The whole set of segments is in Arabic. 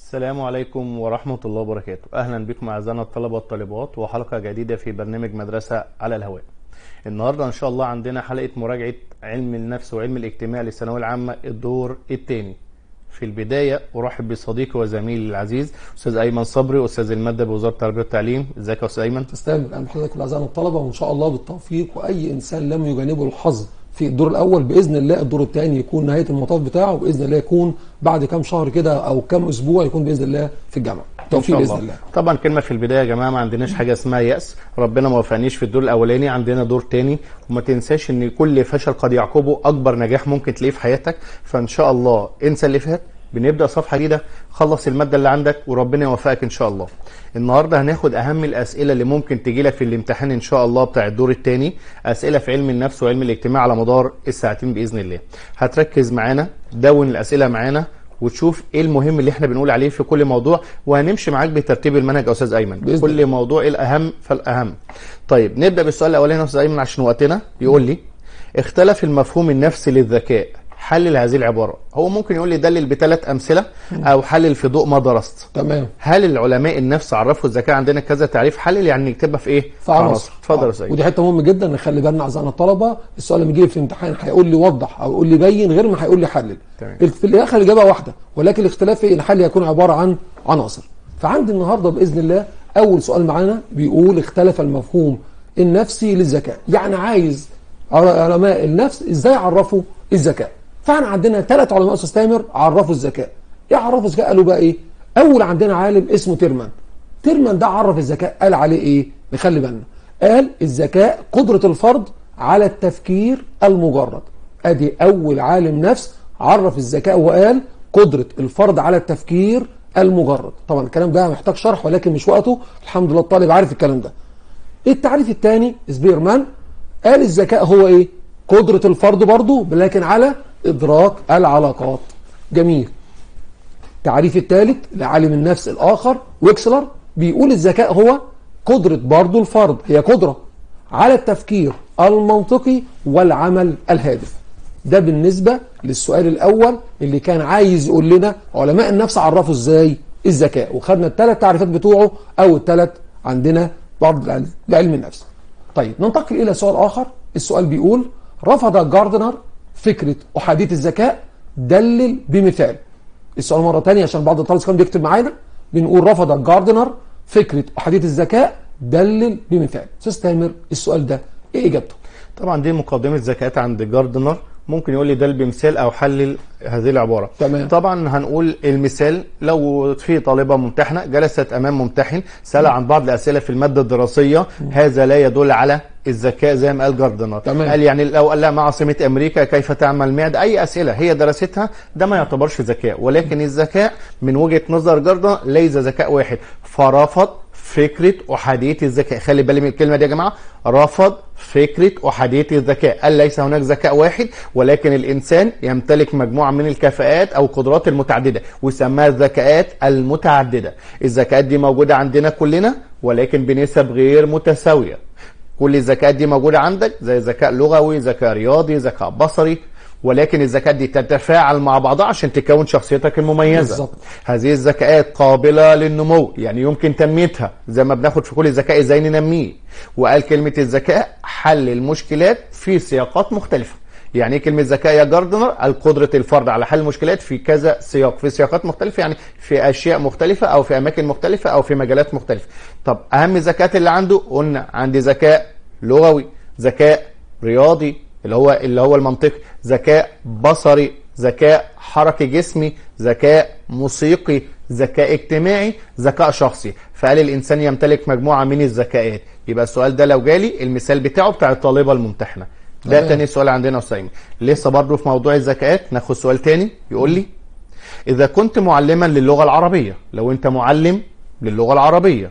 السلام عليكم ورحمة الله وبركاته. أهلا بكم أعزائنا الطلبة والطالبات وحلقة جديدة في برنامج مدرسة على الهواء. النهاردة إن شاء الله عندنا حلقة مراجعة علم النفس وعلم الاجتماع للثانوية العامة الدور الثاني. في البداية أرحب بصديقي وزميلي العزيز أستاذ أيمن صبري، أستاذ المادة بوزارة التربية والتعليم. ازيك يا أستاذ أيمن؟ تستاهل. أهلا بحضرتك أعزائنا الطلبة، وإن شاء الله بالتوفيق، وأي إنسان لم يجانبه الحظ في الدور الاول باذن الله الدور الثاني يكون نهايه المطاف بتاعه، باذن الله يكون بعد كام شهر كده او كام اسبوع يكون باذن الله في الجامعه. توفيق باذن الله. طبعا كلمه في البدايه يا جماعه، ما عندناش حاجه اسمها يأس، ربنا ما وفقنيش في الدور الاولاني، عندنا دور ثاني، وما تنساش ان كل فشل قد يعقبه اكبر نجاح ممكن تلاقيه في حياتك. فان شاء الله انسى اللي فات، بنبدا صفحه جديده، خلص الماده اللي عندك وربنا يوفقك ان شاء الله. النهارده هناخد اهم الاسئله اللي ممكن تجي لك في الامتحان ان شاء الله بتاع الدور الثاني، اسئله في علم النفس وعلم الاجتماع على مدار الساعتين باذن الله. هتركز معانا، دون الاسئله معانا، وتشوف ايه المهم اللي احنا بنقول عليه في كل موضوع، وهنمشي معاك بترتيب المنهج يا استاذ ايمن، كل موضوع ايه الاهم فالاهم. طيب نبدا بالسؤال الاولاني يا استاذ ايمن عشان وقتنا. يقول لي اختلف المفهوم النفسي للذكاء، حلل هذه العبارة. هو ممكن يقول لي دلل بثلاث أمثلة أو حلل في ضوء ما درست. تمام. هل العلماء النفس عرفوا الذكاء؟ عندنا كذا تعريف، حلل يعني نكتبها في إيه؟ في عناصر. اتفضل يا سيدي. ودي حتة مهمة جدا نخلي بالنا أعزائنا الطلبة، السؤال لما يجي في الامتحان هيقول لي وضح أو يقول لي بين غير ما هيقول لي حلل. تمام. في الآخر الإجابة واحدة، ولكن الاختلاف في الحل يكون عبارة عن عناصر. فعندي النهارده بإذن الله أول سؤال معانا بيقول اختلف المفهوم النفسي للذكاء، يعني عايز علماء النفس إزاي عرفوا الذكاء. فاحنا عندنا ثلاث علماء استاذ تامر عرفوا الذكاء. ايه عرفوا الذكاء؟ قالوا بقى ايه؟ اول عندنا عالم اسمه تيرمان. تيرمان ده عرف الذكاء، قال عليه ايه؟ نخلي بالنا. قال الذكاء قدرة الفرد على التفكير المجرد. ادي اول عالم نفس عرف الذكاء وقال قدرة الفرد على التفكير المجرد. طبعا الكلام ده محتاج شرح ولكن مش وقته، الحمد لله الطالب عارف الكلام ده. التعريف الثاني سبيرمان قال الذكاء هو ايه؟ قدرة الفرد برضه لكن على إدراك العلاقات. جميل. التعريف الثالث لعالم النفس الآخر ويكسلر بيقول الذكاء هو قدرة برضه الفرد، هي قدرة على التفكير المنطقي والعمل الهادف. ده بالنسبة للسؤال الأول اللي كان عايز يقول لنا علماء النفس عرفوا ازاي الذكاء، وخدنا الثلاث تعريفات بتوعه أو الثلاث عندنا بعض لعلم النفس. طيب ننتقل إلى سؤال آخر. السؤال بيقول رفض جاردنر فكرة أحادية الذكاء، دلل بمثال. السؤال مرة تانية عشان بعض الطلبة كانوا بيكتب معانا، بنقول رفض جاردنر فكرة أحادية الذكاء، دلل بمثال. أستاذ تامر السؤال ده إيه إجابته؟ طبعا دي مقدمة ذكاءات عند جاردنر، ممكن يقول لي دل بمثال أو حلل هذه العبارة. تمام. طبعا هنقول المثال لو في طالبة ممتحنة جلست أمام ممتحن سأل عن بعض الأسئلة في المادة الدراسية، هذا لا يدل على الذكاء زي ما قال جاردنر. تمام. قال يعني لو قال لها ما عاصمة أمريكا، كيف تعمل معدة، أي أسئلة هي درستها ده ما يعتبرش ذكاء، ولكن الذكاء من وجهة نظر جاردنر ليس ذكاء واحد، فرفض فكرة أحادية الذكاء. خلي بالي من الكلمة دي يا جماعة، رفض فكرة أحادية الذكاء، قال ليس هناك ذكاء واحد، ولكن الإنسان يمتلك مجموعة من الكفاءات أو القدرات المتعددة، وسماها الذكاءات المتعددة. الذكاءات دي موجودة عندنا كلنا ولكن بنسب غير متساوية. كل الذكاءات دي موجودة عندك، زي ذكاء لغوي، ذكاء رياضي، ذكاء بصري، ولكن الذكاءات دي تتفاعل مع بعضها عشان تكون شخصيتك المميزة. بالظبط. هذه الذكاءات قابلة للنمو، يعني يمكن تنميتها زي ما بناخد في كل ذكاء ازاي ننميه. وقال كلمة الذكاء حل المشكلات في سياقات مختلفة. يعني ايه كلمة ذكاء يا جاردنر؟ قال قدرة الفرد على حل المشكلات في كذا سياق، في سياقات مختلفة، يعني في أشياء مختلفة أو في أماكن مختلفة أو في مجالات مختلفة. طب أهم الذكاءات اللي عنده، قلنا عندي ذكاء لغوي، ذكاء رياضي اللي هو المنطقي، ذكاء بصري، ذكاء حركي جسمي، ذكاء موسيقي، ذكاء اجتماعي، ذكاء شخصي. فقال الإنسان يمتلك مجموعة من الذكاءات. يبقى السؤال ده لو جالي المثال بتاعه بتاع الطالبة الممتحنة. ده تاني سؤال عندنا أستاذ. لسه برضه في موضوع الذكاءات، ناخد سؤال تاني يقول لي إذا كنت معلما للغة العربية، لو أنت معلم للغة العربية،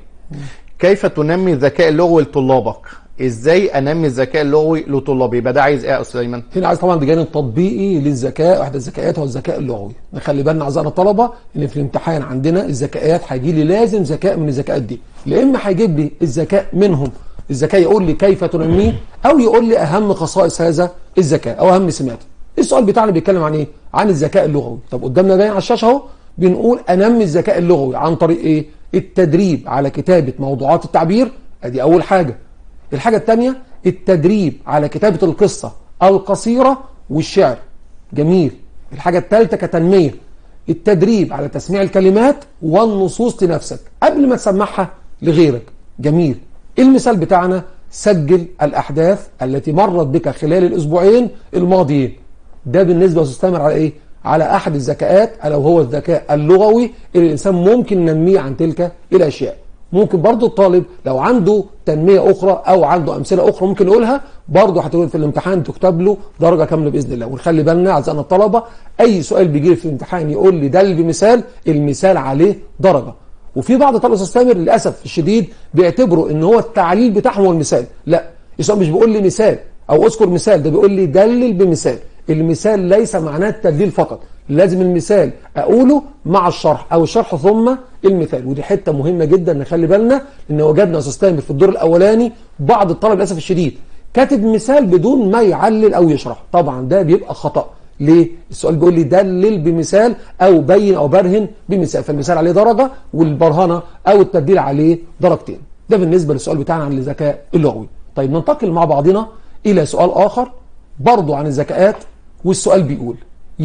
كيف تنمي الذكاء اللغوي لطلابك؟ ازاي انمي الذكاء اللغوي لطلابي؟ يبقى ده عايز ايه يا استاذ ايمن؟ هنا عايز طبعا ده جانب تطبيقي للذكاء، واحدى الذكاءات هو الذكاء اللغوي. نخلي بالنا اعزائنا الطلبه ان في الامتحان عندنا الذكاءات هيجي لي لازم ذكاء من الذكاءات دي، يا اما هيجيب لي الذكاء منهم الذكاء يقول لي كيف تنميه، او يقول لي اهم خصائص هذا الذكاء او اهم سماته. السؤال بتاعنا بيتكلم عن ايه؟ عن الذكاء اللغوي. طب قدامنا باين على الشاشه اهو بنقول انمي الذكاء اللغوي عن طريق ايه؟ التدريب على كتابه موضوعات التعبير، ادي اول حاجه. الحاجه الثانيه التدريب على كتابه القصه القصيره والشعر، جميل. الحاجه الثالثه كتنميه التدريب على تسميع الكلمات والنصوص لنفسك قبل ما تسمعها لغيرك، جميل. المثال بتاعنا سجل الأحداث التي مرت بك خلال الأسبوعين الماضيين. ده بالنسبة لتستمر على إيه؟ على أحد الذكاءات ألا وهو الذكاء اللغوي اللي الإنسان ممكن ينميه عن تلك الأشياء. ممكن برضو الطالب لو عنده تنمية أخرى أو عنده أمثلة أخرى ممكن يقولها، برضو هتقول في الامتحان تكتب له درجة كاملة بإذن الله. ونخلي بالنا أعزائنا الطلبة، أي سؤال بيجي في الامتحان يقول لي دل بمثال، المثال عليه درجة. وفي بعض طلبة استاذ سامر للأسف الشديد بيعتبروا إن هو التعليل بتاعهم هو المثال. لا، السؤال مش بيقول لي مثال أو أذكر مثال، ده بيقول لي دلل بمثال. المثال ليس معناه التدليل فقط، لازم المثال أقوله مع الشرح أو الشرح ثم المثال. ودي حتة مهمة جدا نخلي بالنا، إن وجدنا أستاذ سامر في الدور الأولاني بعض الطلبة للأسف الشديد كاتب مثال بدون ما يعلل أو يشرح، طبعا ده بيبقى خطأ. ليه؟ السؤال بيقول لي دلل بمثال أو بين أو برهن بمثال، فالمثال عليه درجة والبرهنة أو التدليل عليه درجتين. ده بالنسبة للسؤال بتاعنا عن الذكاء اللغوي. طيب ننتقل مع بعضنا إلى سؤال آخر برضو عن الذكاءات، والسؤال بيقول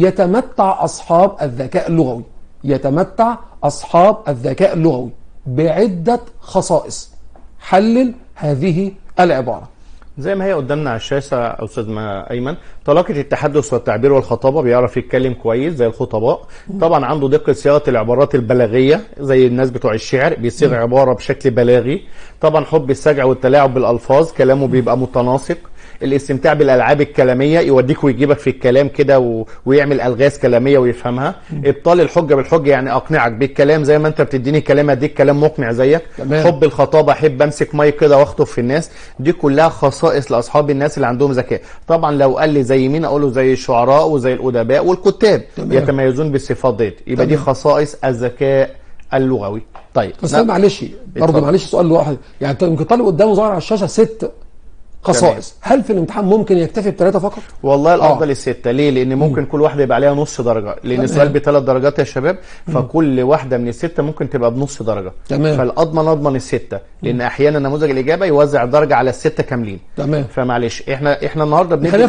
يتمتع أصحاب الذكاء اللغوي، يتمتع أصحاب الذكاء اللغوي بعدة خصائص، حلل هذه العبارة. زي ما هي قدامنا على الشاشة أستاذ أيمن، طلاقة التحدث والتعبير والخطابة، بيعرف يتكلم كويس زي الخطباء. طبعا عنده دقة صياغة العبارات البلاغية زي الناس بتوع الشعر، بيصيغ عبارة بشكل بلاغي. طبعا حب السجع والتلاعب بالألفاظ، كلامه بيبقى متناسق. الاستمتاع بالالعاب الكلاميه، يوديك ويجيبك في الكلام كده ويعمل الغاز كلاميه ويفهمها. ابطال الحجه بالحجه، يعني اقنعك بالكلام زي ما انت بتديني كلام اديك كلام مقنع زيك. تمام. حب الخطابه، احب امسك مايك كده واخطب في الناس. دي كلها خصائص لاصحاب الناس اللي عندهم ذكاء. طبعا لو قال لي زي مين اقول له زي الشعراء وزي الادباء والكتاب. تمام. يتميزون بالصفات ديت، يبقى دي خصائص الذكاء اللغوي. طيب بس معلش برضه معلش سؤال واحد، يعني يمكن طالب قدامه ظاهر على الشاشه 6 خصائص، هل في الامتحان ممكن يكتفي ب3 فقط؟ والله الافضل ال6. ليه؟ لان ممكن كل واحده يبقى عليها نص درجه، لان السؤال ب3 درجات يا شباب، فكل واحده من ال6 ممكن تبقى بنص درجه. تمام. فالاضمن اضمن ال6، لان احيانا نموذج الاجابه يوزع درجه على ال6 كاملين. تمام. فمعلش احنا النهارده بندي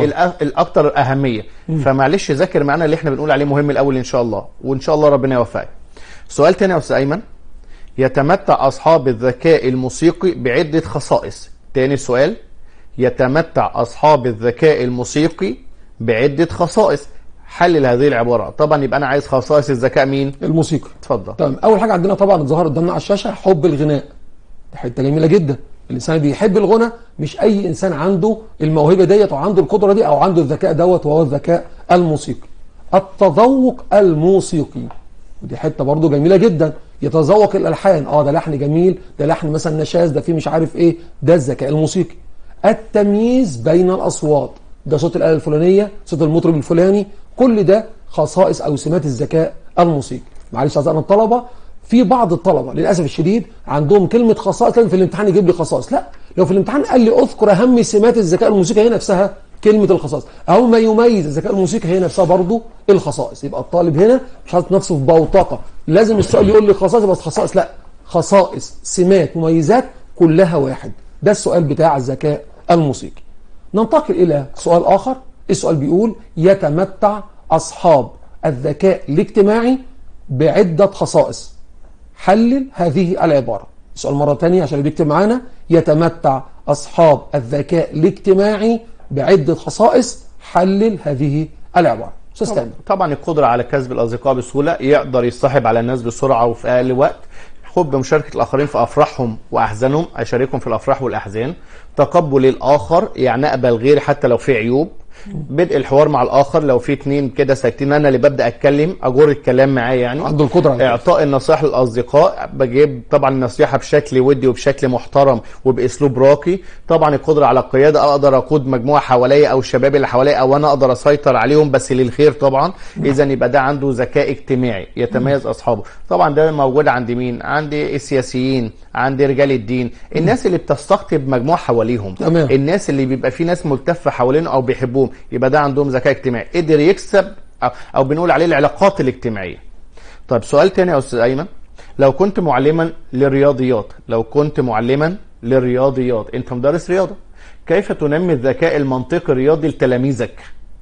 الاكثر اهميه. فمعلش ذاكر معانا اللي احنا بنقول عليه مهم الاول ان شاء الله، وان شاء الله ربنا يوفقك. سؤال تاني يا استاذ ايمن، يتمتع اصحاب الذكاء الموسيقي بعده خصائص. تاني سؤال، يتمتع أصحاب الذكاء الموسيقي بعدة خصائص، حلل هذه العبارة. طبعا يبقى أنا عايز خصائص الذكاء مين؟ الموسيقي. اتفضل. تمام. أول حاجة عندنا طبعا الظاهر قدامنا على الشاشة حب الغناء، دي حتة جميلة جدا. الإنسان بيحب الغنى، مش أي إنسان عنده الموهبة ديت وعنده القدرة دي أو عنده الذكاء دوت، وهو الذكاء الموسيقي. التذوق الموسيقي، ودي حتة برضو جميلة جدا. يتذوق الألحان، ده لحن جميل، ده لحن مثلا نشاز، ده فيه مش عارف إيه، ده الذكاء الموسيقي. التمييز بين الأصوات، ده صوت الآلة الفلانية، صوت المطرب الفلاني، كل ده خصائص أو سمات الذكاء الموسيقي. معلش أعزائنا الطلبة، في بعض الطلبة للأسف الشديد عندهم كلمة خصائص، لازم في الامتحان يجيب لي خصائص. لا، لو في الامتحان قال لي أذكر أهم سمات الذكاء الموسيقي، هي نفسها كلمة الخصائص، أو ما يميز الذكاء الموسيقي هي نفسها برضو الخصائص. يبقى الطالب هنا مش حاطط نفسه في بوتقة، لازم السؤال يقول لي خصائص بس خصائص، لا، خصائص سمات مميزات كلها واحد. ده السؤال بتاع الذكاء الموسيقي. ننتقل إلى سؤال آخر. السؤال بيقول يتمتع أصحاب الذكاء الاجتماعي بعدة خصائص، حلل هذه العبارة. السؤال مرة تانية عشان اللي بيكتب معانا، يتمتع أصحاب الذكاء الاجتماعي بعدة خصائص، حلل هذه العبارة. طبعا القدرة على كسب الأصدقاء بسهولة، يقدر يصاحب على الناس بسرعة وفي أقل وقت، حب مشاركة الآخرين في أفراحهم وأحزانهم، أشاركهم في الأفراح والأحزان، تقبل الآخر، يعني أقبل غيري حتى لو في عيوب، بدء الحوار مع الآخر، لو في اتنين كده ساكتين أنا اللي ببدأ أتكلم أجر الكلام معاه، يعني عنده القدرة. إعطاء النصائح للأصدقاء، بجيب طبعا النصيحة بشكل ودي وبشكل محترم وبأسلوب راقي. طبعا القدرة على القيادة، أقدر أقود مجموعة حواليا أو الشباب اللي حواليا، أو أنا أقدر أسيطر عليهم بس للخير طبعا. إذا يبقى ده عنده ذكاء اجتماعي، يتميز أصحابه. طبعا ده موجود عند مين؟ عند السياسيين، عند رجال الدين، الناس اللي بتستقطب مجموعة حواليهم. تمام. الناس اللي بيبقى في ناس ملتفة حوالينه أو بيحبوهم، يبقى ده عندهم ذكاء اجتماعي، قدر يكسب أو بنقول عليه العلاقات الاجتماعية. طيب سؤال تاني يا استاذ ايمن، لو كنت معلما للرياضيات، انت مدرس رياضه، كيف تنمي الذكاء المنطقي الرياضي لتلاميذك؟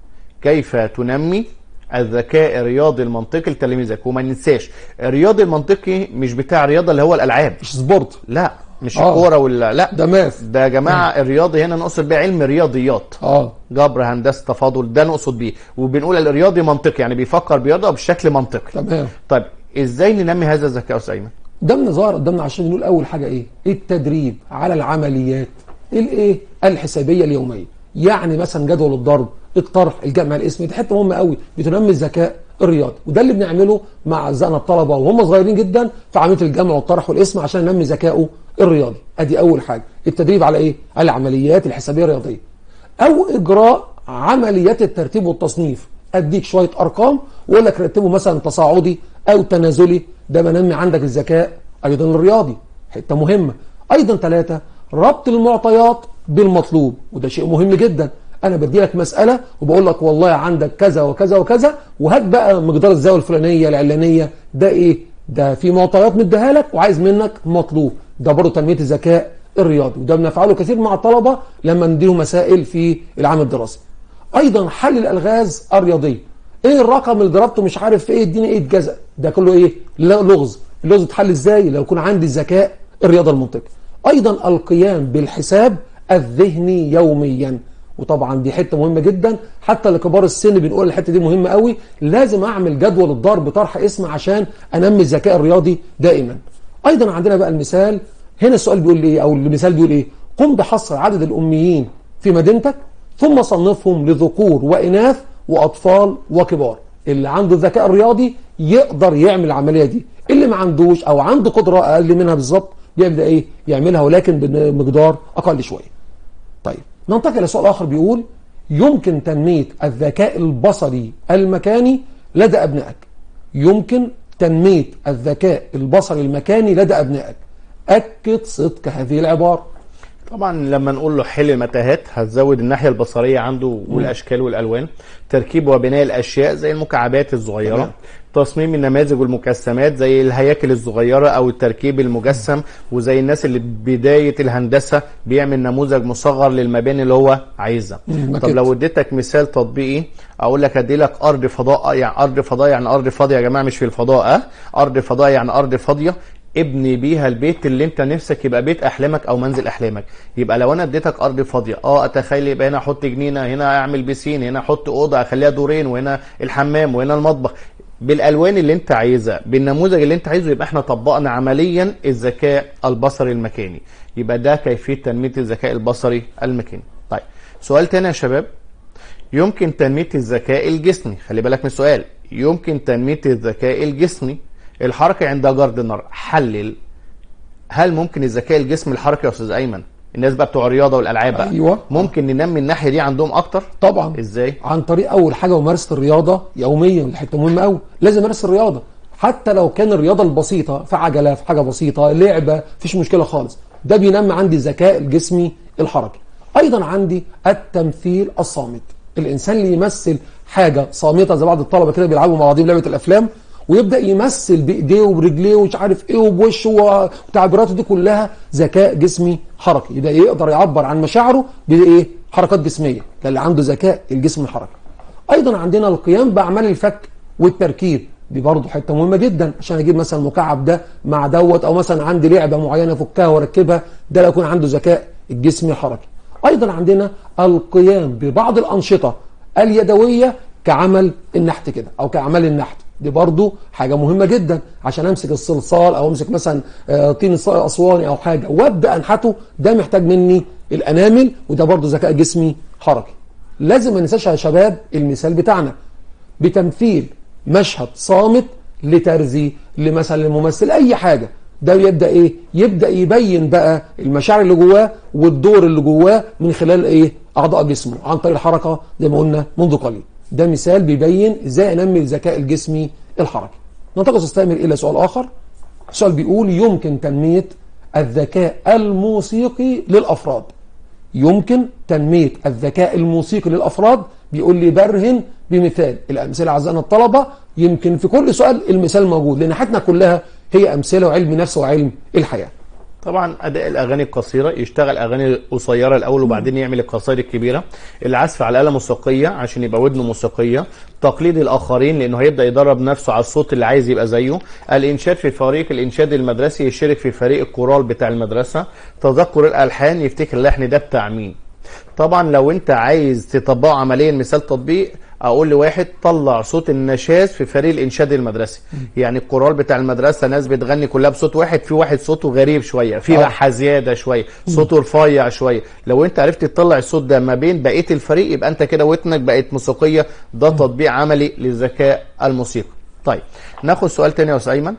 كيف تنمي الذكاء الرياضي المنطقي لتلاميذك؟ وما ننساش الرياضي المنطقي مش بتاع رياضه اللي هو الالعاب، مش سبورت، لا مش الكوره ولا لا، ده ماث، ده يا جماعه الرياضي هنا نقصد بيه علم رياضيات، جبر هندسه تفاضل، ده نقصد بيه، وبنقول الرياضي منطقي يعني بيفكر برياضه بشكل منطقي. تمام. طيب ازاي ننمي هذا الذكاء يا استاذ ايمن؟ ده من ظاهر قدامنا عشان نقول اول حاجه ايه؟ التدريب على العمليات الايه؟ الحسابيه اليوميه. يعني مثلا جدول الضرب، الطرح، الجمع الاسمي، دي حته مهمه قوي بتنمي الذكاء الرياضي، وده اللي بنعمله مع اعزائنا الطلبه وهم صغيرين جدا في عمليه الجمع والطرح والاسم عشان ننمي ذكائه الرياضي. ادي اول حاجه، التدريب على ايه؟ على العمليات الحسابيه الرياضيه. او اجراء عمليات الترتيب والتصنيف، اديك شويه ارقام واقول لك رتبه مثلا تصاعدي او تنازلي، ده بنمي عندك الذكاء ايضا الرياضي، حته مهمه. ايضا 3 ربط المعطيات بالمطلوب، وده شيء مهم جدا. انا بدي لك مساله وبقول لك والله عندك كذا وكذا وكذا، وهات بقى مقدار الزاويه الفلانيه العلانيه، ده ايه؟ ده في معطيات مديها لك وعايز منك مطلوب، ده برضه تنميه الذكاء الرياضي، وده بنفعله كثير مع الطلبه لما نديهم مسائل في العام الدراسي. ايضا حل الالغاز الرياضيه، ايه الرقم اللي ضربته مش عارف في ايه، اديني ايه جزء، ده كله ايه؟ لغز. اللغز اتحل ازاي؟ لو يكون عندي الذكاء الرياضي المنطقي. ايضا القيام بالحساب الذهني يوميا، وطبعا دي حته مهمه جدا، حتى لكبار السن بنقول الحته دي مهمه قوي، لازم اعمل جدول الضرب طرح اسم عشان انمي الذكاء الرياضي دائما. ايضا عندنا بقى المثال، هنا السؤال بيقول ايه او المثال بيقول ايه؟ قم بحصر عدد الاميين في مدينتك ثم صنفهم لذكور واناث واطفال وكبار. اللي عنده الذكاء الرياضي يقدر يعمل العمليه دي، اللي ما عندوش او عنده قدره اقل منها بالظبط بيبدا ايه؟ يعملها ولكن بمقدار اقل شويه. طيب ننتقل لسؤال اخر بيقول يمكن تنميه الذكاء البصري المكاني لدى ابنائك. يمكن تنميه الذكاء البصري المكاني لدى ابنائك. اكد صدق هذه العباره. طبعا لما نقول له حل المتاهات هتزود الناحيه البصريه عنده والاشكال والالوان، تركيب وبناء الاشياء زي المكعبات الصغيره، تصميم النماذج والمجسمات زي الهياكل الصغيره او التركيب المجسم، وزي الناس اللي بدايه الهندسه بيعمل نموذج مصغر للمباني اللي هو عايزها. طب لو اديتك مثال تطبيقي اقول لك ادي لك ارض فضاء، يعني ارض فاضيه يا جماعه، مش في الفضاء، ارض فضاء يعني ارض فاضيه ابني بيها البيت اللي انت نفسك يبقى بيت احلامك او منزل احلامك. يبقى لو انا اديتك ارض فاضيه اتخيل يبقى هنا احط جنينه، هنا اعمل بيسين، هنا احط اوضه اخليها دورين، وهنا الحمام، وهنا المطبخ، بالالوان اللي انت عايزها، بالنموذج اللي انت عايزه، يبقى احنا طبقنا عمليا الذكاء البصري المكاني. يبقى ده كيفيه تنميه الذكاء البصري المكاني. طيب سؤال تاني يا شباب، يمكن تنميه الذكاء الجسمي، خلي بالك من السؤال، يمكن تنميه الذكاء الجسمي الحركه عند جرد النار. حلل، هل ممكن الذكاء الجسمي الحركي يا استاذ ايمن، الناس بقى بتوع الرياضه والالعاب بقى، أيوة. ممكن ننمي الناحيه دي عندهم اكتر؟ طبعا. ازاي؟ عن طريق اول حاجه ممارسه الرياضه يوميا، دي حته مهمه قوي، لازم امارس الرياضه حتى لو كان الرياضه البسيطه في عجله، في حاجه بسيطه، لعبه، مفيش مشكله خالص، ده بينمي عندي الذكاء الجسمي الحركي. ايضا عندي التمثيل الصامت، الانسان اللي يمثل حاجه صامته زي بعض الطلبه كده بيلعبوا مع بعضهم لعبه الافلام ويبدا يمثل بايديه وبرجليه ومش عارف ايه وبوشه وتعبيراته، دي كلها ذكاء جسمي حركي، يبقى يقدر يعبر عن مشاعره بايه؟ حركات جسميه، ده اللي عنده ذكاء الجسم الحركي. ايضا عندنا القيام باعمال الفك والتركيب، دي برضه حته مهمه جدا عشان اجيب مثلا المكعب ده مع دوت، او مثلا عندي لعبه معينه افكها واركبها، ده يكون عنده ذكاء الجسمي الحركي. ايضا عندنا القيام ببعض الانشطه اليدويه كعمل النحت كده او كاعمال النحت، دي برضو حاجة مهمة جدا عشان امسك الصلصال او امسك مثلا طين اسواني او حاجة وابدا انحته، ده محتاج مني الانامل، وده برضو ذكاء جسمي حركي. لازم ما ننساش يا شباب المثال بتاعنا بتمثيل مشهد صامت لترزي، لمثلا الممثل، اي حاجة، ده يبدا ايه؟ يبدا يبين بقى المشاعر اللي جواه والدور اللي جواه من خلال ايه؟ اعضاء جسمه عن طريق الحركة زي ما قلنا منذ قليل. ده مثال بيبين ازاي انمي الذكاء الجسمي الحركي. ننتقل استمر الى سؤال اخر. السؤال بيقول يمكن تنميه الذكاء الموسيقي للافراد. يمكن تنميه الذكاء الموسيقي للافراد، بيقول لي برهن بمثال. الامثله اعزائنا الطلبه يمكن في كل سؤال المثال موجود، لان حياتنا كلها هي امثله وعلم نفس وعلم الحياه. طبعا اداء الاغاني القصيره، يشتغل اغاني قصيره الاول وبعدين يعمل القصائد الكبيره. العزف على اله موسيقيه عشان يبقى ودنه موسيقيه. تقليد الاخرين لانه هيبدا يدرب نفسه على الصوت اللي عايز يبقى زيه. الانشاد في فريق الانشاد المدرسي، يشترك في فريق الكورال بتاع المدرسه. تذكر الالحان، يفتكر اللحن ده بتاع مين. طبعا لو انت عايز تطبقه عمليا مثال تطبيق، اقول لواحد طلع صوت النشاز في فريق الانشاد المدرسي. يعني الكورال بتاع المدرسه ناس بتغني كلها بصوت واحد، في واحد صوته غريب شويه، في بحه زياده شويه، صوته رفيع شويه. لو انت عرفت تطلع الصوت ده ما بين بقيه الفريق يبقى انت كده ودنك بقت موسيقيه. ده تطبيق عملي للذكاء الموسيقي. طيب ناخد سؤال تاني يا استاذ ايمن.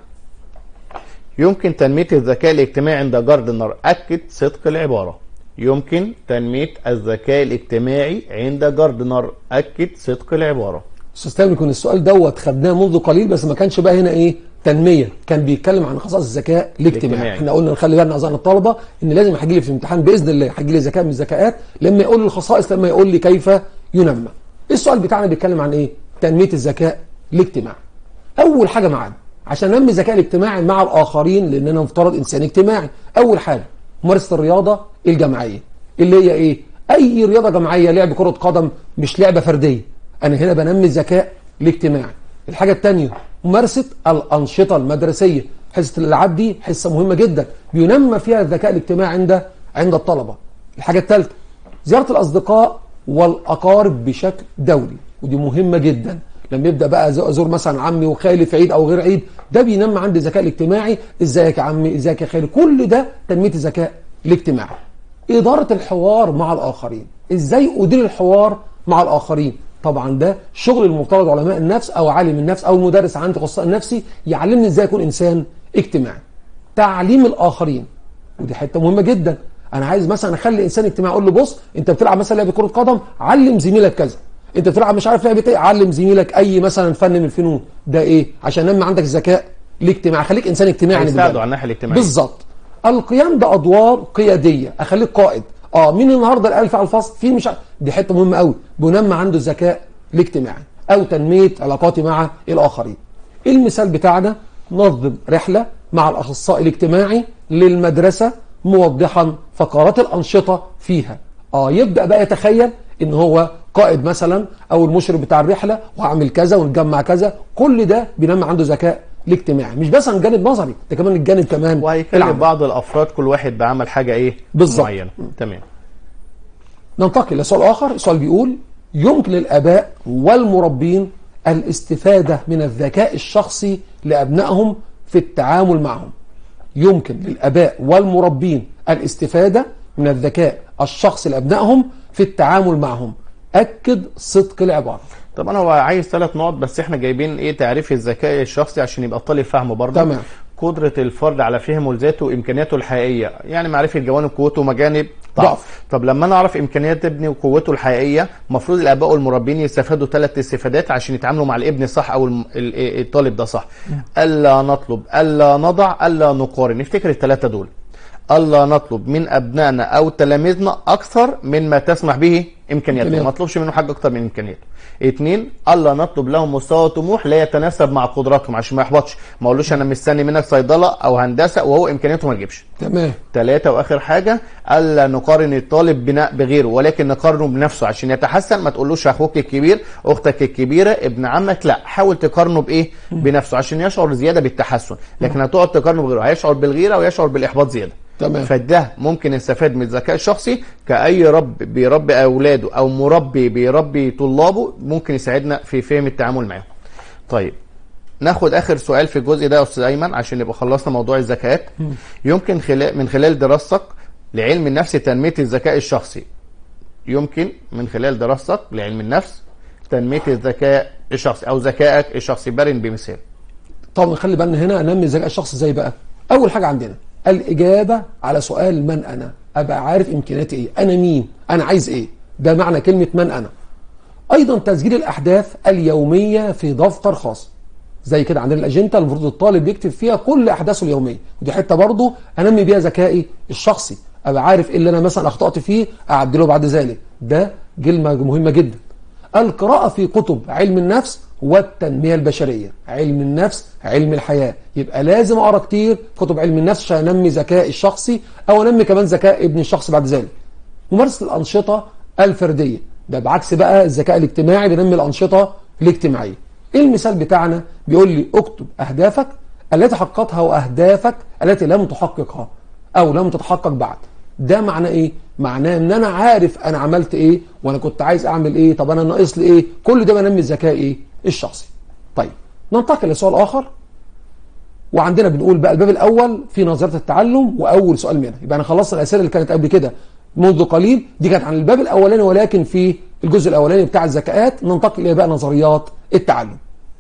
يمكن تنميه الذكاء الاجتماعي عند جاردنر، اكد صدق العباره. يمكن تنمية الذكاء الاجتماعي عند جاردنر، أكد صدق العبارة. استاذ تامر، يكون السؤال دوت خدناه منذ قليل، بس ما كانش بقى هنا ايه تنميه، كان بيتكلم عن خصائص الذكاء الاجتماعي. احنا قلنا نخلي بالنا اعزائنا الطلبه ان لازم هيجي لي في الامتحان باذن الله هيجي لي ذكاء من الذكاءات، لما يقول لي الخصائص، لما يقول لي كيف ينمى. السؤال بتاعنا بيتكلم عن ايه؟ تنميه الذكاء الاجتماعي. اول حاجه معانا عشان انمي الذكاء الاجتماعي مع الاخرين، لان انا مفترض انسان اجتماعي، اول حاجه ممارسه الرياضه الجماعيه، اللي هي ايه؟ اي رياضه جماعيه، لعب كره قدم مش لعبه فرديه، انا هنا بنمي الذكاء الاجتماعي. الحاجه الثانيه ممارسه الانشطه المدرسيه، حصه الالعاب دي حصه مهمه جدا بينمى فيها الذكاء الاجتماعي عند الطلبه. الحاجه الثالثه زياره الاصدقاء والاقارب بشكل دوري، ودي مهمه جدا. لما يبدا بقى ازور مثلا عمي وخالي في عيد او غير عيد، ده بينمى عندي الذكاء الاجتماعي. ازيك يا عمي، ازيك يا خالي، كل ده تنميه الذكاء الاجتماعي. إدارة الحوار مع الآخرين، إزاي أدير الحوار مع الآخرين؟ طبعا ده شغل المفترض علماء النفس أو عالم النفس أو مدرس عندي اخصائي نفسي يعلمني إزاي أكون إنسان اجتماعي. تعليم الآخرين، ودي حتة مهمة جدا. أنا عايز مثلا أخلي إنسان اجتماعي، أقول له بص أنت بتلعب مثلا لعبة كرة قدم، علم زميلك كذا. أنت بتلعب مش عارف لعبة إيه، علم زميلك أي مثلا فن من الفنون. ده إيه؟ عشان ننمي عندك الذكاء الاجتماعي، خليك إنسان اجتماعي. هيساعده على الناحية الاجتماعية بالظبط. القيام بادوار قياديه، اخليك قائد. مين النهارده اللي قال في الفصل في مش دي حته مهمه قوي، بنمى عنده الذكاء الاجتماعي. او تنميه علاقاتي مع الاخرين. المثال بتاعنا نظم رحله مع الاخصائي الاجتماعي للمدرسه، موضحا فقرات الانشطه فيها. يبدا بقى يتخيل ان هو قائد مثلا او المشرف بتاع الرحله، وهعمل كذا ونجمع كذا. كل ده بينمى عنده ذكاء الاجتماعي، مش بس عن الجانب نظري، ده كمان الجانب كمان وهيكلم بعض الافراد كل واحد بعمل حاجه ايه بالظبط معينه. تمام. ننتقل لسؤال اخر. السؤال بيقول يمكن للاباء والمربين الاستفاده من الذكاء الشخصي لابنائهم في التعامل معهم. يمكن للاباء والمربين الاستفاده من الذكاء الشخصي لابنائهم في التعامل معهم، اكد صدق العباره. طبعا هو عايز 3 نقط بس، احنا جايبين ايه تعريف الذكاء الشخصي عشان يبقى الطالب فاهمه برضه. تمام. قدرة الفرد على فهم ذاته وامكانياته الحقيقيه، يعني معرفه جوانب قوته ومجانب ضعف. طب لما انا اعرف امكانيات ابني وقوته الحقيقيه، المفروض الاباء والمربين يستفادوا 3 استفادات عشان يتعاملوا مع الابن صح او الطالب ده صح. الا نطلب، الا نضع، الا نقارن. نفتكر ال3 دول. ألا نطلب من أبنائنا أو تلاميذنا أكثر مما تسمح به إمكانياتهم، ما نطلبش منه حاجة أكثر من إمكانياته. 2 ألا نطلب لهم مستوى طموح لا يتناسب مع قدراتهم عشان ما يحبطش، ما اقولوش أنا مستني منك صيدلة أو هندسة وهو إمكانياته ما تجيبش. تمام. 3 وآخر حاجة ألا نقارن الطالب بغيره، ولكن نقارنه بنفسه عشان يتحسن. ما تقولوش أخوك الكبير، أختك الكبيرة، ابن عمك، لا، حاول تقارنه بإيه؟ بنفسه عشان يشعر زيادة بالتحسن. لكن هتقعد تقارنه بغيره هيشعر بالغيرة ويشعر بالإحباط زيادة. تمام. فده ممكن يستفاد من الذكاء الشخصي كأي رب بيربي أولاده أو مربي بيربي طلابه، ممكن يساعدنا في فهم التعامل معهم. طيب ناخد آخر سؤال في الجزء ده يا أستاذ أيمن عشان نبقى خلصنا موضوع الذكاءات. يمكن من خلال دراستك لعلم النفس تنمية الذكاء الشخصي. يمكن من خلال دراستك لعلم النفس تنمية الذكاء الشخصي أو ذكائك الشخصي. برن بمثال. طبعا خلي بالنا هنا انمي الذكاء الشخصي زي بقى. اول حاجه عندنا الإجابة على سؤال من أنا، أبقى عارف إمكانياتي إيه، أنا مين، أنا عايز إيه، ده معنى كلمة من أنا. أيضا تسجيل الأحداث اليومية في دفتر خاص، زي كده عندنا الأجندة المفروض الطالب يكتب فيها كل أحداثه اليومية، ودي حتة برضه أنمي بيها ذكائي الشخصي، أبقى عارف إيه اللي أنا مثلا أخطأت فيه أعدله بعد ذلك، ده كلمة مهمة جدا. القراءة في كتب علم النفس والتنمية البشرية. علم النفس علم الحياة، يبقى لازم أقرأ كتير كتب علم النفس عشان أنمي ذكائي الشخصي أو أنمي كمان ذكاء ابن الشخص بعد ذلك. ممارسة الأنشطة الفردية، ده بعكس بقى الذكاء الاجتماعي بينمي الأنشطة الاجتماعية. المثال بتاعنا بيقول لي اكتب أهدافك التي حققتها وأهدافك التي لم تحققها أو لم تتحقق بعد. ده معناه إيه؟ معناه إن أنا عارف أنا عملت إيه وأنا كنت عايز أعمل إيه، طب أنا ناقص لي إيه، كل ده بنمي الذكاء إيه؟ الشخصي. طيب ننتقل لسؤال آخر، وعندنا بنقول بقى الباب الأول في نظرية التعلم وأول سؤال منها. يبقى أنا خلصت الأسئلة اللي كانت قبل كده منذ قليل، دي كانت عن الباب الأولاني، ولكن في الجزء الأولاني بتاع الذكاءات ننتقل إلى بقى نظريات التعلم.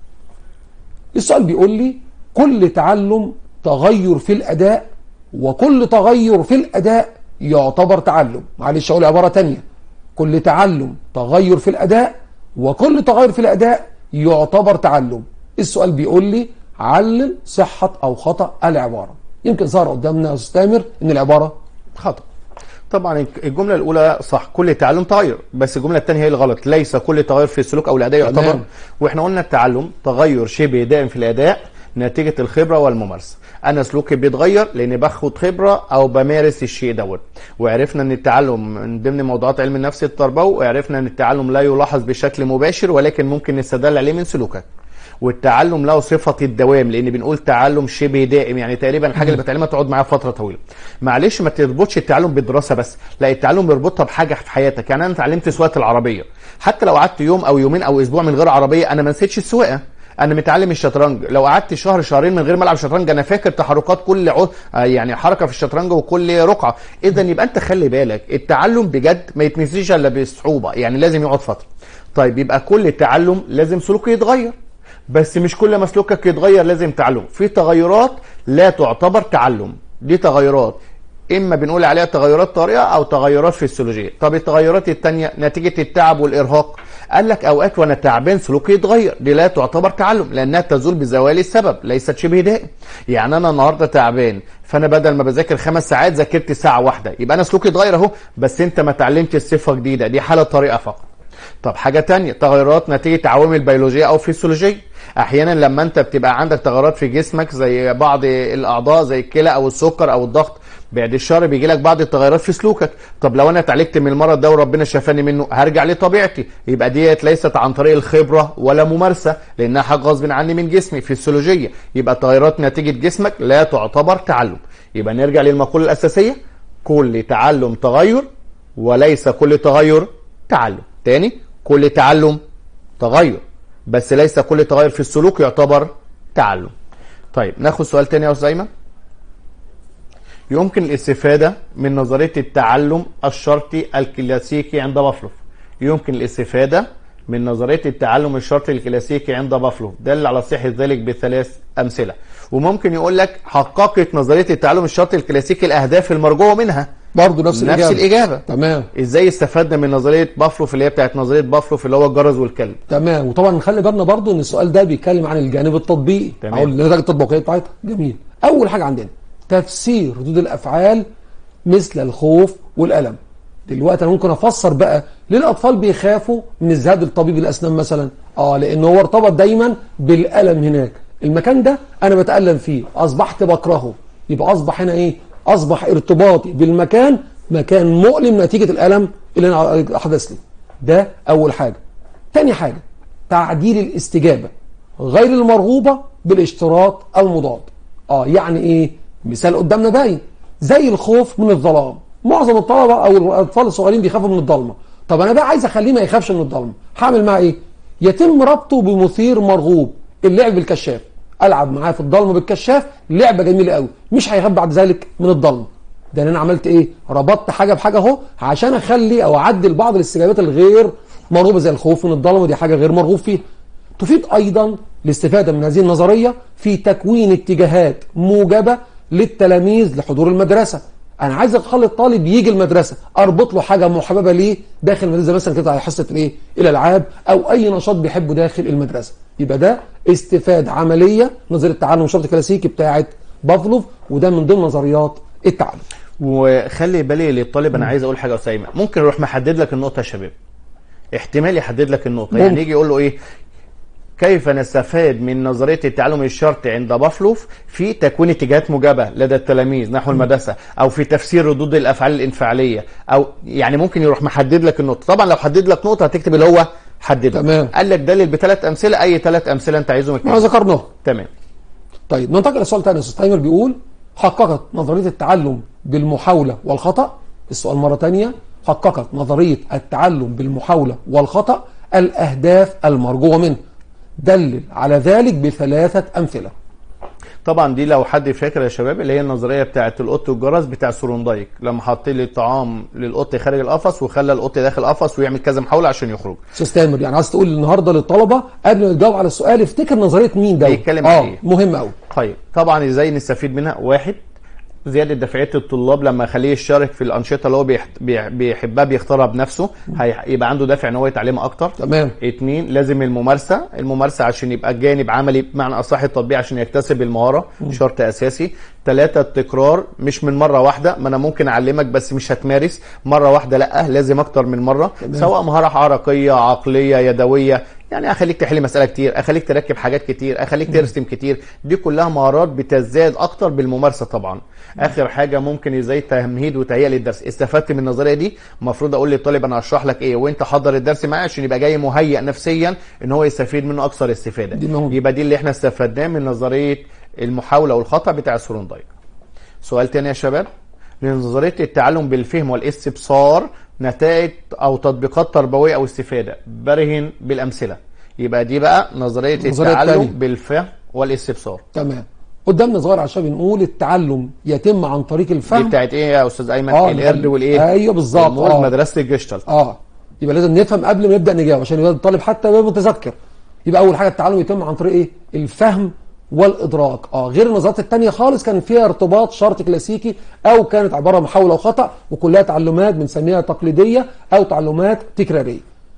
السؤال بيقول لي كل تعلم تغير في الأداء، وكل تغير في الأداء يعتبر تعلم. معلش أقول عبارة تانية، كل تعلم تغير في الأداء وكل تغير في الأداء يعتبر تعلم. السؤال بيقول لي علل صحة أو خطأ العبارة. يمكن ظهر قدامنا يا أستاذ تامر إن العبارة خطأ. طبعا الجمله الاولى صح، كل تعلم تغير، بس الجمله الثانيه هي الغلط، ليس كل تغير في السلوك او الاداء يعتبر. تمام. واحنا قلنا التعلم تغير شبه دائم في الاداء نتيجه الخبره والممارسه. انا سلوكي بيتغير لاني باخد خبره او بمارس الشيء دوت. وعرفنا ان التعلم من ضمن موضوعات علم النفس التربوي، وعرفنا ان التعلم لا يلاحظ بشكل مباشر ولكن ممكن نستدل عليه من سلوكك. والتعلم له صفه الدوام، لان بنقول تعلم شبه دائم، يعني تقريبا الحاجه اللي بتعلمها تقعد معاها فتره طويله. معلش ما تربطش التعلم بالدراسه بس، لا التعلم بيربطها بحاجه في حياتك. يعني انا اتعلمت سواقه العربيه، حتى لو قعدت يوم او يومين او اسبوع من غير عربيه انا ما نسيتش السواقه. انا متعلم الشطرنج، لو قعدت شهر شهرين من غير ما العب شطرنج انا فاكر تحركات كل يعني حركه في الشطرنج وكل رقعه. اذا يبقى انت خلي بالك التعلم بجد ما يتنسيش الا بصعوبه، يعني لازم يقعد فتره. طيب يبقى كل تعلم لازم سلوكه يتغير، بس مش كل ما سلوكك يتغير لازم تعلم. في تغيرات لا تعتبر تعلم، دي تغيرات اما بنقول عليها تغيرات طارئه او تغيرات فسيولوجيه. طب التغيرات الثانيه نتيجه التعب والارهاق، قال لك اوقات وانا تعبان سلوكي يتغير، دي لا تعتبر تعلم لانها تزول بزوال السبب، ليست شبه دائم. يعني انا النهارده تعبان، فانا بدل ما بذاكر 5 ساعات ذاكرت ساعه واحده، يبقى انا سلوكي اتغير اهو، بس انت ما اتعلمتش صفه جديده، دي حاله طارئه فقط. طب حاجه ثانيه، تغيرات نتيجه عوامل بيولوجيه او فسيولوجيه. احيانا لما انت بتبقى عندك تغيرات في جسمك زي بعض الاعضاء زي الكلى او السكر او الضغط، بعد الشهر بيجي لك بعض التغيرات في سلوكك. طب لو انا اتعالجت من المرض ده وربنا شفاني منه هرجع لطبيعتي، يبقى ديت ليست عن طريق الخبره ولا ممارسه، لانها حاجه غصب عني من جسمي فسيولوجيه. يبقى التغيرات نتيجه جسمك لا تعتبر تعلم. يبقى نرجع للمقوله الاساسيه، كل تعلم تغير وليس كل تغير تعلم. تاني، كل تعلم تغير بس ليس كل تغير في السلوك يعتبر تعلم. طيب ناخد سؤال تاني يا استاذ ايمن. يمكن الاستفادة من نظرية التعلم الشرطي الكلاسيكي عند بافلوف. يمكن الاستفادة من نظرية التعلم الشرطي الكلاسيكي عند بافلوف، دل على صحة ذلك ب3 أمثلة. وممكن يقول لك حققت نظرية التعلم الشرطي الكلاسيكي الأهداف المرجوة منها، برضه نفس الإجابة. تمام. ازاي استفدنا من نظرية بافلوف اللي هي بتاعت نظرية بافلوف اللي هو الجرس والكلب. تمام. وطبعا نخلي بالنا برضه ان السؤال ده بيتكلم عن الجانب التطبيقي او النتائج التطبيقيه بتاعتها. جميل. اول حاجه عندنا تفسير ردود الافعال مثل الخوف والالم. دلوقتي انا ممكن افسر بقى ليه الاطفال بيخافوا من الذهاب لطبيب الاسنان مثلا. لان هو ارتبط دايما بالالم هناك، المكان ده انا بتالم فيه اصبحت بكرهه، يبقى اصبح هنا ايه؟ اصبح ارتباطي بالمكان مكان مؤلم نتيجه الالم اللي انا حدث لي. ده اول حاجه. تاني حاجه تعديل الاستجابه غير المرغوبه بالاشتراط المضاد. يعني ايه؟ مثال قدامنا باين زي الخوف من الظلام. معظم الطلبه او الاطفال الصغيرين بيخافوا من الضلمه. طب انا بقى عايز اخليه ما يخافش من الضلمه، هعمل معاه ايه؟ يتم ربطه بمثير مرغوب، اللعب بالكشاف. العب معاه في الضلمه بالكشاف، لعبه جميله قوي، مش هيخاف بعد ذلك من الضلمه. ده انا عملت ايه؟ ربطت حاجه بحاجه اهو عشان اخلي او اعدل بعض الاستجابات الغير مرغوبه زي الخوف من الضلمه، دي حاجه غير مرغوب فيها. تفيد ايضا الاستفاده من هذه النظريه في تكوين اتجاهات موجبه للتلاميذ لحضور المدرسه. انا عايز اخلي الطالب يجي المدرسه، اربط له حاجه محببه ليه داخل المدرسه، مثلا كده حصه الايه؟ الالعاب او اي نشاط بيحبه داخل المدرسه. يبقى ده استفاده عمليه نظريه التعلم الشرطي الكلاسيكي بتاعه بافلوف، وده من ضمن نظريات التعلم. وخلي بالي للطالب، انا عايز اقول حاجه يا اسامه، ممكن اروح محدد لك النقطه يا شباب. احتمال يحدد لك النقطه. ممكن. يعني يجي يقول له ايه، كيف نستفاد من نظريه التعلم الشرطي عند بافلوف في تكوين اتجاهات موجبه لدى التلاميذ نحو المدرسه، او في تفسير ردود الافعال الانفعاليه، او يعني ممكن يروح محدد لك النقطه. طبعا لو حدد لك نقطه هتكتب اللي هو حددها. تمام. قال لك دلل بثلاث امثله، اي ثلاث امثله انت عايزهم ما ذكرناه. تمام. طيب ننتقل لسؤال ثاني. استاذ تايمر بيقول حققت نظريه التعلم بالمحاوله والخطا. السؤال مره ثانيه، حققت نظريه التعلم بالمحاوله والخطا الاهداف المرجوه منه، دلل على ذلك بثلاثه امثله. طبعا دي لو حد فاكر يا شباب اللي هي النظريه بتاعه القط والجرس بتاع سورندايك، لما حط لي الطعام للقط خارج القفص وخلى القط داخل القفص ويعمل كذا محاوله عشان يخرج. استاذ تامر، يعني عايز تقول النهارده للطلبه قبل ما تجاوب على السؤال افتكر نظريه مين ده؟ بيتكلم عن ايه؟ مهم قوي. طيب طبعا ازاي نستفيد منها؟ واحد، زياده دفعيه الطلاب لما اخليه يشارك في الانشطه اللي هو بيحبها بيختارها بنفسه، هيبقى عنده دافع ان هو يتعلمها اكتر. تمام. اتنين، لازم الممارسه عشان يبقى جانب عملي بمعنى اصح التطبيق عشان يكتسب المهاره، شرط اساسي. ثلاثة، التكرار مش من مره واحده، ما انا ممكن اعلمك بس مش هتمارس مره واحده، لا لازم اكتر من مره. تمام. سواء مهاره حركيه، عقليه، يدويه، يعني اخليك تحل مساله كتير، اخليك تركب حاجات كتير، اخليك ترسم كتير، دي كلها مهارات بتزداد اكتر بالممارسه طبعا. اخر حاجه ممكن ازاي تمهيد وتهيئه للدرس. استفدت من النظريه دي، المفروض اقول للطالب انا هشرح لك ايه وانت حضر الدرس معايا عشان يبقى جاي مهيئ نفسيا ان هو يستفيد منه اكثر استفاده. يبقى دي اللي احنا استفدناه من نظريه المحاوله والخطا بتاع سورندايك. سؤال تاني يا شباب، لنظريه التعلم بالفهم والاستبصار نتائج او تطبيقات تربويه او استفاده، برهن بالامثله. يبقى دي بقى نظريه التعلم بالفهم والاستبصار. تمام. قدامنا صغير عشان بنقول التعلم يتم عن طريق الفهم. دي بتاعت ايه يا استاذ ايمن؟ القرد والايه؟ ايوه بالظبط. مدرسه الجشتلت. يبقى لازم نفهم قبل ما نبدا نجاوب عشان يبقى الطالب حتى يبقى متذكر. يبقى اول حاجه التعلم يتم عن طريق ايه؟ الفهم والادراك. غير النظريات الثانيه خالص كان فيها ارتباط شرط كلاسيكي او كانت عباره عن محاوله وخطا، وكلها تعلمات بنسميها تقليديه او تعلمات تكراريه.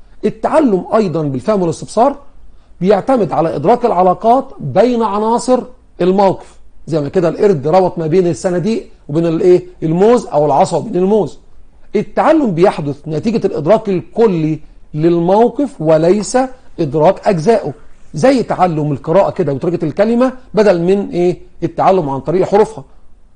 التعلم ايضا بالفهم والاستبصار بيعتمد على ادراك العلاقات بين عناصر الموقف، زي ما كده القرد ربط ما بين الصناديق وبين الايه؟ الموز، او العصا وبين الموز. التعلم بيحدث نتيجه الادراك الكلي للموقف وليس ادراك اجزائه، زي تعلم القراءه كده وطريقه الكلمه بدل من ايه؟ التعلم عن طريق حروفها.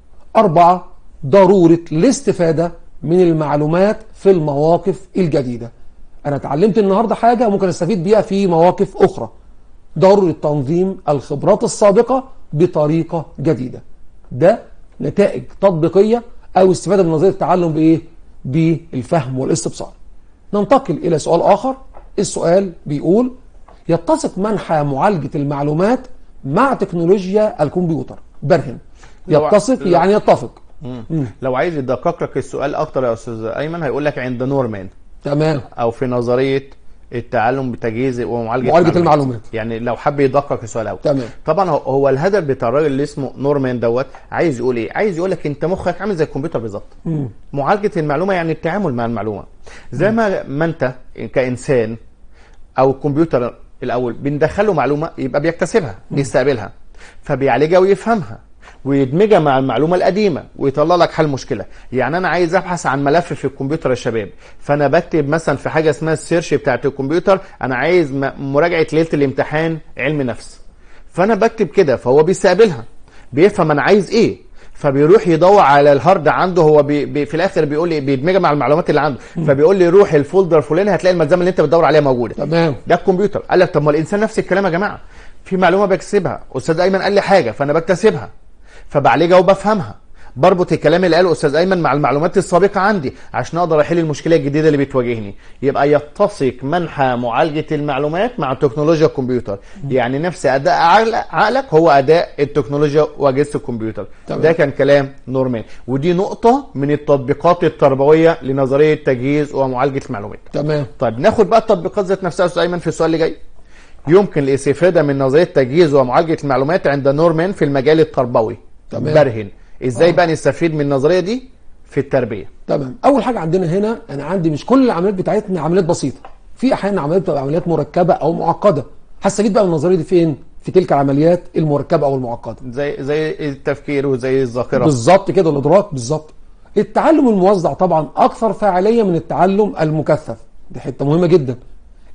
4، ضروره الاستفاده من المعلومات في المواقف الجديده. انا اتعلمت النهارده حاجه ممكن استفيد بيها في مواقف اخرى. ضرورة تنظيم الخبرات السابقة بطريقة جديدة. ده نتائج تطبيقية أو استفادة من نظرية التعلم بإيه؟ بالفهم والاستبصار. ننتقل إلى سؤال آخر. السؤال بيقول يتسق منحى معالجة المعلومات مع تكنولوجيا الكمبيوتر. برهن. يتسق يعني يتفق. لو عايز يدقق لك السؤال أكتر يا أستاذ أيمن هيقول لك عند نورمان. تمام. أو في نظرية التعلم بتجهيز ومعالجه المعلومات. يعني لو حب يدقق السؤال قوي. تمام. طبعا هو الهدف بتاع الراجل اللي اسمه نورمان دوت عايز يقول ايه؟ عايز يقول لك انت مخك عامل زي الكمبيوتر بالظبط. معالجه المعلومه يعني التعامل مع المعلومه. زي ما انت كانسان او الكمبيوتر الاول بندخله معلومه يبقى بيكتسبها، بيستقبلها، فبيعالجها ويفهمها ويدمجها مع المعلومه القديمه ويطلع لك حل مشكله. يعني انا عايز ابحث عن ملف في الكمبيوتر يا شباب، فانا بكتب مثلا في حاجه اسمها السيرش بتاعت الكمبيوتر انا عايز مراجعه ليله الامتحان علم نفس، فانا بكتب كده فهو بيستقبلها، بيفهم انا عايز ايه، فبيروح يدور على الهارد عنده. هو في الاخر بيقول لي بيدمجها مع المعلومات اللي عنده، فبيقول لي روح الفولدر فلاني هتلاقي الملزمه اللي انت بتدور عليها موجوده. تمام. ده الكمبيوتر. قال لك طب ما الانسان نفس الكلام يا جماعه، في معلومه بكسبها، استاذ ايمن قال لي حاجه فانا بكتسبها فبعالجها وبفهمها، بربط الكلام اللي قاله استاذ ايمن مع المعلومات السابقه عندي عشان اقدر احل المشكله الجديده اللي بتواجهني. يبقى يتسق منحى معالجه المعلومات مع تكنولوجيا الكمبيوتر. يعني نفس اداء عقلك هو اداء التكنولوجيا واجهزه الكمبيوتر. تمام. ده كان كلام نورمان، ودي نقطه من التطبيقات التربويه لنظريه تجهيز ومعالجه المعلومات. تمام. طيب ناخد بقى التطبيقات ذات نفسها استاذ ايمن في السؤال اللي جاي. يمكن الاستفاده من نظريه تجهيز ومعالجه المعلومات عند نورمان في المجال التربوي. تمام. برهن ازاي بقى نستفيد من النظريه دي في التربيه. تمام. اول حاجه عندنا هنا، انا عندي مش كل العمليات بتاعتنا عمليات بسيطه، في احيانا عمليات بتبقى عمليات مركبه او معقده. هستفيد بقى من النظريه دي فين؟ في تلك العمليات المركبه او المعقده، زي التفكير وزي الذاكره بالظبط كده، الادراك بالظبط. التعلم الموزع طبعا اكثر فاعليه من التعلم المكثف، دي حته مهمه جدا.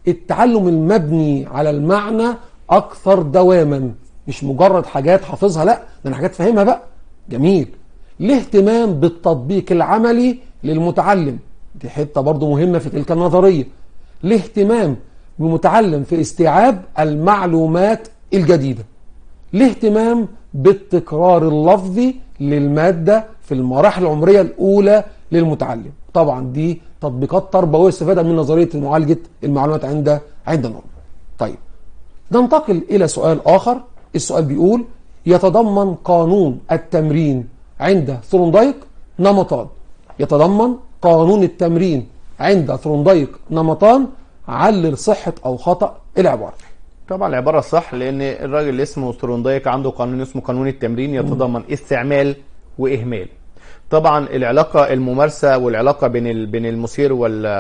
التعلم المبني على المعنى أكثر دواما، مش مجرد حاجات حافظها، لا ده أنا حاجات فاهمها بقى. جميل. الاهتمام بالتطبيق العملي للمتعلم، دي حتة برضو مهمة في تلك النظرية. الاهتمام بمتعلم في استيعاب المعلومات الجديدة. الاهتمام بالتكرار اللفظي للمادة في المراحل العمرية الأولى للمتعلم. طبعا دي تطبيقات تربوية استفادة من نظرية معالجة المعلومات عند نورمان. طيب ننتقل إلى سؤال آخر. السؤال بيقول: يتضمن قانون التمرين عند ثورندايك نمطان. يتضمن قانون التمرين عند ثورندايك نمطان، علل صحة أو خطأ العبارة. طبعا العبارة صح، لأن الراجل اللي اسمه ثورندايك عنده قانون اسمه قانون التمرين يتضمن استعمال وإهمال. طبعا العلاقة الممارسة والعلاقة بين المثير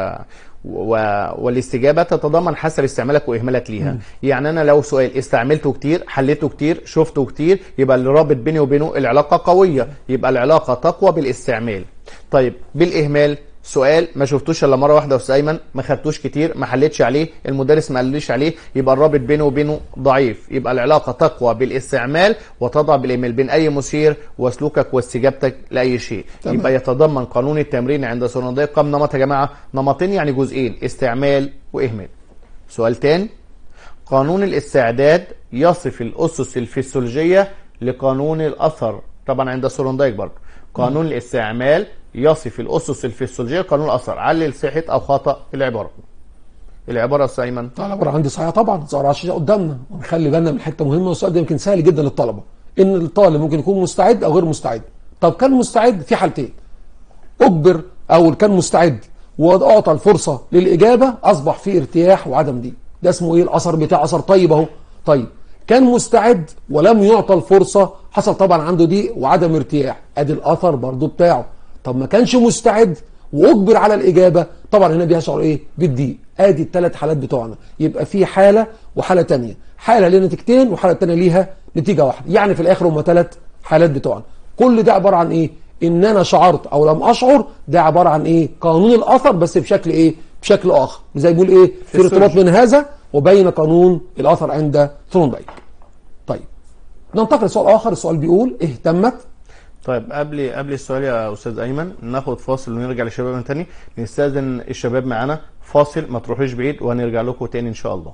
والاستجابة تتضمن حسب استعمالك وإهمالك ليها. يعني أنا لو سؤال استعملته كتير، حليته كتير، شفته كتير، يبقى الرابط بيني وبينه العلاقة قوية، يبقى العلاقة تقوى بالاستعمال. طيب بالإهمال، سؤال ما شفتوش الا مره واحده استاذ ايمن، ما خدتوش كتير، ما حلتش عليه، المدرس ما قاليش عليه، يبقى الرابط بينه وبينه ضعيف، يبقى العلاقه تقوى بالاستعمال وتضع بالايميل بين اي مثير وسلوكك واستجابتك لاي شيء. تمام. يبقى يتضمن قانون التمرين عند ثورندايك كم نمط يا جماعه؟ نمطين، يعني جزئين، استعمال واهمال. سؤال تاني: قانون الاستعداد يصف الاسس الفسيولوجيه لقانون الاثر. طبعا عند ثورندايك برضه قانون الاستعمال يصف الاسس الفسيولوجيه لقانون الاثر، علل صحه او خطا العباره. العباره يا استاذ ايمن. العباره عندي صحيحه طبعا، ظهر على الشاشه قدامنا، ونخلي بالنا من حته مهمه، والسؤال ده يمكن سهل جدا للطلبه، ان الطالب ممكن يكون مستعد او غير مستعد. طب كان مستعد في حالتين: اجبر او كان مستعد واعطى الفرصه للاجابه، اصبح في ارتياح وعدم ضيق، ده اسمه ايه؟ الاثر بتاع اثر طيب اهو. طيب كان مستعد ولم يعطى الفرصه، حصل طبعا عنده ضيق وعدم ارتياح، ادي الاثر برضو بتاعه. طب ما كانش مستعد واجبر على الاجابه، طبعا هنا بيشعر ايه؟ بالضيق. ادي الثلاث حالات بتوعنا، يبقى في حاله وحاله ثانيه، حاله ليها نتيجتين وحاله ثانيه ليها نتيجه واحده، يعني في الاخر هم ثلاث حالات بتوعنا. كل ده عباره عن ايه؟ ان انا شعرت او لم اشعر، ده عباره عن ايه؟ قانون الاثر بس بشكل ايه؟ بشكل اخر، زي بيقول ايه؟ في ارتباط بين هذا وبين قانون الاثر عند ثورندايك. طيب ننتقل لسؤال اخر. السؤال بيقول: اهتمت. طيب قبل السؤال يا استاذ ايمن ناخد فاصل ونرجع للشباب من تاني. نستاذن الشباب معانا فاصل، ما تروحوش بعيد وهنرجع لكم تاني ان شاء الله.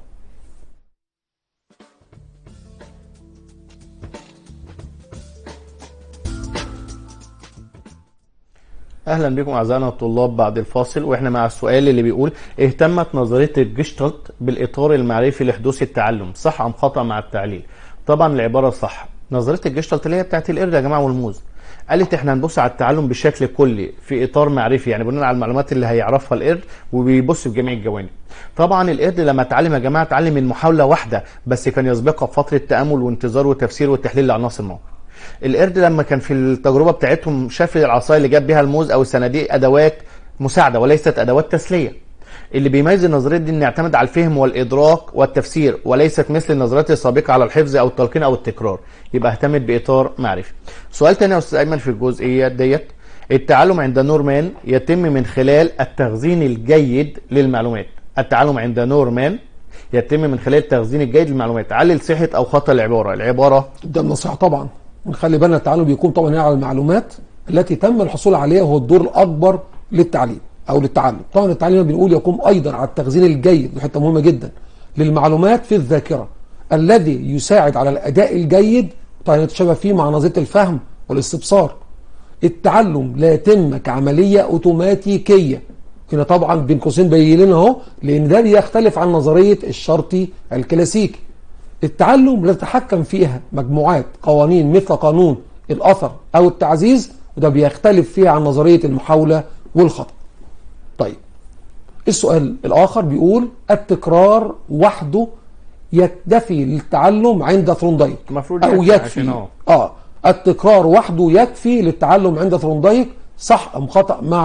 اهلا بكم اعزائنا الطلاب بعد الفاصل، واحنا مع السؤال اللي بيقول: اهتمت نظريه الجشتالت بالاطار المعرفي لحدوث التعلم، صح ام خطا مع التعليل؟ طبعا العباره صح. نظريه الجشتالت اللي هي بتاعت القرد يا جماعه والموز، قالت احنا هنبص على التعلم بشكل كلي في اطار معرفي، يعني بناء على المعلومات اللي هيعرفها القرد وبيبص في جميع الجوانب. طبعا القرد لما اتعلم يا جماعه اتعلم من محاوله واحده بس، كان يسبقها فتره تامل وانتظار وتفسير وتحليل لعناصر الموقف. القرد لما كان في التجربه بتاعتهم شاف العصايه اللي جاب بيها الموز او الصناديق ادوات مساعده وليست ادوات تسليه. اللي بيميز النظريه دي ان يعتمد على الفهم والادراك والتفسير، وليست مثل النظريات السابقه على الحفظ او التلقين او التكرار. يبقى اهتمت باطار معرفي. سؤال تاني يا استاذ ايمن في الجزئيه ديت: التعلم عند نورمان يتم من خلال التخزين الجيد للمعلومات. التعلم عند نورمان يتم من خلال التخزين الجيد للمعلومات، علل صحه او خطا العباره. العباره ده النصيحه طبعا، ونخلي بالنا التعلم بيكون طبعا على المعلومات التي تم الحصول عليها، وهو الدور الاكبر للتعليم او للتعلم. طبعا التعليم بنقول يقوم ايضا على التخزين الجيد، دي حته مهمه جدا، للمعلومات في الذاكره، الذي يساعد على الاداء الجيد. طبعا يتشابه فيه مع نظريه الفهم والاستبصار. التعلم لا يتم كعمليه اوتوماتيكيه، هنا طبعا بين قوسين بين لنا اهو، لان ده بيختلف عن نظريه الشرطي الكلاسيكي. التعلم لا تتحكم فيها مجموعات قوانين مثل قانون الاثر او التعزيز، وده بيختلف فيها عن نظريه المحاوله والخطا. طيب السؤال الاخر بيقول: التكرار وحده يكتفي للتعلم عند ثورندايك او يكفي؟ التكرار وحده يكفي للتعلم عند ثورندايك، صح ام خطا مع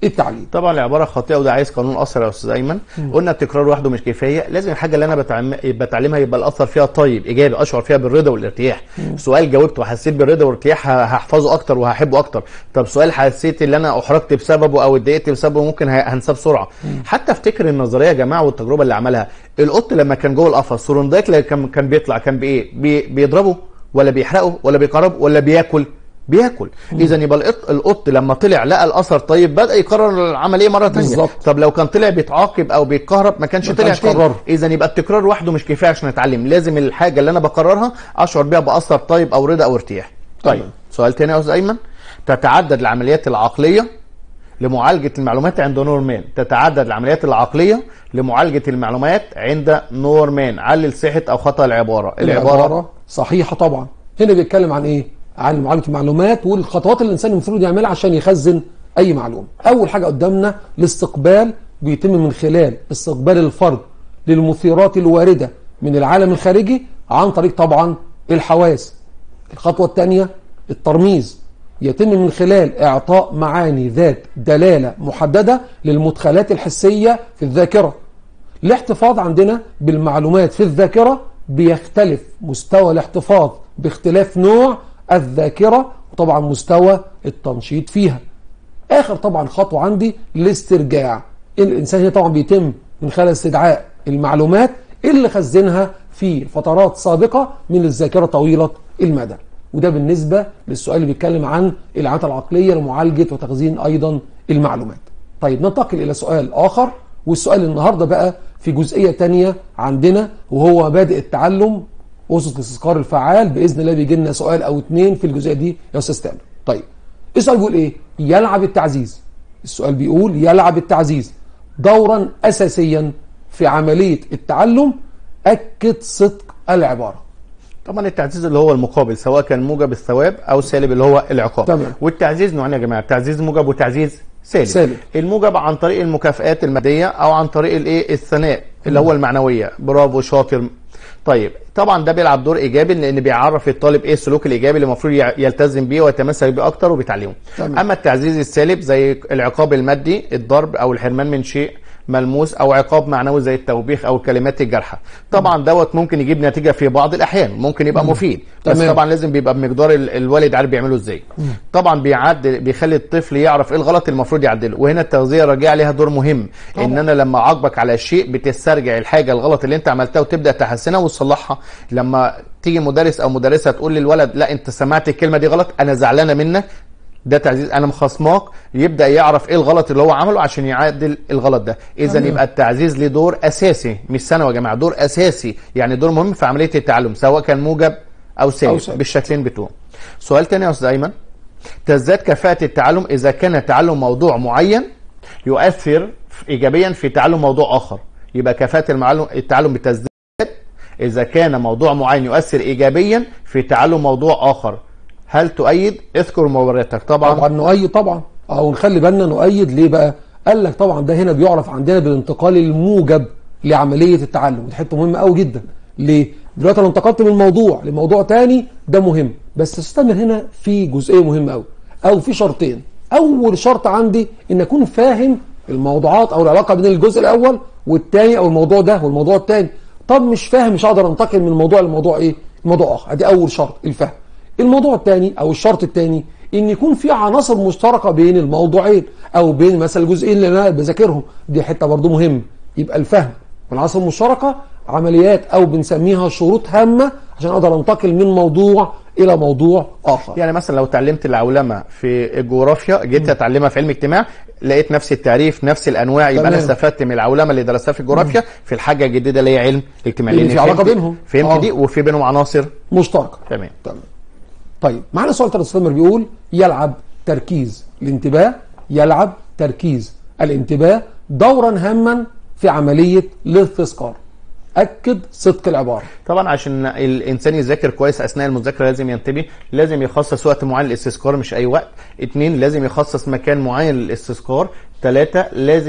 التعليم. طبعا العباره خاطئه، وده عايز قانون اثر يا استاذ ايمن. قلنا التكرار لوحده مش كفايه، لازم الحاجه اللي انا بتعلمها يبقى الاثر فيها طيب ايجابي، اشعر فيها بالرضا والارتياح. سؤال جاوبت وحسيت بالرضا والارتياح هحفظه اكتر وهحبه اكتر. طب سؤال حسيت ان انا احرجت بسببه او اتضايقت بسببه ممكن هنساه بسرعه. حتى افتكر النظريه يا جماعه والتجربه اللي عملها القط لما كان جوه القفص، سورندايك كان بيطلع كان بايه؟ بيضربه ولا بيحرقه ولا بيقرب ولا بياكل؟ بياكل. اذا يبقى القط لما طلع لقى الاثر طيب بدا يكرر العمليه مره ثانيه. بالظبط. طب لو كان طلع بيتعاقب او بيتكهرب ما كانش طلع تاني. اذا يبقى التكرار لوحده مش كفايه عشان اتعلم، لازم الحاجه اللي انا بكررها اشعر بيها باثر طيب او رضا او ارتياح. طيب سؤال ثاني يا استاذ ايمن. تتعدد العمليات العقليه لمعالجه المعلومات عند نورمان. تتعدد العمليات العقليه لمعالجه المعلومات عند نورمان. علل صحه او خطا العباره صحيحه طبعا. هنا بيتكلم عن ايه؟ عن معالجه المعلومات والخطوات اللي الانسان المفروض يعملها عشان يخزن اي معلومه. اول حاجه قدامنا الاستقبال، بيتم من خلال استقبال الفرد للمثيرات الوارده من العالم الخارجي عن طريق طبعا الحواس. الخطوه الثانيه الترميز، يتم من خلال اعطاء معاني ذات دلاله محدده للمدخلات الحسيه في الذاكره. الاحتفاظ عندنا بالمعلومات في الذاكره بيختلف مستوى الاحتفاظ باختلاف نوع الذاكرة وطبعا مستوى التنشيط فيها. آخر طبعا خطوة عندي الاسترجاع. الإنسان هنا طبعا بيتم من خلال استدعاء المعلومات اللي خزنها في فترات سابقة من الذاكرة طويلة المدى. وده بالنسبة للسؤال اللي بيتكلم عن العادات العقلية لمعالجة وتخزين أيضا المعلومات. طيب ننتقل إلى سؤال آخر، والسؤال النهاردة بقى في جزئية تانية عندنا وهو مبادئ التعلم أسس الاستذكار الفعال. بإذن الله بيجي لنا سؤال أو اتنين في الجزئية دي يا أستاذ تامر. طيب السؤال بيقول إيه؟ يلعب التعزيز. السؤال بيقول يلعب التعزيز دورا أساسيا في عملية التعلم. أكد صدق العبارة. طبعا التعزيز اللي هو المقابل، سواء كان موجب الثواب او سالب اللي هو العقاب. تمام. والتعزيز نوعين يا جماعه، تعزيز موجب وتعزيز سالب. الموجب عن طريق المكافآت الماديه او عن طريق الايه الثناء اللي هو المعنويه، برافو شاطر. طيب طبعا ده بيلعب دور ايجابي لان بيعرف الطالب ايه السلوك الايجابي اللي المفروض يلتزم بيه ويتمسك بيه اكتر وبيتعلمه. اما التعزيز السالب زي العقاب المادي، الضرب او الحرمان من شيء ملموس او عقاب معنوي زي التوبيخ او الكلمات الجارحه. طبعا دوت ممكن يجيب نتيجه في بعض الاحيان، ممكن يبقى مفيد، بس طبعا لازم بيبقى بمقدار الوالد عارف بيعمله ازاي. طبعا بيخلي الطفل يعرف ايه الغلط المفروض يعدله. وهنا التغذيه الراجعه ليها دور مهم. ان انا لما اعاقبك على شيء بتسترجع الحاجه الغلط اللي انت عملتها وتبدا تحسنها وتصلحها. لما تيجي مدرس او مدرسه تقول للولد لا انت سمعت الكلمه دي غلط، انا زعلانه منك، ده تعزيز، انا مخصماك، يبدا يعرف ايه الغلط اللي هو عمله عشان يعدل الغلط ده. اذا يبقى التعزيز له دور اساسي، مش ثانوي يا جماعه، دور اساسي، يعني دور مهم في عمليه التعلم سواء كان موجب او سالب بالشكلين بتوعه. سؤال تاني يا استاذ ايمن. تزداد كفاءه التعلم اذا كان تعلم موضوع معين يؤثر ايجابيا في تعلم موضوع اخر. يبقى كفاءه التعلم بتزداد اذا كان موضوع معين يؤثر ايجابيا في تعلم موضوع اخر. هل تؤيد؟ اذكر مبرراتك. طبعا نؤيد طبعا، او نخلي بالنا نؤيد ليه بقى؟ قال لك طبعا ده هنا بيعرف عندنا بالانتقال الموجب لعمليه التعلم، ودي حته مهمه قوي جدا. ليه؟ دلوقتي انا انتقلت من موضوع لموضوع تاني، ده مهم، بس استمر هنا في جزئيه مهمه قوي او في شرطين. اول شرط عندي ان اكون فاهم الموضوعات او العلاقه بين الجزء الاول والثاني او الموضوع ده والموضوع الثاني. طب مش فاهم، مش هقدر انتقل من موضوع لموضوع ايه؟ موضوع اخر. ادي اول شرط، الفهم. الموضوع الثاني او الشرط الثاني ان يكون في عناصر مشتركه بين الموضوعين او بين مثلا الجزئين اللي انا بذاكرهم. دي حته برضو مهم. يبقى الفهم والعناصر المشتركه عمليات او بنسميها شروط هامه عشان اقدر انتقل من موضوع الى موضوع اخر. يعني مثلا لو اتعلمت العولمه في الجغرافيا جيت اتعلمها في علم اجتماع، لقيت نفس التعريف نفس الانواع، يبقى انا استفدت من العولمه اللي درستها في الجغرافيا في الحاجه الجديده اللي هي علم الاجتماع، لان في علاقه بينهم. فهمت دي، وفي بينهم عناصر مشتركه. تمام. طيب معنا سؤال ترانسفورمر بيقول يلعب تركيز الانتباه، يلعب تركيز الانتباه دورا هاما في عمليه الاستذكار. أكد صدق العبارة. طبعا عشان الإنسان يذاكر كويس أثناء المذاكرة لازم ينتبه، لازم يخصص وقت معين للاستذكار مش أي وقت. 2 لازم يخصص مكان معين للاستذكار. 3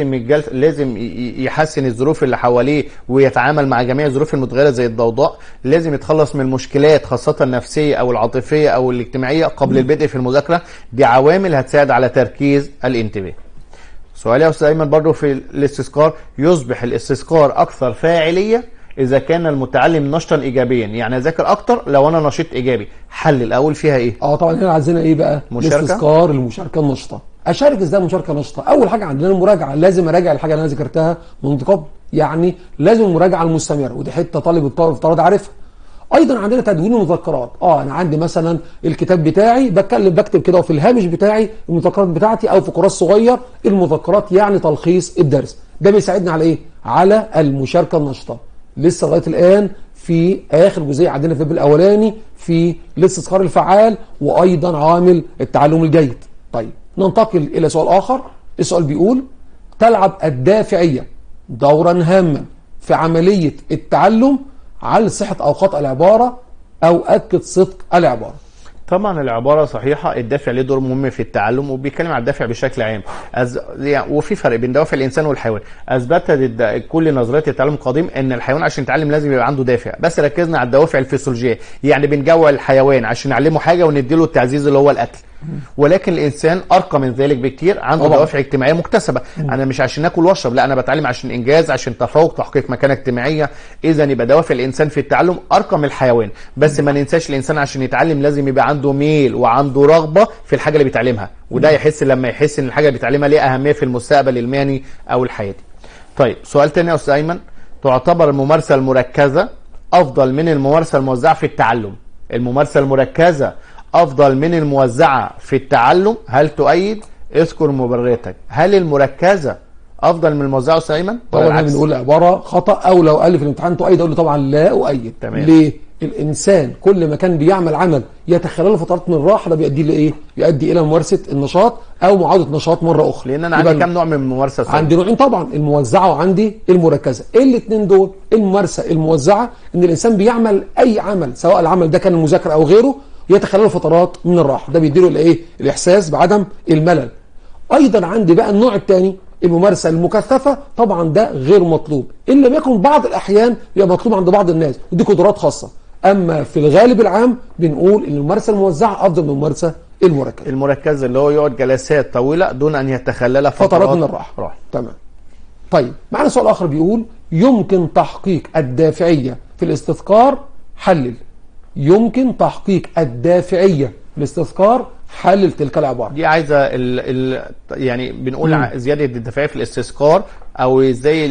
لازم يحسن الظروف اللي حواليه ويتعامل مع جميع الظروف المتغيرة زي الضوضاء. لازم يتخلص من المشكلات خاصة النفسية أو العاطفية أو الاجتماعية قبل البدء في المذاكرة. دي عوامل هتساعد على تركيز الانتباه. سؤال يا استاذ ايمن برضه في الاستذكار، يصبح الاستذكار اكثر فاعليه اذا كان المتعلم نشطا ايجابيا، يعني اذاكر اكتر لو انا نشيط ايجابي. حل الاول فيها ايه؟ طبعا هنا عايزين ايه بقى؟ مشاركة؟ الاستذكار، المشاركه النشطه. اشارك ازاي مشاركه نشطه؟ اول حاجه عندنا المراجعه، لازم اراجع الحاجه اللي انا ذاكرتها منذ قبل، يعني لازم المراجعه المستمره، ودي حته طالب افتراض عارفها. ايضا عندنا تدوين المذكرات. انا عندي مثلا الكتاب بتاعي بكتب كده، وفي الهامش بتاعي المذكرات بتاعتي، او في كراس صغير المذكرات، يعني تلخيص الدرس. ده بيساعدنا على ايه؟ على المشاركه النشطه. لسه لغايه الان في اخر جزئيه عندنا في الباب الاولاني في الاستذكار الفعال، وايضا عامل التعلم الجيد. طيب ننتقل الى سؤال اخر. السؤال بيقول: تلعب الدافعيه دورا هاما في عمليه التعلم، على صحه اوقات العباره او اكد صدق العباره. طبعا العباره صحيحه، الدافع له دور مهم في التعلم، وبيتكلم على الدافع بشكل عام. يعني وفي فرق بين دوافع الانسان والحيوان. اثبتت كل نظريات التعلم القديم ان الحيوان عشان يتعلم لازم يبقى عنده دافع، بس ركزنا على الدوافع الفسيولوجيه، يعني بنجوع الحيوان عشان نعلمه حاجه ونديله التعزيز اللي هو الاكل. ولكن الانسان ارقى من ذلك بكتير، عنده دوافع اجتماعيه مكتسبه. انا مش عشان اكل واشرب، لا، انا بتعلم عشان انجاز، عشان تفوق، تحقيق مكانه اجتماعيه. اذا يبقى دوافع الانسان في التعلم ارقى من الحيوان. بس ما ننساش الانسان عشان يتعلم لازم يبقى عنده ميل وعنده رغبه في الحاجه اللي بيتعلمها، وده يحس لما يحس ان الحاجه اللي بيتعلمها ليها اهميه في المستقبل المهني او الحياتي. طيب سؤال تاني يا استاذ ايمن: تعتبر الممارسه المركزه افضل من الممارسه الموزعه في التعلم؟ الممارسه المركزه افضل من الموزعه في التعلم، هل تؤيد؟ اذكر مبرراتك. هل المركزه افضل من الموزعه يا استاذ ايمن؟ طبعا بنقول عباره خطا، او لو قال في الامتحان تؤيد اقول له طبعا لا اؤيد. تمام. ليه؟ الانسان كل ما كان بيعمل عمل يتخلله فترات من الراحه، ده بيؤدي لايه؟ يؤدي الى ممارسه النشاط او معاوده نشاط مره اخرى. لان انا عندي كام نوع من الممارسه؟ عندي نوعين طبعا، الموزعه وعندي المركزه. الاثنين دول، الممارسه الموزعه ان الانسان بيعمل اي عمل، سواء العمل ده كان المذاكره او غيره، يتخلله فترات من الراحه، ده بيديله الايه؟ الاحساس بعدم الملل. ايضا عندي بقى النوع الثاني، الممارسه المكثفه، طبعا ده غير مطلوب، ان لم يكن بعض الاحيان يبقى مطلوب عند بعض الناس، ودي قدرات خاصه. اما في الغالب العام بنقول ان الممارسه الموزعه افضل من الممارسه المركزه. المركزه اللي هو يقعد جلسات طويله دون ان يتخلل فترات من الراحه. تمام. طيب معنا سؤال اخر بيقول: يمكن تحقيق الدافعيه في الاستذكار، حلل. يمكن تحقيق الدافعية في الاستذكار، حلل تلك العبارة. دي عايزه يعني بنقول زياده الدافعيه في الاستذكار، او ازاي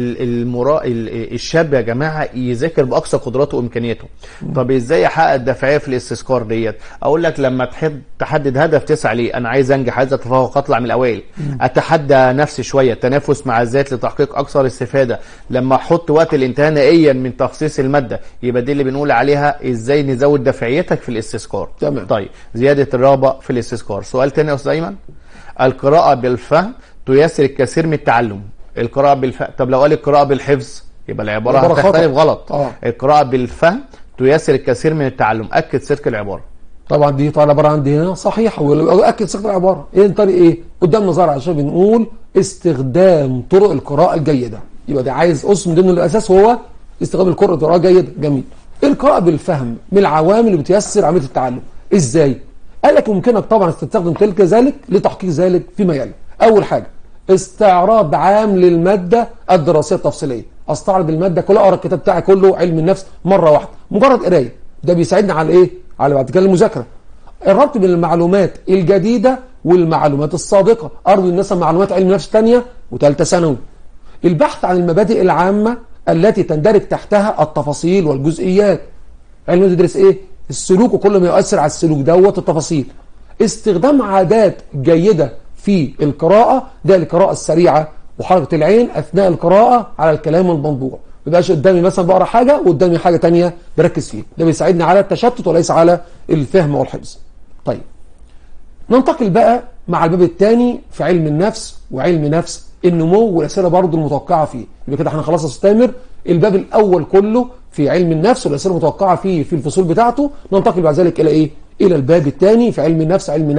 الشاب يا جماعه يذاكر باقصى قدراته وامكانياته. طب ازاي احقق الدافعيه في الاستذكار ديت؟ اقول لك لما تحدد هدف تسعى ليه. انا عايز انجح، عايز اتفوق، اطلع من الاوائل، اتحدى نفسي شويه، تنافس مع الذات لتحقيق اكثر استفاده. لما احط وقت الانتهاء نهائيا من تخصيص الماده، يبقى دي اللي بنقول عليها ازاي نزود دافعيتك في الاستذكار. تمام. طيب زياده الرغبه في الاستذكار. سؤال تاني يا استاذ ايمن: القراءه بالفهم تيسر الكثير من التعلم. القراءه بالفهم، طب لو قال القراءه بالحفظ يبقى العباره هتختلف غلط. القراءه بالفهم تيسر الكثير من التعلم، اكد صدق العباره. طبعا دي العباره عندي هنا صحيحه، واكد صدق العباره. ايه طريق ايه؟ قدامنا ظاهر عشان بنقول استخدام طرق القراءه الجيده، يبقى ده عايز اسم ضمن الاساس هو استخدام القراءه الجيده. جميل. القراءه بالفهم من العوامل اللي بتيسر عمليه التعلم. ازاي؟ قال لك يمكنك طبعا تستخدم تلك ذلك لتحقيق ذلك فيما يلي. اول حاجه استعراض عام للماده الدراسيه التفصيليه، استعرض الماده كلها، اقرا الكتاب بتاعي كله علم النفس مره واحده، مجرد قرايه. ده بيساعدنا على ايه؟ على بعد كده المذاكره. الربط بين المعلومات الجديده والمعلومات السابقه، ارض الناس معلومات علم نفس ثانيه وثالثه ثانوي. البحث عن المبادئ العامه التي تندرج تحتها التفاصيل والجزئيات. علم تدرس ايه؟ السلوك وكل ما يؤثر على السلوك دوت التفاصيل. استخدام عادات جيده في القراءه، ده القراءه السريعه وحركه العين اثناء القراءه على الكلام المنظور. ما يبقاش قدامي مثلا بقرا حاجه وقدامي حاجه ثانيه بركز فيها، ده بيساعدني على التشتت وليس على الفهم والحفظ. طيب ننتقل بقى مع الباب الثاني في علم النفس وعلم نفس النمو والاسئله برضه المتوقعه فيه. يبقى كده احنا خلاص استمر الباب الاول كله في علم النفس والاسئله المتوقعه فيه في الفصول بتاعته. ننتقل بعد ذلك الى ايه؟ الى الباب الثاني في علم النفس، علم نفس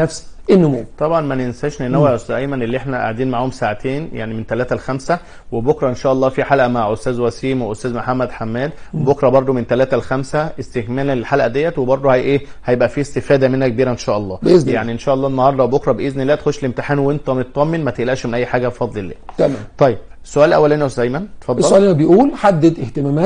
النمو. طبعا ما ننساش ننوع يا استاذ ايمن اللي احنا قاعدين معاهم ساعتين، يعني من 3 ل 5، وبكره ان شاء الله في حلقه مع استاذ وسيم واستاذ محمد حماد، بكره برضو من 3 ل 5 استكمالا للحلقه ديت، وبرضو هيبقى في استفاده منها كبيره ان شاء الله بإذن الله. يعني ان شاء الله النهارده وبكره باذن الله تخش الامتحان وانت مطمن، ما تقلقش من اي حاجه بفضل الله. تمام. طيب السؤال الاولاني يا استاذ ايمن اتفضل. السؤال اللي بيقول حدد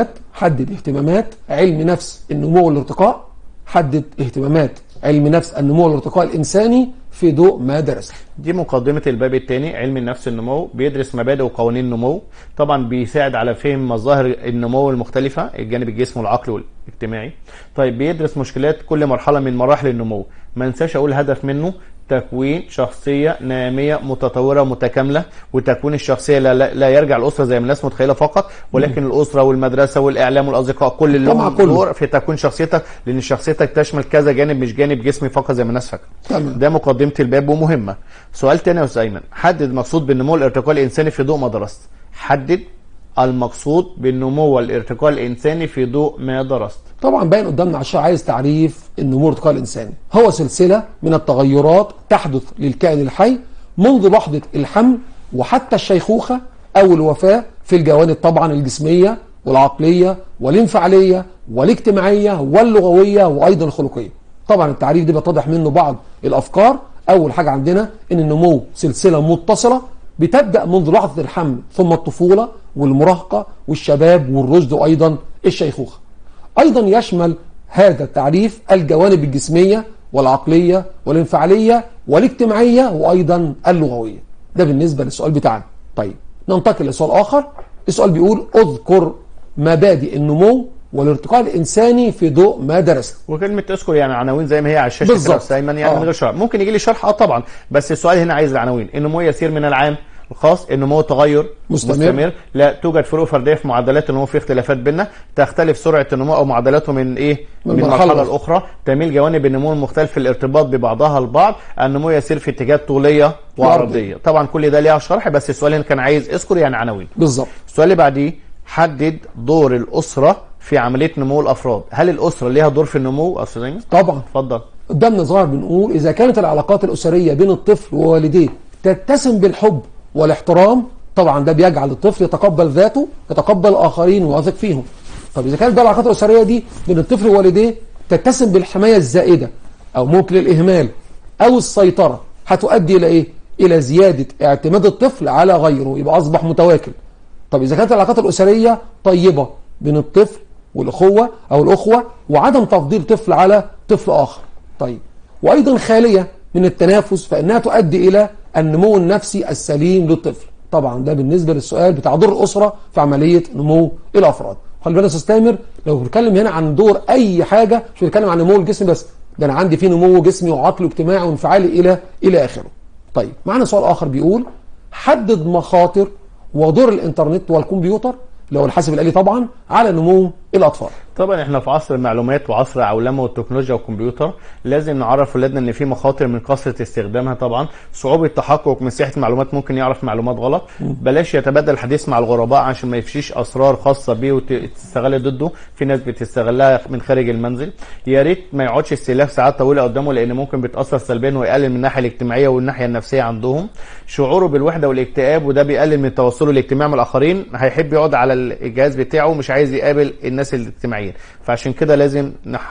اهتمامات علم نفس النمو والارتقاء، حدد اهتمامات علم نفس النمو والارتقاء الإنساني في ضوء ما درس. دي مقدمة الباب الثاني. علم النفس النمو بيدرس مبادئ وقوانين النمو، طبعا بيساعد على فهم مظاهر النمو المختلفة، الجانب الجسمي والعقلي والاجتماعي. طيب بيدرس مشكلات كل مرحلة من مراحل النمو، ما انساش اقول هدف منه تكوين شخصية نامية متطورة متكاملة، وتكوين الشخصية لا يرجع الأسرة زي ما الناس متخيلة فقط، ولكن الأسرة والمدرسة والإعلام والأصدقاء كل اللي لهم دور في تكوين شخصيتك، لأن شخصيتك تشمل كذا جانب مش جانب جسمي فقط زي ما الناس فاكرة. ده مقدمة الباب ومهمة. سؤال تاني يا أستاذ أيمن، حدد المقصود بالنمو والارتقاء الإنساني في ضوء ما درست. حدد المقصود بالنمو والارتقاء الإنساني في ضوء ما درست. طبعا باين قدامنا عشان عايز تعريف النمو والارتقاء الإنساني، هو سلسلة من التغيرات تحدث للكائن الحي منذ لحظة الحمل وحتى الشيخوخة أو الوفاة في الجوانب طبعا الجسمية والعقلية والانفعالية والاجتماعية واللغوية وأيضا الخلقية. طبعا التعريف ده بيتضح منه بعض الأفكار. أول حاجة عندنا إن النمو سلسلة متصلة بتبدأ منذ لحظة الحمل ثم الطفولة والمراهقة والشباب والرشد وأيضا الشيخوخة. أيضا يشمل هذا التعريف الجوانب الجسمية والعقلية والانفعالية والاجتماعية وأيضا اللغوية. ده بالنسبة للسؤال بتاعنا. طيب ننتقل لسؤال آخر. السؤال بيقول اذكر مبادئ النمو والارتقاء الإنساني في ضوء ما درست. وكلمة اذكر يعني عناوين زي ما هي على الشاشة بالظبط دايما يعني من غير شرح. ممكن يجي لي شرح طبعا، بس السؤال هنا عايز العناوين. النمو يسير من العام الخاص، النمو تغير مستمر، لا توجد فروق فرديه في معدلات النمو، في اختلافات بيننا، تختلف سرعه النمو او معدلاته من من مرحله الاخرى، تميل جوانب النمو المختلف في الارتباط ببعضها البعض، النمو يسير في اتجاهات طوليه وعرضيه. طبعا كل ده ليها شرح، بس السؤال هنا كان عايز اذكر يعني عناوين. بالظبط. السؤال اللي بعديه حدد دور الاسره في عمليه نمو الافراد. هل الاسره ليها دور في النمو استاذ ايمن؟ طبعا. اتفضل. قدامنا ظاهر بنقول اذا كانت العلاقات الاسريه بين الطفل ووالديه تتسم بالحب والاحترام، طبعا ده بيجعل الطفل يتقبل ذاته، يتقبل الاخرين ويثق فيهم. طب اذا كانت بقى العلاقات الاسريه دي بين الطفل ووالديه تتسم بالحمايه الزائده او ممكن الاهمال او السيطره، هتؤدي الى ايه؟ الى زياده اعتماد الطفل على غيره، يبقى اصبح متواكل. طب اذا كانت العلاقات الاسريه طيبه بين الطفل والاخوه او الاخوه وعدم تفضيل طفل على طفل اخر، طيب وايضا خاليه من التنافس، فانها تؤدي الى النمو النفسي السليم للطفل. طبعا ده بالنسبه للسؤال بتاع دور الاسره في عمليه نمو الافراد. خلي بالك يا استاذ تامر، لو بنتكلم هنا عن دور اي حاجه مش بنتكلم عن نمو الجسم بس، ده انا عندي فيه نمو جسمي وعقلي واجتماعي وانفعالي الى اخره. طيب معنا سؤال اخر بيقول حدد مخاطر ودور الانترنت والكمبيوتر لو الحاسب الآلي طبعا على نمو الأطفال. طبعا احنا في عصر المعلومات وعصر عولمه والتكنولوجيا والكمبيوتر، لازم نعرف ولادنا ان في مخاطر من كثره استخدامها. طبعا صعوبه تحقق مساحه معلومات، ممكن يعرف معلومات غلط. بلاش يتبادل الحديث مع الغرباء عشان ما يفشيش اسرار خاصه بيه وتستغل ضده، في ناس بتستغلها من خارج المنزل. يا ريت ما يقعدش استهلاك ساعات طويله قدامه، لان ممكن بتاثر سلبيا ويقلل من الناحيه الاجتماعيه والناحيه النفسيه عندهم. شعوره بالوحده والاكتئاب، وده بيقلل من تواصله الاجتماعي مع الاخرين، هيحب يقعد على الجهاز بتاعه مش عايز يقابل الناس الاجتماعيين. فعشان كده لازم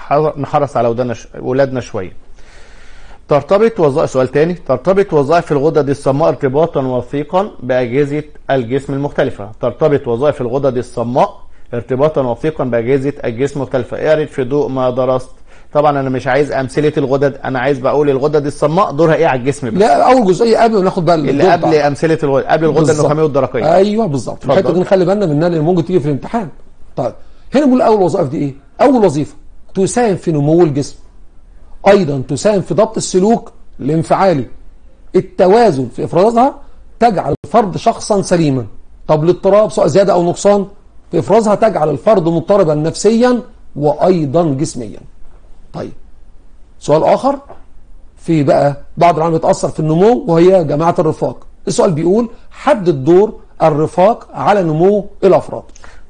نحرص على ولادنا شويه. ترتبط وظائف، سؤال تاني، ترتبط وظائف الغدد الصماء ارتباطا وثيقا باجهزه الجسم المختلفه. ترتبط وظائف الغدد الصماء ارتباطا وثيقا باجهزه الجسم المختلفه. اعرض في ضوء ما درست. طبعا انا مش عايز امثله الغدد، انا عايز بقول الغدد الصماء دورها ايه على الجسم بس. لا اول جزئيه قبل ما ناخد بقى اللي قبل امثله الغدد، قبل الغده النخاميه والدرقيه. ايوه بالظبط، الحته دي نخلي بالنا منها لان ممكن تيجي في الامتحان. طيب هنا بنقول اول وظائف دي ايه؟ اول وظيفه تساهم في نمو الجسم، ايضا تساهم في ضبط السلوك الانفعالي، التوازن في افرازها تجعل الفرد شخصا سليما. طب الاضطراب سواء زياده او نقصان في افرازها تجعل الفرد مضطربا نفسيا وايضا جسميا. طيب سؤال اخر، في بقى بعض العوامل بتاثر في النمو وهي جماعه الرفاق. السؤال بيقول حدد دور الرفاق على نمو الافراد.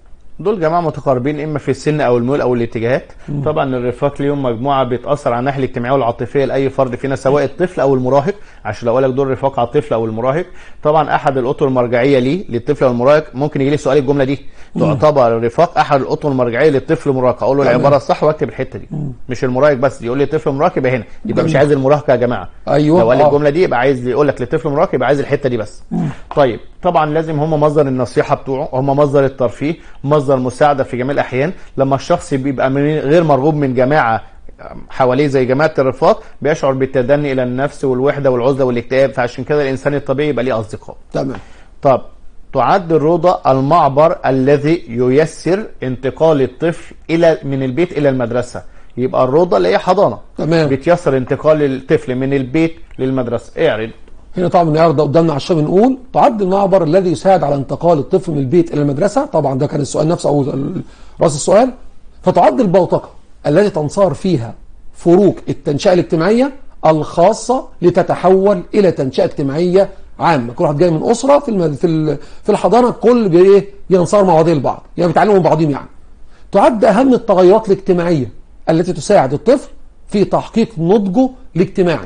دول جماعه متقاربين اما في السن او الميول او الاتجاهات. طبعا الرفاق ليهم مجموعه بتاثر على الناحيه الاجتماعيه والعاطفيه لاي فرد فينا سواء الطفل او المراهق، عشان لو قال لك دور رفاق على الطفل او المراهق. طبعا احد الاطر المرجعيه ليه للطفل او المراهق، ممكن يجي لي سؤال الجمله دي تعتبر الرفاق احد الاطر المرجعيه للطفل المراهق، اقول له العباره الصح واكتب الحته دي. مش المراهق بس، يقول لي طفل مراهق يبقى هنا، يبقى مش عايز المراهقه يا جماعه. ايوه لو قال لي الجمله دي يبقى عايز يقول لك للطفل المراهق يبقى عايز الحته دي بس. طيب طبعا لازم هم مصدر النصيحه بتوعه، هم مصدر الترفيه، مصدر مساعده في جميع الاحيان. لما الشخص بيبقى غير مرغوب من جماعه حواليه زي جماعه الرفاق، بيشعر بالتدني الى النفس والوحده والعزله والاكتئاب، فعشان كده الانسان الطبيعي يبقى ليه اصدقاء. تمام. طب تعد الروضه المعبر الذي ييسر انتقال الطفل من البيت الى المدرسه. يبقى الروضه اللي هي حضانه، تمام، بتيسر انتقال الطفل من البيت للمدرسه. اعرض هنا طبعا النهارده ده قدامنا على الشاشه بنقول تعد المعبر الذي يساعد على انتقال الطفل من البيت الى المدرسه. طبعا ده كان السؤال نفسه او راس السؤال. فتعد البوتقه التي تنصهر فيها فروق التنشئه الاجتماعيه الخاصه لتتحول الى تنشئه اجتماعيه عامه. كل واحد جاي من اسره في الحضانه، الكل ينصهر مع بعضهم البعض، يعني بيتعلموا من بعضهم. يعني تعد اهم التغيرات الاجتماعيه التي تساعد الطفل في تحقيق نضجه الاجتماعي،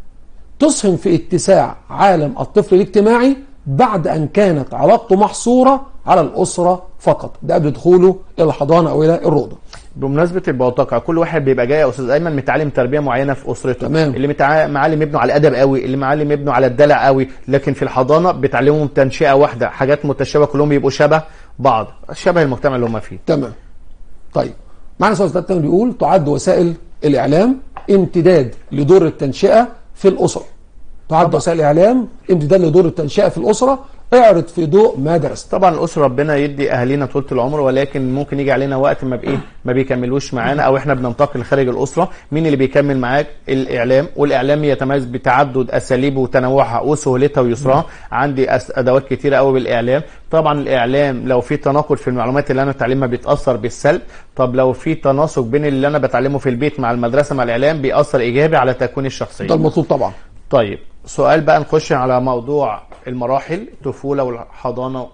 تسهم في اتساع عالم الطفل الاجتماعي بعد أن كانت علاقته محصورة على الأسرة فقط، ده قبل دخوله إلى الحضانة أو إلى الروضة. بمناسبة البوتقة، كل واحد بيبقى جاي يا أستاذ أيمن متعلم تربية معينة في أسرته. تمام. اللي معلم ابنه على الأدب قوي، اللي معلم ابنه على الدلع قوي، لكن في الحضانة بتعلمهم تنشئة واحدة، حاجات متشابهة، كلهم يبقوا شبه بعض، شبه المجتمع اللي هم فيه. تمام. طيب معنا سؤال ثالث بيقول تعد وسائل الإعلام امتداد لدور التنشئة في الأسرة. تعد وسائل الإعلام امتداد لدور التنشئة في الأسرة. اعرض في ضوء ما درست. طبعا الأسرة ربنا يدي أهالينا طولة العمر، ولكن ممكن يجي علينا وقت ما بيكملوش معانا، أو إحنا بننتقل خارج الأسرة. مين اللي بيكمل معاك؟ الإعلام. والإعلام يتميز بتعدد أساليبه وتنوعها وسهولتها ويسرها. عندي أدوات كتيرة قوي بالإعلام. طبعا الإعلام لو في تناقض في المعلومات اللي أنا بتعلمها بيتأثر بالسلب. طب لو في تناسق بين اللي أنا بتعلمه في البيت مع المدرسة مع الإعلام بيأثر إيجابي على تكوين الشخصية. ده المطلوب طبعا. طيب سؤال بقى، نخش على موضوع المراحل، الطفولة والحضانة.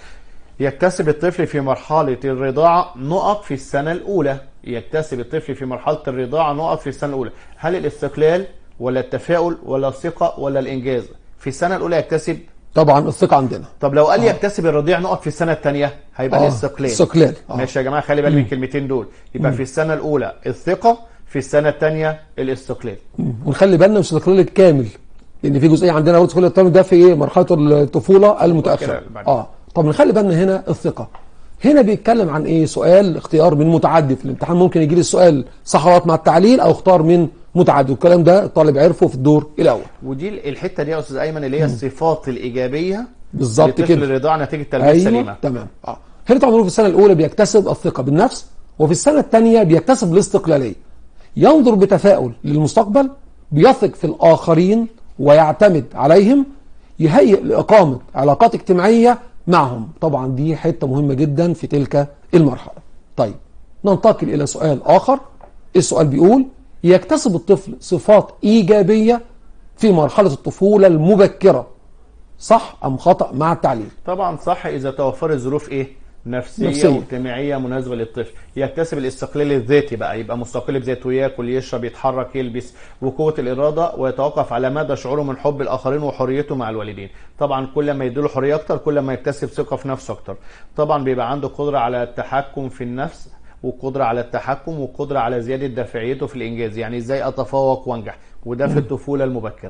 يكتسب الطفل في مرحلة الرضاعة نقط في السنة الأولى. يكتسب الطفل في مرحلة الرضاعة نقط في السنة الأولى. هل الاستقلال ولا التفاؤل ولا الثقة ولا الإنجاز؟ في السنة الأولى يكتسب طبعا الثقة عندنا. طب لو قال لي يكتسب الرضيع نقط في السنة الثانية، هيبقى الاستقلال. استقلال. ماشي يا جماعة، خلي بالك من الكلمتين دول. يبقى في السنة الأولى الثقة، في السنة الثانية الاستقلال. ونخلي بالنا مش الاستقلال الكامل، لان في جزئيه عندنا برضه الاستقلال التام ده في ايه؟ مرحله الطفوله المتاخره. طب نخلي بالنا هنا الثقه. هنا بيتكلم عن ايه؟ سؤال اختيار من متعدد في الامتحان، ممكن يجي لي السؤال صح غلط مع التعليل او اختار من متعدد، والكلام ده الطالب عرفه في الدور الاول. ودي الحته دي يا استاذ ايمن اللي هي الصفات الايجابيه بالظبط كده لطفل الرضاعه نتيجه تربيه أيوة سليمه. تمام. هنا طبعا في السنه الاولى بيكتسب الثقه بالنفس، وفي السنه الثانيه بيكتسب الاستقلاليه. ينظر بتفاؤل للمستقبل، بيثق في الاخرين ويعتمد عليهم، يهيئ لإقامة علاقات اجتماعية معهم. طبعا دي حتة مهمة جدا في تلك المرحلة. طيب ننتقل إلى سؤال آخر. السؤال بيقول يكتسب الطفل صفات إيجابية في مرحلة الطفولة المبكرة، صح أم خطأ مع التعليل؟ طبعا صح إذا توفرت ظروف إيه؟ نفسية واجتماعية مناسبة للطفل. يكتسب الاستقلال الذاتي بقى، يبقى مستقل بذاته، ياكل يشرب يتحرك يلبس، وقوة الإرادة، ويتوقف على مدى شعوره من حب الآخرين وحريته مع الوالدين. طبعا كل ما يديله حرية أكتر كل ما يكتسب ثقة في نفسه أكتر. طبعا بيبقى عنده قدرة على التحكم في النفس، وقدرة على التحكم، وقدرة على زيادة دافعيته في الإنجاز، يعني إزاي أتفوق وأنجح، وده في الطفولة المبكرة.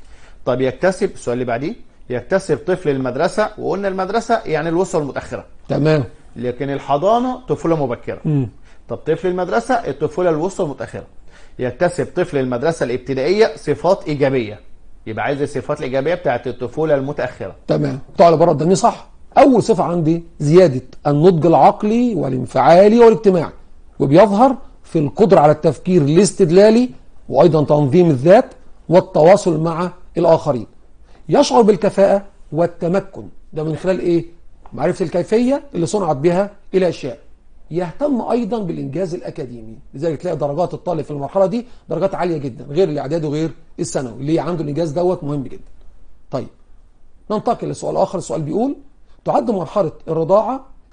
طب يكتسب السؤال اللي بعديه، يكتسب طفل المدرسة، وقلنا المدرسة يعني الوسطى المتأخرة. تمام. لكن الحضانة طفولة مبكرة. طب طفل المدرسة الطفولة الوسطى المتأخرة. يكتسب طفل المدرسة الابتدائية صفات إيجابية، يبقى عايز الصفات الإيجابية بتاعت الطفولة المتأخرة. تمام. بتوع العبارة قدامي صح. أول صفة عندي زيادة النضج العقلي والانفعالي والاجتماعي، وبيظهر في القدرة على التفكير الاستدلالي، وأيضا تنظيم الذات والتواصل مع الآخرين. يشعر بالكفاءة والتمكن، ده من خلال إيه؟ معرفة الكيفية اللي صنعت بها الأشياء. يهتم أيضا بالإنجاز الأكاديمي، لذلك تلاقي درجات الطالب في المرحلة دي درجات عالية جدا، غير الإعداد وغير الثانوي، اللي عنده الإنجاز دوت مهم جدا. طيب ننتقل لسؤال آخر. السؤال بيقول تعد مرحلة الرضاعة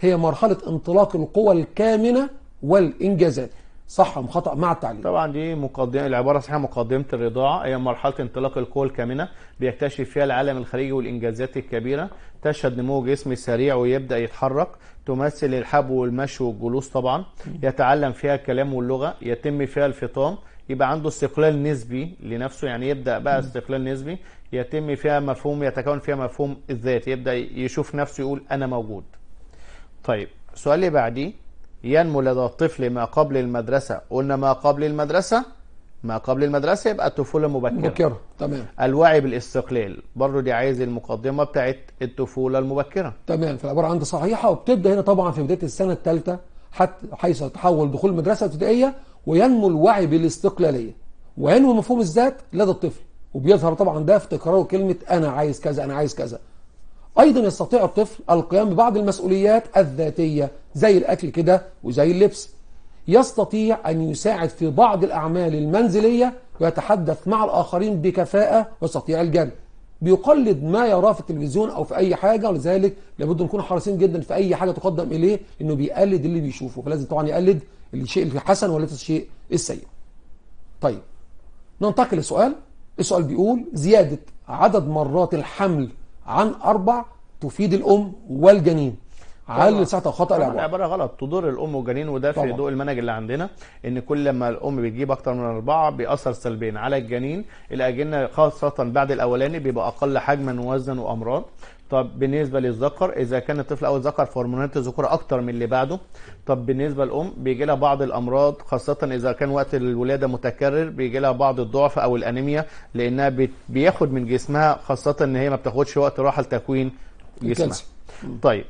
هي مرحلة انطلاق القوى الكامنة والإنجازات. صح أم خطأ مع التعليم؟ طبعا دي مقدمه، العباره صحيحه، مقدمه الرضاعه هي مرحله انطلاق القوى الكامنه، بيكتشف فيها العالم الخارجي والانجازات الكبيره، تشهد نمو جسم سريع ويبدا يتحرك، تمثل الحبو والمشي والجلوس طبعا، يتعلم فيها الكلام واللغه، يتم فيها الفطام، يبقى عنده استقلال نسبي لنفسه، يعني يبدا بقى استقلال نسبي، يتم فيها مفهوم، يتكون فيها مفهوم الذات، يبدا يشوف نفسه يقول انا موجود. طيب السؤال اللي بعديه، ينمو لدى الطفل ما قبل المدرسة، قلنا ما قبل المدرسة، ما قبل المدرسة يبقى الطفولة مبكرة. تمام. الوعي بالاستقلال، برضه دي عايز المقدمة بتاعت الطفولة المبكرة. تمام. فالعبارة عندي صحيحة، وبتبدأ هنا طبعا في بداية السنة الثالثة حتى حيث يتحول دخول المدرسة الابتدائية، وينمو الوعي بالاستقلالية وينمو مفهوم الذات لدى الطفل، وبيظهر طبعا ده في تكرار كلمة أنا عايز كذا، أنا عايز كذا. أيضا يستطيع الطفل القيام ببعض المسؤوليات الذاتية زي الأكل كده وزي اللبس. يستطيع أن يساعد في بعض الأعمال المنزلية ويتحدث مع الآخرين بكفاءة، ويستطيع الجري. بيقلد ما يراه في التلفزيون أو في أي حاجة، ولذلك لابد نكون حريصين جدا في أي حاجة تقدم إليه إنه بيقلد اللي بيشوفه، فلازم طبعا يقلد الشيء الحسن وليس الشيء السيء. طيب ننتقل للسؤال. السؤال بيقول زيادة عدد مرات الحمل عن 4 تفيد الأم والجنين. هل ساعتها خطأ العبارة؟ العبارة غلط، تضر الأم والجنين، وده في ضوء المنهج اللي عندنا إن كل لما الأم بتجيب أكتر من 4 بيأثر سلبيا على الجنين. الأجنة خاصة بعد الأولاني بيبقى أقل حجما ووزنا وأمراض. طب بالنسبة للذكر، إذا كان الطفل أول ذكر فهرمونات الذكورة أكتر من اللي بعده. طب بالنسبة للأم بيجي لها بعض الأمراض، خاصة إذا كان وقت الولادة متكرر بيجي لها بعض الضعف أو الأنيميا، لأنها بياخد من جسمها، خاصة إن هي ما بتاخدش وقت راحة لتكوين جسمها. طيب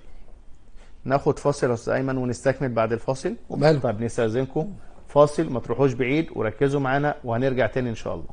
ناخد فاصل يا استاذ ايمن ونستكمل بعد الفاصل. وماله. طيب نستاذنكم فاصل، ما تروحوش بعيد وركزوا معانا وهنرجع تاني ان شاء الله.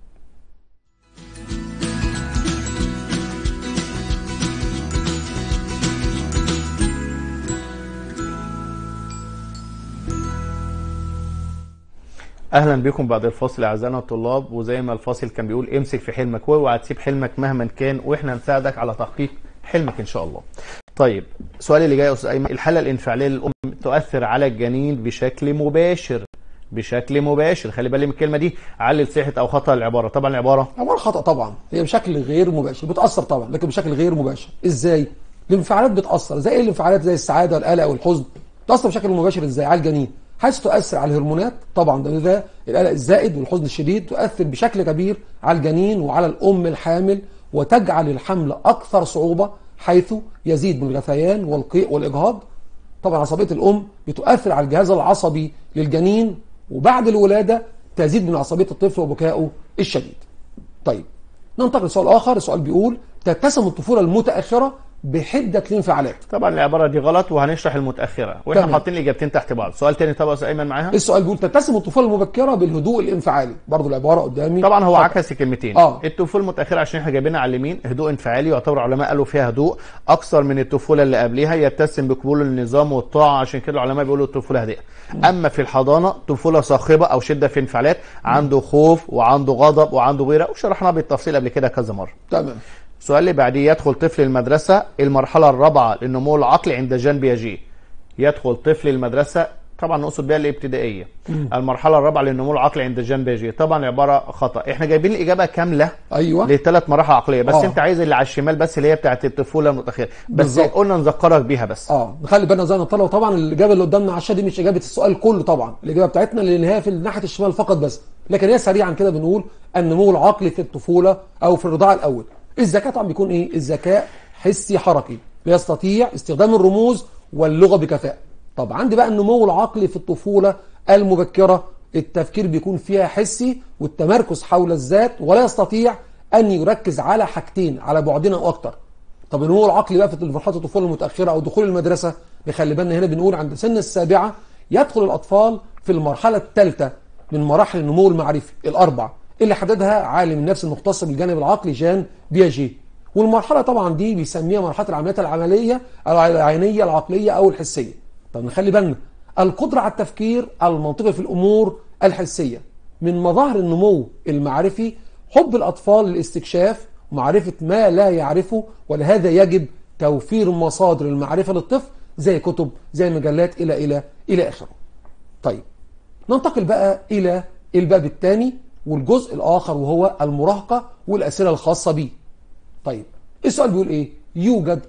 اهلا بكم بعد الفاصل اعزائنا الطلاب. وزي ما الفاصل كان بيقول، امسك في حلمك واوعى تسيب حلمك مهما كان، واحنا نساعدك على تحقيق حلمك ان شاء الله. طيب السؤال اللي جاي يا استاذ ايمن، الحاله الانفعاليه للام تؤثر على الجنين بشكل مباشر، بشكل مباشر، خلي بالي من الكلمه دي، علل صحه او خطا العباره. طبعا العباره خطا طبعا، هي بشكل غير مباشر، بتاثر طبعا لكن بشكل غير مباشر. ازاي؟ الانفعالات بتاثر زي ايه؟ الانفعالات زي السعاده والقلق والحزن بتاثر بشكل مباشر ازاي على الجنين؟ حيث تؤثر على الهرمونات طبعا، ده القلق الزائد والحزن الشديد تؤثر بشكل كبير على الجنين وعلى الام الحامل، وتجعل الحمل اكثر صعوبه، حيث يزيد من الغثيان والقيء والاجهاض. طبعا عصبيه الام بتؤثر على الجهاز العصبي للجنين، وبعد الولاده تزيد من عصبيه الطفل وبكائه الشديد. طيب ننتقل لسؤال اخر. السؤال بيقول تتسم الطفوله المتاخره بحده الانفعالات. طبعا العباره دي غلط وهنشرح المتاخره، واحنا حاطين الاجابتين تحت بعض. سؤال تاني طبعا يا ايمن معاها. السؤال بيقول تتسم الطفوله المبكره بالهدوء الانفعالي، برضو العباره قدامي. طبعا هو عكس الكلمتين. الطفوله المتاخره عشان احنا جايبينها على اليمين هدوء انفعالي، يعتبر علماء قالوا فيها هدوء اكثر من الطفوله اللي قبلها، يتسم بقبول النظام والطاعه، عشان كده العلماء بيقولوا الطفوله هادئه. اما في الحضانه طفوله صاخبه او شده في انفعالات، عنده خوف وعنده غضب وعنده غيره، وشرحناها بالتفصيل قبل كده كذا مره. تمام. السؤال اللي بعديه، يدخل طفل المدرسة المرحلة الرابعة للنمو العقلي عند جان بياجي. يدخل طفل المدرسة، طبعا نقصد بها الابتدائية. المرحلة الرابعة للنمو العقلي عند جان بياجي. طبعا عبارة خطأ، احنا جايبين الإجابة كاملة. ايوه. ل3 مراحل عقلية، بس انت عايز اللي على الشمال بس اللي هي بتاعت الطفولة المتأخرة، بس بالزبط. قلنا نذكرك بيها بس. نخلي بالنا زي ما طلعوا. طبعا الإجابة اللي قدامنا على الشاشة دي مش إجابة السؤال كله، طبعا الإجابة بتاعتنا اللي هي في ناحية الشمال فقط بس، لكن هي سريعا كده بنقول النمو العقلي في الطفولة أو في الرضاعة الأول. الذكاء طبعا بيكون ايه؟ الذكاء حسي حركي، بيستطيع استخدام الرموز واللغه بكفاءه. طب عندي بقى النمو العقلي في الطفوله المبكره، التفكير بيكون فيها حسي والتمركز حول الذات، ولا يستطيع ان يركز على حاجتين على بعدين او اكتر. طب النمو العقلي بقى في مرحله الطفوله المتاخره او دخول المدرسه، نخلي بالنا هنا بنقول عند سن السابعه يدخل الاطفال في المرحله الثالثه من مراحل النمو المعرفي الاربع اللي حددها عالم النفس المختص بالجانب العقلي جان بياجي. والمرحله طبعا دي بيسميها مرحله العمليات العمليه العينيه العقليه او الحسيه. طب نخلي بالنا القدره على التفكير المنطقي في الامور الحسيه. من مظاهر النمو المعرفي حب الاطفال للاستكشاف ومعرفه ما لا يعرفه، ولهذا يجب توفير مصادر المعرفه للطفل زي كتب، زي مجلات، إلى آخره. طيب ننتقل بقى إلى الباب الثاني والجزء الآخر، وهو المراهقة والأسئلة الخاصة به. طيب السؤال بيقول إيه؟ يوجد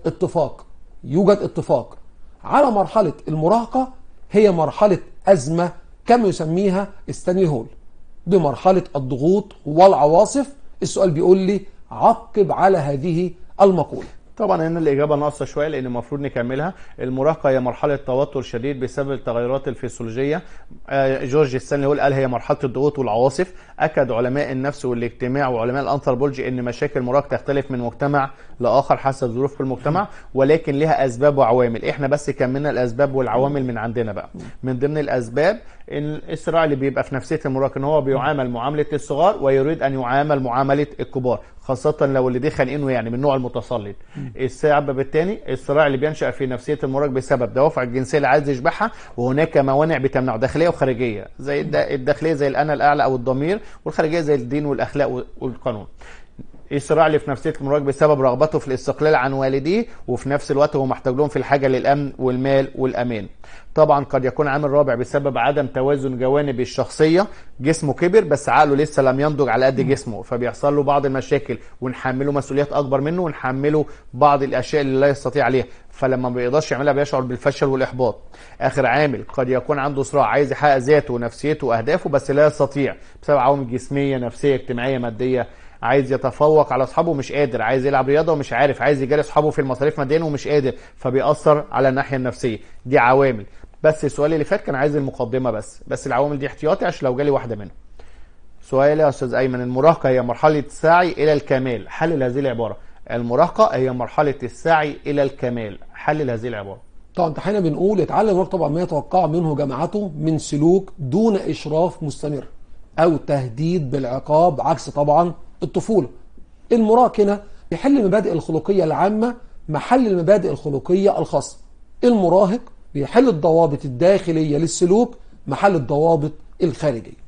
اتفاق على مرحلة المراهقة هي مرحلة أزمة كما يسميها ستانلي هول، بمرحلة الضغوط والعواصف. السؤال بيقول لي عقب على هذه المقولة. طبعا هنا الإجابة ناقصة شوية لأن المفروض نكملها. المراهقة هي مرحلة توتر شديد بسبب التغيرات الفسيولوجية. جورج ستانلي هول قال هي مرحلة الضغوط والعواصف. أكد علماء النفس والاجتماع وعلماء الأنثروبولوجي أن مشاكل المراهقة تختلف من مجتمع لآخر حسب ظروف في المجتمع، ولكن لها أسباب وعوامل. إحنا بس كملنا الأسباب والعوامل من عندنا بقى. من ضمن الأسباب الصراع اللي بيبقى في نفسية المراهق ان هو بيعامل معاملة الصغار ويريد ان يعامل معاملة الكبار، خاصة لو اللي دي خانقينه يعني من النوع المتسلط. السبب الثاني الصراع اللي بينشأ في نفسية المراهق بسبب دوافع الجنسية اللي عايز يشبعها، وهناك موانع بتمنعه داخلية وخارجية. زي الداخلية زي الأنا الأعلى أو الضمير، والخارجية زي الدين والأخلاق والقانون. الصراع اللي في نفسية المراهق بسبب رغبته في الاستقلال عن والديه، وفي نفس الوقت هو محتاج لهم في الحاجة للأمن والمال والأمان. طبعا قد يكون عامل رابع بسبب عدم توازن جوانب الشخصية. جسمه كبر بس عقله لسه لم ينضج على قد جسمه، فبيحصل له بعض المشاكل ونحمله مسؤوليات أكبر منه، ونحمله بعض الأشياء اللي لا يستطيع عليها، فلما ما بيقدرش يعملها بيشعر بالفشل والإحباط. آخر عامل قد يكون عنده صراع، عايز يحقق ذاته ونفسيته وأهدافه بس لا يستطيع بسبب عوامل جسمية، نفسية، اجتماعية، مادية. عايز يتفوق على اصحابه ومش قادر، عايز يلعب رياضه ومش عارف، عايز يجاري اصحابه في المصاريف ماديا ومش قادر، فبيأثر على الناحيه النفسيه. دي عوامل. بس السؤال اللي فات كان عايز المقدمه بس العوامل دي احتياطي عشان لو جالي واحده منهم. سؤال يا استاذ ايمن، المراهقه هي مرحله السعي الى الكمال، حلل هذه العباره. المراهقه هي مرحله السعي الى الكمال، حلل هذه العباره. طبعا احنا بنقول يتعلم المراهق طبعا ما يتوقع منه جماعته من سلوك دون اشراف مستمر او تهديد بالعقاب، عكس طبعا الطفوله. المراهق هنا بيحل المبادئ الخلقيه العامه محل المبادئ الخلقيه الخاصه. المراهق بيحل الضوابط الداخليه للسلوك محل الضوابط الخارجيه.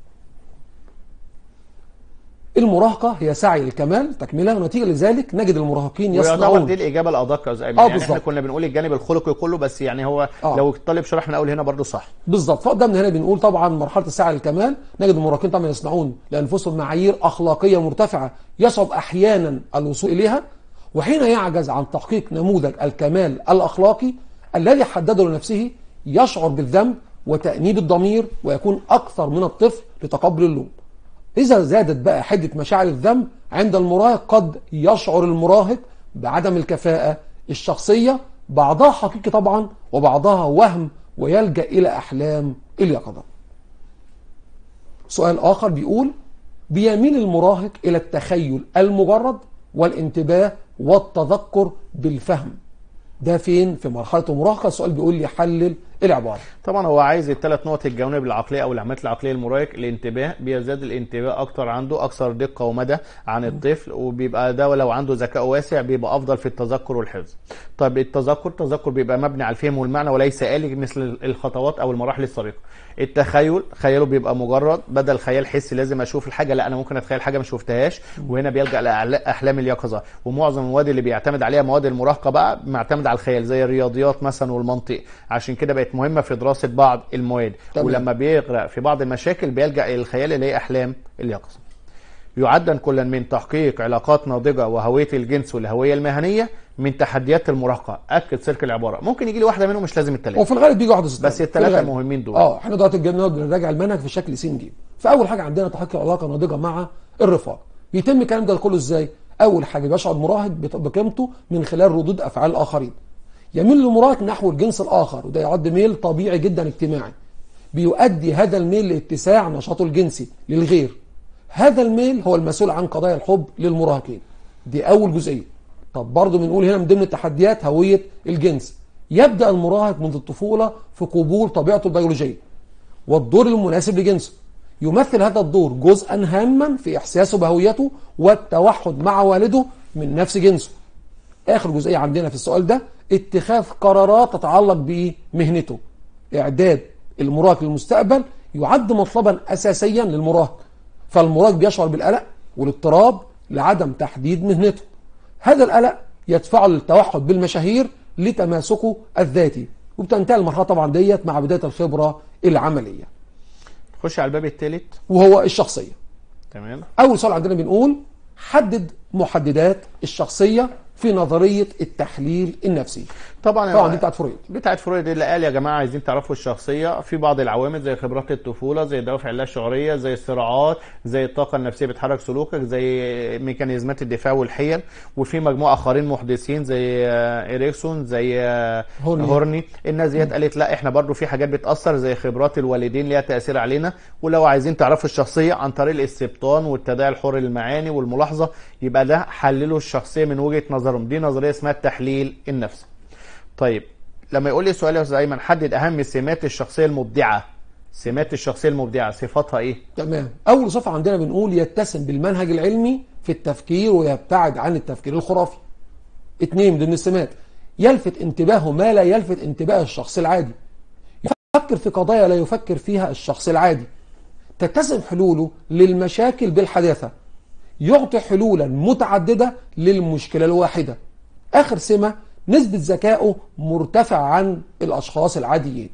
المراهقه هي سعي للكمال تكمله، ونتيجه لذلك نجد المراهقين يصنعون. دي الاجابه الادق يا زي يعني بالظبط. احنا كنا بنقول الجانب الخلقي كله، بس يعني هو لو الطالب شرح من اول هنا برضه صح. بالظبط. فقدامنا هنا بنقول طبعا مرحله السعي للكمال، نجد المراهقين طبعا يصنعون لانفسهم معايير اخلاقيه مرتفعه يصعب احيانا الوصول اليها، وحين يعجز عن تحقيق نموذج الكمال الاخلاقي الذي حدده لنفسه يشعر بالذنب وتأنيب الضمير، ويكون اكثر من الطفل لتقبل اللوم. إذا زادت بقى حدة مشاعر الذنب عند المراهق قد يشعر المراهق بعدم الكفاءة الشخصية، بعضها حقيقي طبعا وبعضها وهم، ويلجأ إلى أحلام اليقظة. سؤال آخر بيقول بيميل المراهق إلى التخيل المجرد والانتباه والتذكر بالفهم. ده فين في مرحله المراهقه؟ السؤال بيقول لي حلل العباره. طبعا هو عايز الثلاث نقط الجوانب العقليه او العمليات العقليه المراهق. الانتباه، بيزداد الانتباه اكتر عنده، اكثر دقه ومدى عن الطفل، وبيبقى ده ولو عنده ذكاء واسع بيبقى افضل في التذكر والحفظ. طيب التذكر بيبقى مبني على الفهم والمعنى وليس آلي مثل الخطوات او المراحل السابقه. التخيل، خياله بيبقى مجرد، بدل خيال حسي لازم اشوف الحاجه، لا انا ممكن اتخيل حاجه ما شفتهاش، وهنا بيلجأ لاحلام اليقظه. ومعظم المواد اللي بيعتمد عليها مواد المراهقه بقى معتمد على الخيال زي الرياضيات مثلا والمنطق، عشان كده بقت مهمه في دراسه بعض المواد. ولما بيغرق في بعض المشاكل بيلجأ الى الخيال اللي هي احلام اليقظه. يعد كل من تحقيق علاقات ناضجه وهويه الجنس والهويه المهنيه من تحديات المراهقه. اكد سلك العباره، ممكن يجي لي واحده منهم مش لازم الثلاثه، وفي الغالب بيجي واحده بس الثلاثه مهمين دول. احنا دلوقتي بنراجع المنهج في شكل س ج. فاول حاجه عندنا تحقيق علاقه ناضجه مع الرفاق. بيتم الكلام ده كله ازاي؟ اول حاجه بيشعر المراهق بقيمته من خلال ردود افعال الاخرين. يميل المراهق نحو الجنس الاخر، وده يعد ميل طبيعي جدا اجتماعي. بيؤدي هذا الميل لاتساع نشاطه الجنسي للغير. هذا الميل هو المسؤول عن قضايا الحب للمراهقين. دي اول جزئيه. طب برضه بنقول هنا من ضمن التحديات هويه الجنس. يبدا المراهق منذ الطفوله في قبول طبيعته البيولوجيه والدور المناسب لجنسه. يمثل هذا الدور جزءا هاما في احساسه بهويته والتوحد مع والده من نفس جنسه. اخر جزئيه عندنا في السؤال ده اتخاذ قرارات تتعلق بمهنته. اعداد المراهق للمستقبل يعد مطلبا اساسيا للمراهق. فالمراهق بيشعر بالقلق والاضطراب لعدم تحديد مهنته. هذا القلق يدفعه للتوحد بالمشاهير لتماسكه الذاتي. وبتنتهي المرحله طبعا ديت مع بدايه الخبره العمليه. خش على الباب الثالث وهو الشخصيه. تمام. اول سؤال عندنا بنقول حدد محددات الشخصيه في نظريه التحليل النفسي. طبعا دي بتاعت فرويد. بتاعت فرويد اللي قال يا جماعه عايزين تعرفوا الشخصيه في بعض العوامل زي خبرات الطفوله، زي الدوافع اللاشعوريه، زي الصراعات، زي الطاقه النفسيه بتحرك سلوكك، زي ميكانيزمات الدفاع والحيل. وفي مجموعه اخرين محدثين زي اريكسون، زي هورني. الناس ديت قالت لا احنا برضو في حاجات بتاثر زي خبرات الوالدين ليها تاثير علينا. ولو عايزين تعرفوا الشخصيه عن طريق الاستبطان والتداعي الحر للمعاني والملاحظه، يبقى ده حللوا الشخصيه من وجهه نظرهم. دي نظريه اسمها التحليل النفسي. طيب لما يقول لي سؤال يا استاذ ايمن حدد اهم سمات الشخصيه المبدعه. سمات الشخصيه المبدعه صفاتها ايه؟ تمام. اول صفه عندنا بنقول يتسم بالمنهج العلمي في التفكير ويبتعد عن التفكير الخرافي. 2 من ضمن السمات يلفت انتباهه ما لا يلفت انتباه الشخص العادي. يفكر في قضايا لا يفكر فيها الشخص العادي. تتسم حلوله للمشاكل بالحداثه. يعطي حلولا متعدده للمشكله الواحده. اخر سمه نسبة ذكائه مرتفع عن الأشخاص العاديين.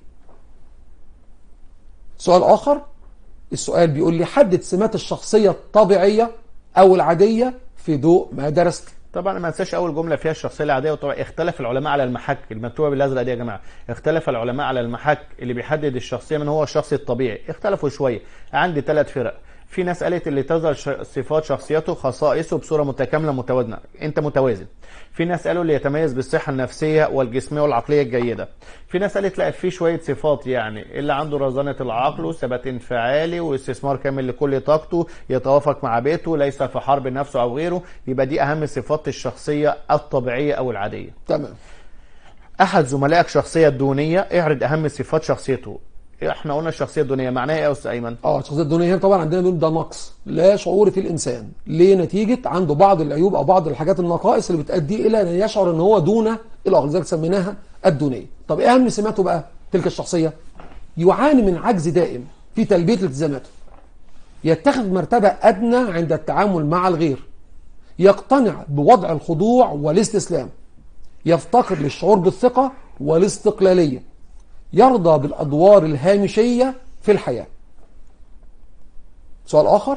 سؤال آخر، السؤال بيقول لي حدد سمات الشخصية الطبيعية أو العادية في ضوء ما درست. طبعا ما انساش اول جمله فيها الشخصيه العاديه. وطبعا اختلف العلماء على المحك المكتوبه بالازرق دي يا جماعه. اختلف العلماء على المحك اللي بيحدد الشخصيه من هو الشخص الطبيعي. اختلفوا شويه. عندي 3 فرق. في ناس قالت اللي تظهر صفات شخصيته خصائصه بصوره متكامله متوازنه، انت متوازن. في ناس قالوا اللي يتميز بالصحه النفسيه والجسميه والعقليه الجيده. في ناس قالت لا في شويه صفات يعني اللي عنده رزانه العقل وثبات انفعالي واستثمار كامل لكل طاقته، يتوافق مع بيته، ليس في حرب نفسه او غيره. يبقى دي اهم صفات الشخصيه الطبيعيه او العاديه. تمام. احد زملائك شخصيه دونيه، اعرض اهم صفات شخصيته. احنا قلنا الشخصيه الدونيه معناها ايه يا استاذ ايمن؟ الشخصيه الدونيه طبعا عندنا بنقول ده نقص لا شعوري في الانسان، ليه؟ نتيجه عنده بعض العيوب او بعض الحاجات النقائص اللي بتؤدي الى ان يشعر ان هو دون الاخر، لذلك سميناها الدونيه. طب ايه اهم سماته بقى تلك الشخصيه؟ يعاني من عجز دائم في تلبيه التزاماته. يتخذ مرتبه ادنى عند التعامل مع الغير. يقتنع بوضع الخضوع والاستسلام. يفتقر للشعور بالثقه والاستقلاليه. يرضى بالأدوار الهامشية في الحياة. سؤال آخر،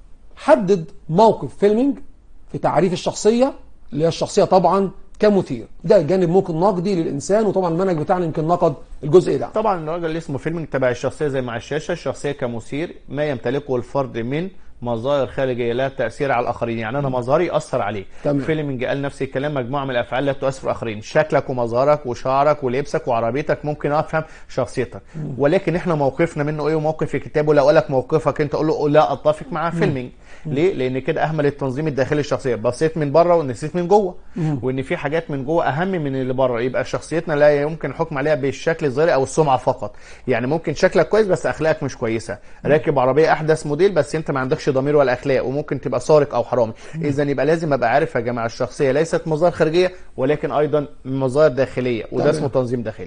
حدد موقف فيلمينج في تعريف الشخصية اللي هي الشخصية طبعا كمثير. ده جانب ممكن نقدي للإنسان، وطبعا المنهج بتاعنا يمكن نقد الجزء ده. طبعا الراجل اللي اسمه فيلمينج تبع الشخصية زي مع الشاشة. الشخصية كمثير ما يمتلكه الفرد من مظاهر خارجيه لها تاثير على الاخرين، يعني انا مظهري ياثر عليه. فيلمينج قال نفس الكلام، مجموعه من الافعال لا تؤثر في الاخرين. شكلك ومظهرك وشعرك ولبسك وعربيتك ممكن افهم شخصيتك، ولكن احنا موقفنا منه ايه؟ وموقف في كتابه لو قال لك موقفك انت قول له لا اتفق مع فيلمينج. ليه؟ لان كده اهمل التنظيم الداخلي للشخصيه، بصيت من بره ونسيت من جوه، وان في حاجات من جوه اهم من اللي بره. يبقى شخصيتنا لا يمكن الحكم عليها بالشكل الظاهري او السمعه فقط. يعني ممكن شكلك كويس بس اخلاقك مش كويسه، راكب عربيه احدث موديل بس انت ما عندكش ضمير ولا اخلاق، وممكن تبقى سارق او حرامي. اذا يبقى لازم ابقى عارف يا جماعه الشخصيه ليست مظاهر خارجيه ولكن ايضا مظاهر داخليه، وده اسمه تنظيم داخلي.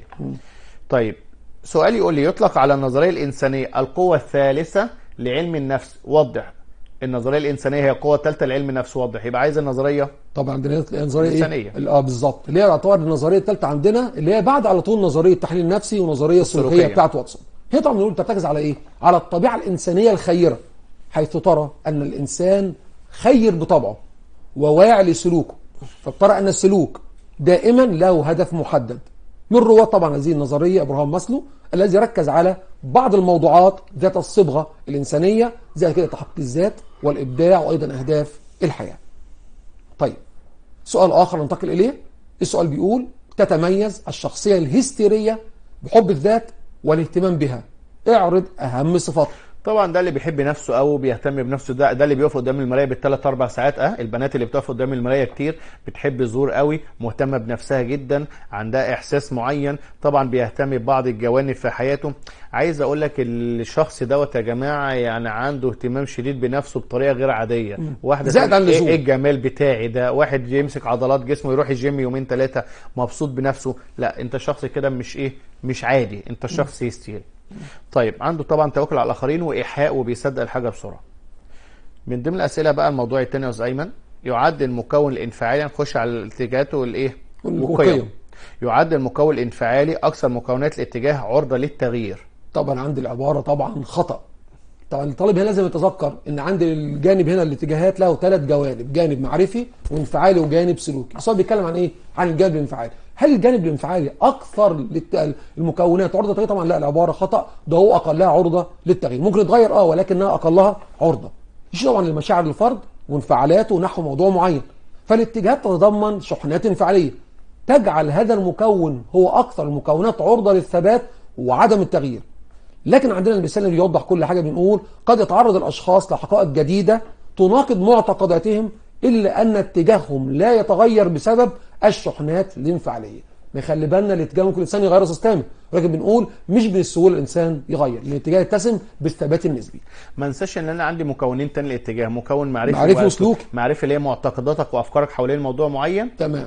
طيب سؤال يقول لي يطلق على النظريه الانسانيه القوه الثالثه لعلم النفس، وضح. النظريه الانسانيه هي القوه الثالثه لعلم النفس، وضح. يبقى عايز النظريه طبعا عندنا النظريه الانسانيه بالظبط، اللي هي تعتبر النظريه الثالثه عندنا، اللي هي بعد على طول نظريه التحليل النفسي ونظريه السلوكيه بتاعت واتسون. هي طبعا بنقول ترتكز على ايه؟ على الطبيعه الانسانيه الخيره، حيث ترى ان الانسان خير بطبعه وواعي لسلوكه، فترى ان السلوك دائما له هدف محدد. من رواد طبعا هذه النظريه ابراهام ماسلو، الذي ركز على بعض الموضوعات ذات الصبغه الانسانيه زي كده تحقيق الذات والابداع وايضا اهداف الحياه. طيب سؤال اخر ننتقل اليه. السؤال بيقول تتميز الشخصيه الهستيريه بحب الذات والاهتمام بها، اعرض اهم صفاتها. طبعا ده اللي بيحب نفسه او بيهتم بنفسه، ده اللي بيقف قدام المرايه بالثلاث 4 ساعات. البنات اللي بتقف قدام المرايه كتير بتحب الظهور قوي، مهتمه بنفسها جدا، عندها احساس معين، طبعا بيهتم ببعض الجوانب في حياته. عايز اقول لك الشخص دوت يا جماعه يعني عنده اهتمام شديد بنفسه بطريقه غير عاديه. واحده زائد عن اللزوم. ايه الجمال بتاعي ده؟ واحد يمسك عضلات جسمه يروح الجيم يومين 3 مبسوط بنفسه. لا انت شخص كده مش عادي، انت شخص هستيري. طيب عنده طبعا توكل على الاخرين وايحاء وبيصدق الحاجه بسرعه. من ضمن الاسئله بقى الموضوع الثاني يا استاذ ايمن، يعد المكون الانفعالي، نخش على الاتجاهات والايه والقيم. يعد المكون الانفعالي اكثر مكونات الاتجاه عرضه للتغيير. طبعا عندي العباره طبعا خطا. طبعا الطالب هنا لازم يتذكر ان عند الجانب هنا الاتجاهات له 3 جوانب، جانب معرفي وانفعالي وجانب سلوكي. السؤال بيتكلم عن ايه؟ عن الجانب الانفعالي. هل الجانب الانفعالي اكثر المكونات عرضه للتغيير؟ طبعا لا، العباره خطا، ده هو اقلها عرضه للتغيير. ممكن يتغير ولكنها اقلها عرضه. يشير طبعا لمشاعر الفرد وانفعالاته نحو موضوع معين. فالاتجاهات تتضمن شحنات انفعاليه تجعل هذا المكون هو اكثر المكونات عرضه للثبات وعدم التغيير. لكن عندنا المثال اللي يوضح كل حاجه، بنقول قد يتعرض الاشخاص لحقائق جديده تناقض معتقداتهم الا ان اتجاههم لا يتغير بسبب الشحنات الانفعاليه. نخلي بالنا الاتجاه ممكن الانسان يغير سيستمه، ولكن بنقول مش بالسهوله الانسان يغير، لان الاتجاه يتسم بالثبات النسبي. ما انساش ان انا عندي مكونين تاني للاتجاه، مكون معرفي وسلوكي. معرفي اللي هي معتقداتك وافكارك حوالين موضوع معين، تمام.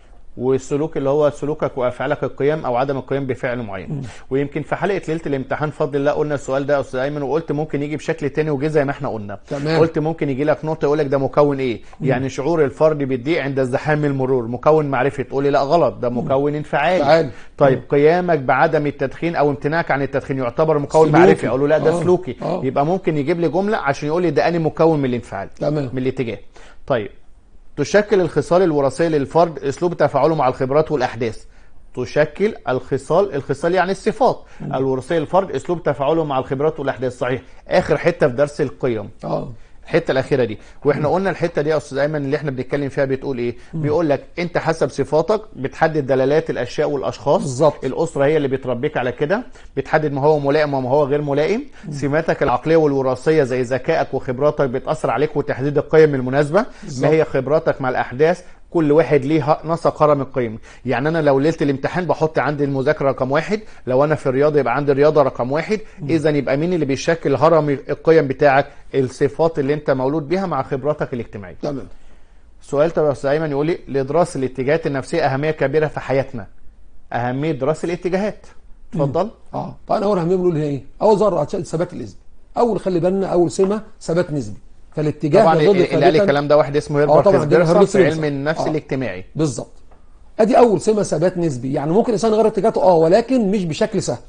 والسلوك اللي هو سلوكك وافعالك، القيام او عدم القيام بفعل معين. ويمكن في حلقه ليله الامتحان فضل الله قلنا السؤال ده يا استاذ ايمن، وقلت ممكن يجي بشكل تاني وجه زي ما احنا قلنا. تمام. قلت ممكن يجي لك نقطه يقول لك ده مكون ايه؟ يعني شعور الفرد بالضيق عند ازدحام المرور، مكون معرفي، تقول لي لا غلط، ده مكون انفعالي. طيب قيامك بعدم التدخين او امتناعك عن التدخين يعتبر مكون معرفي، اقول له لا ده سلوكي. يبقى ممكن يجيب لي جمله عشان يقول لي ده انهي مكون من الانفعال. تمام. من الاتجاه. طيب تشكل الخصال الوراثيه للفرد اسلوب تفاعله مع الخبرات والاحداث. تشكل الخصال يعني الصفات الوراثيه للفرد اسلوب تفاعله مع الخبرات والاحداث. صحيح. اخر حته في درس القيم. الحته الاخيره دي، واحنا قلنا الحته دي يا استاذ ايمن اللي احنا بنتكلم فيها بتقول ايه؟ بيقول لك انت حسب صفاتك بتحدد دلالات الاشياء والاشخاص. بالظبط. الاسره هي اللي بتربيك على كده، بتحدد ما هو ملائم وما هو غير ملائم. سماتك العقليه والوراثيه زي ذكائك وخبراتك بتاثر عليك وتحديد القيم المناسبه. ما هي خبراتك مع الاحداث؟ كل واحد ليه نسق هرم القيم. يعني انا لو ليله الامتحان بحط عندي المذاكره رقم 1، لو انا في الرياضه يبقى عندي الرياضه رقم 1. اذا يبقى مين اللي بيشكل هرم القيم بتاعك؟ الصفات اللي انت مولود بيها مع خبراتك الاجتماعيه. تمام. سؤال طب يا استاذ ايمن يقول لي لدراسه الاتجاهات النفسيه اهميه كبيره في حياتنا. اهميه دراسه الاتجاهات. اتفضل. طبعا اول اهميه بنقول ايه؟ اول ذره ثبات النسبي. خلي بالنا اول سمه ثبات نسبي. فالاتجاه طبعا اللي قال الكلام ده واحد اسمه هيربرت في علم النفس الاجتماعي. بالظبط. ادي اول سمه ثبات نسبي، يعني ممكن الانسان يغير اتجاهاته ولكن مش بشكل سهل.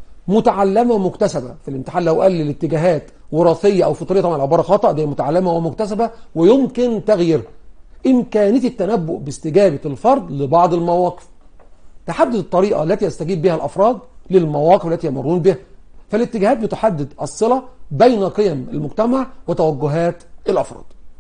متعلمه ومكتسبه. في الامتحان لو قال لي الاتجاهات وراثيه او فطريه، طبعا العباره خطا، دي متعلمه ومكتسبه ويمكن تغييرها. امكانيه التنبؤ باستجابه الفرد لبعض المواقف. تحدد الطريقه التي يستجيب بها الافراد للمواقف التي يمرون بها. فالاتجاهات بتحدد الصله بين قيم المجتمع وتوجهات الافراد.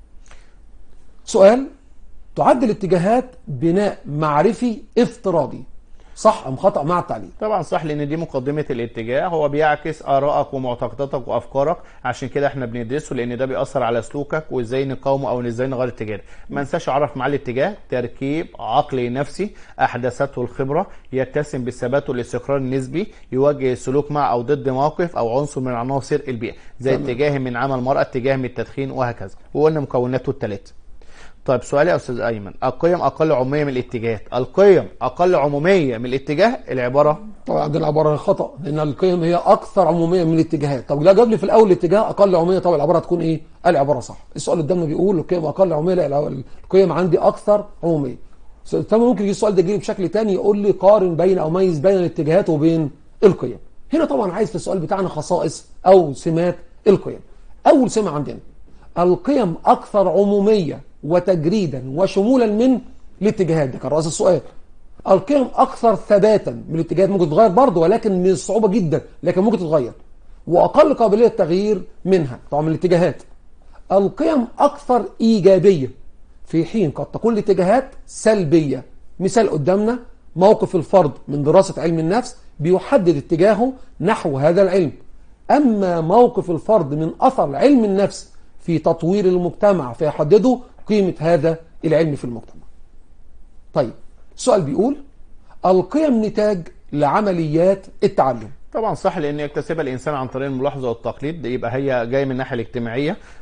سؤال: تعد الاتجاهات بناء معرفي افتراضي، صح ام خطا مع التعليل؟ طبعا صح، لان دي مقدمه الاتجاه، هو بيعكس ارائك ومعتقداتك وافكارك، عشان كده احنا بندرسه لان ده بيأثر على سلوكك وازاي نقاومه او ازاي نغير اتجاه. ما انساش اعرف مع الاتجاه تركيب عقلي نفسي احدثته الخبره، يتسم بالثبات والاستقرار النسبي، يوجه السلوك مع او ضد موقف او عنصر من عناصر البيئه، زي اتجاه من عمل المراه، اتجاه من التدخين، وهكذا. وقلنا مكوناته الثلاثه. طيب سؤالي يا استاذ ايمن، القيم اقل عموميه من الاتجاهات. القيم اقل عموميه من الاتجاه، العباره طبعا عندنا العباره خطا، لان القيم هي اكثر عموميه من الاتجاهات. طب لا جاب لي في الاول الاتجاه اقل عموميه، طبعا العباره تكون ايه؟ العباره صح. السؤال قدامنا بيقول القيم اقل عموميه، لا القيم عندي اكثر عموميه. طب ممكن يجي السؤال ده يجي لي بشكل ثاني يقول لي قارن بين او ميز بين الاتجاهات وبين القيم. هنا طبعا عايز في السؤال بتاعنا خصائص او سمات القيم. اول سمه عندنا القيم اكثر عموميه وتجريدا وشمولا من الاتجاهات، ده كان رأس السؤال. القيم اكثر ثباتا من الاتجاهات، ممكن تتغير برضه ولكن من الصعوبه جدا، لكن ممكن تتغير، واقل قابليه للتغيير منها طبعا من الاتجاهات. القيم اكثر ايجابيه، في حين قد تكون الاتجاهات سلبيه. مثال قدامنا موقف الفرد من دراسه علم النفس بيحدد اتجاهه نحو هذا العلم، اما موقف الفرد من اثر علم النفس في تطوير المجتمع فيحدده قيمة هذا العلم في المجتمع. طيب السؤال بيقول القيم نتاج لعمليات التعلم. طبعا صح، لان يكتسبها الانسان عن طريق الملاحظه والتقليد، يبقى هي جايه من الناحيه الاجتماعيه،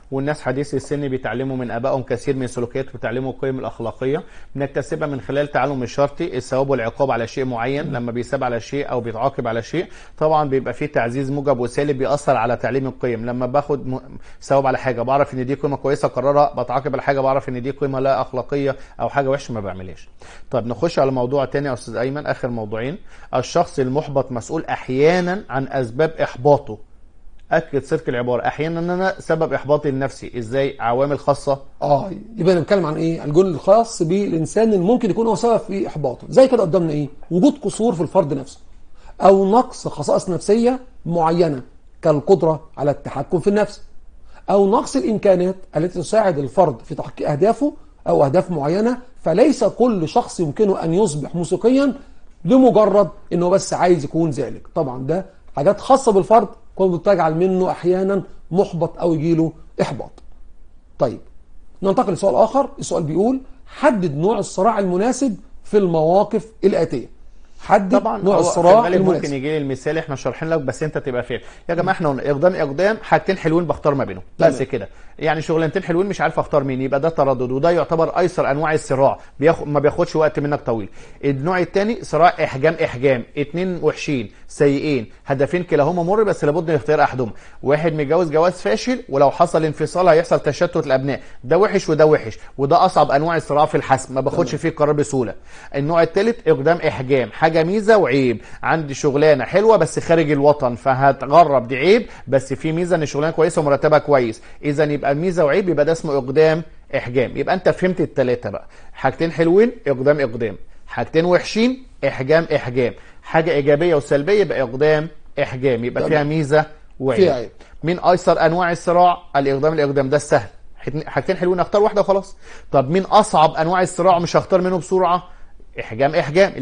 والناس حديثي السن بيتعلموا من ابائهم كثير من السلوكيات وبيتعلموا القيم الاخلاقيه بنكتسبها من خلال تعلم الشرطي الثواب والعقاب على شيء معين. لما بيثاب على شيء او بيتعاقب على شيء طبعا بيبقى فيه تعزيز موجب وسالب بيأثر على تعليم القيم. لما باخد ثواب على حاجه بعرف ان دي قيمه كويسه اقررها، بتعاقب على حاجه بعرف ان دي قيمه لا اخلاقيه او حاجه وحشه ما بعملهاش. طب نخش على موضوع تاني يا استاذ ايمن، اخر موضوعين. الشخص المحبط مسؤول احيانا عن اسباب احباطه. اكد صدق العباره، احيانا انا سبب احباطي لنفسي ازاي؟ عوامل خاصه. يبقى نتكلم عن ايه؟ الجزء الخاص بالانسان اللي ممكن يكون هو سبب في احباطه. زي كده قدامنا ايه؟ وجود قصور في الفرد نفسه او نقص خصائص نفسيه معينه كالقدره على التحكم في النفس، او نقص الامكانات التي تساعد الفرد في تحقيق اهدافه او اهداف معينه. فليس كل شخص يمكنه ان يصبح موسيقيا لمجرد انه بس عايز يكون ذلك. طبعا ده حاجات خاصه بالفرد كنت بتجعل منه احيانا محبط او يجيله احباط. طيب ننتقل لسؤال اخر. السؤال بيقول حدد نوع الصراع المناسب في المواقف الاتيه. حدد طبعا نوع الصراع المناسب. ممكن يجي لي المثال احنا شارحين لك بس انت تبقى فاهم. يا جماعه احنا قلنا اقدام حاجتين حلوين بختار ما بينهم بس كده، يعني شغلانتين حلوين مش عارف اختار مين، يبقى ده تردد وده يعتبر ايسر انواع الصراع، ما بياخدش وقت منك طويل. النوع الثاني صراع احجام، اتنين وحشين سيئين هدفين كلاهما مر بس لابد من اختيار احدهم. واحد متجوز جواز فاشل ولو حصل انفصال هيحصل تشتت الابناء، ده وحش وده وحش، وده اصعب انواع الصراع في الحسم ما باخدش فيه قرار بسهوله. النوع الثالث اقدام احجام، حاجه ميزه وعيب، عندي شغلانه حلوه بس خارج الوطن فهتغرب، دي عيب بس في ميزه ان الشغلانه كويسه ومرتبها كويس، اذا يبقى ميزه وعيب يبقى ده اسمه اقدام احجام. يبقى انت فهمت الثلاثه بقى، حاجتين حلوين اقدام، حاجتين وحشين احجام، حاجه ايجابيه وسلبيه يبقى اقدام احجام، يبقى فيها ميزه وعيب. من ايسر انواع الصراع الاقدام ده السهل، حاجتين حلوين اختار واحده وخلاص. طب مين اصعب انواع الصراع مش هختار منه بسرعه؟ احجام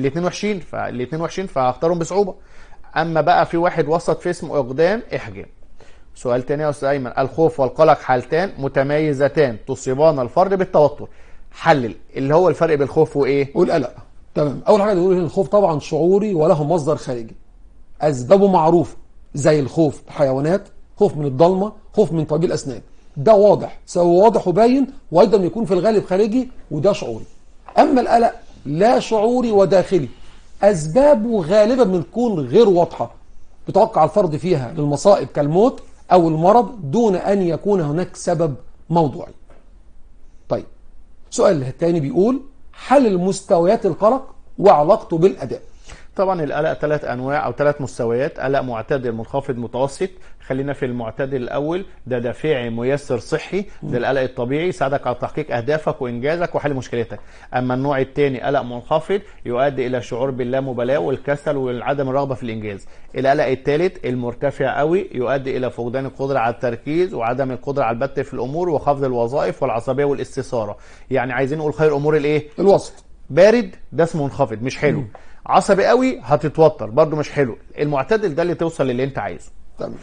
الاثنين وحشين فهختارهم بصعوبه. اما بقى في واحد وسط في اسمه اقدام احجام. سؤال تاني يا استاذ ايمن، الخوف والقلق حالتان متميزتان تصيبان الفرد بالتوتر. حلل اللي هو الفرق بين الخوف وايه؟ والقلق. تمام. اول حاجه نقول الخوف طبعا شعوري وله مصدر خارجي، اسبابه معروفه زي الخوف الحيوانات، خوف من الضلمه، خوف من طبيب الاسنان، ده واضح، سواء واضح وباين وايضا يكون في الغالب خارجي وده شعوري. اما القلق لا شعوري وداخلي، اسبابه غالبا بتكون غير واضحه، بتوقع الفرد فيها للمصائب كالموت او المرض دون ان يكون هناك سبب موضوعي. طيب سؤال الثاني بيقول حل مستويات القلق وعلاقته بالاداء. طبعا القلق 3 انواع او 3 مستويات، قلق معتدل منخفض متوسط. خلينا في المعتدل الاول، ده دافعي ميسر صحي، ده القلق الطبيعي يساعدك على تحقيق اهدافك وانجازك وحل مشكلتك. اما النوع الثاني قلق منخفض يؤدي الى شعور باللامبالاه والكسل وعدم الرغبه في الانجاز. القلق الثالث المرتفع قوي يؤدي الى فقدان القدره على التركيز وعدم القدره على البت في الامور وخفض الوظائف والعصبيه والاستثاره. يعني عايزين نقول خير امور الايه؟ الوسط. بارد ده اسمه منخفض مش حلو، عصبي قوي هتتوتر برضو مش حلو. المعتدل ده اللي توصل للي انت عايزه. تمام.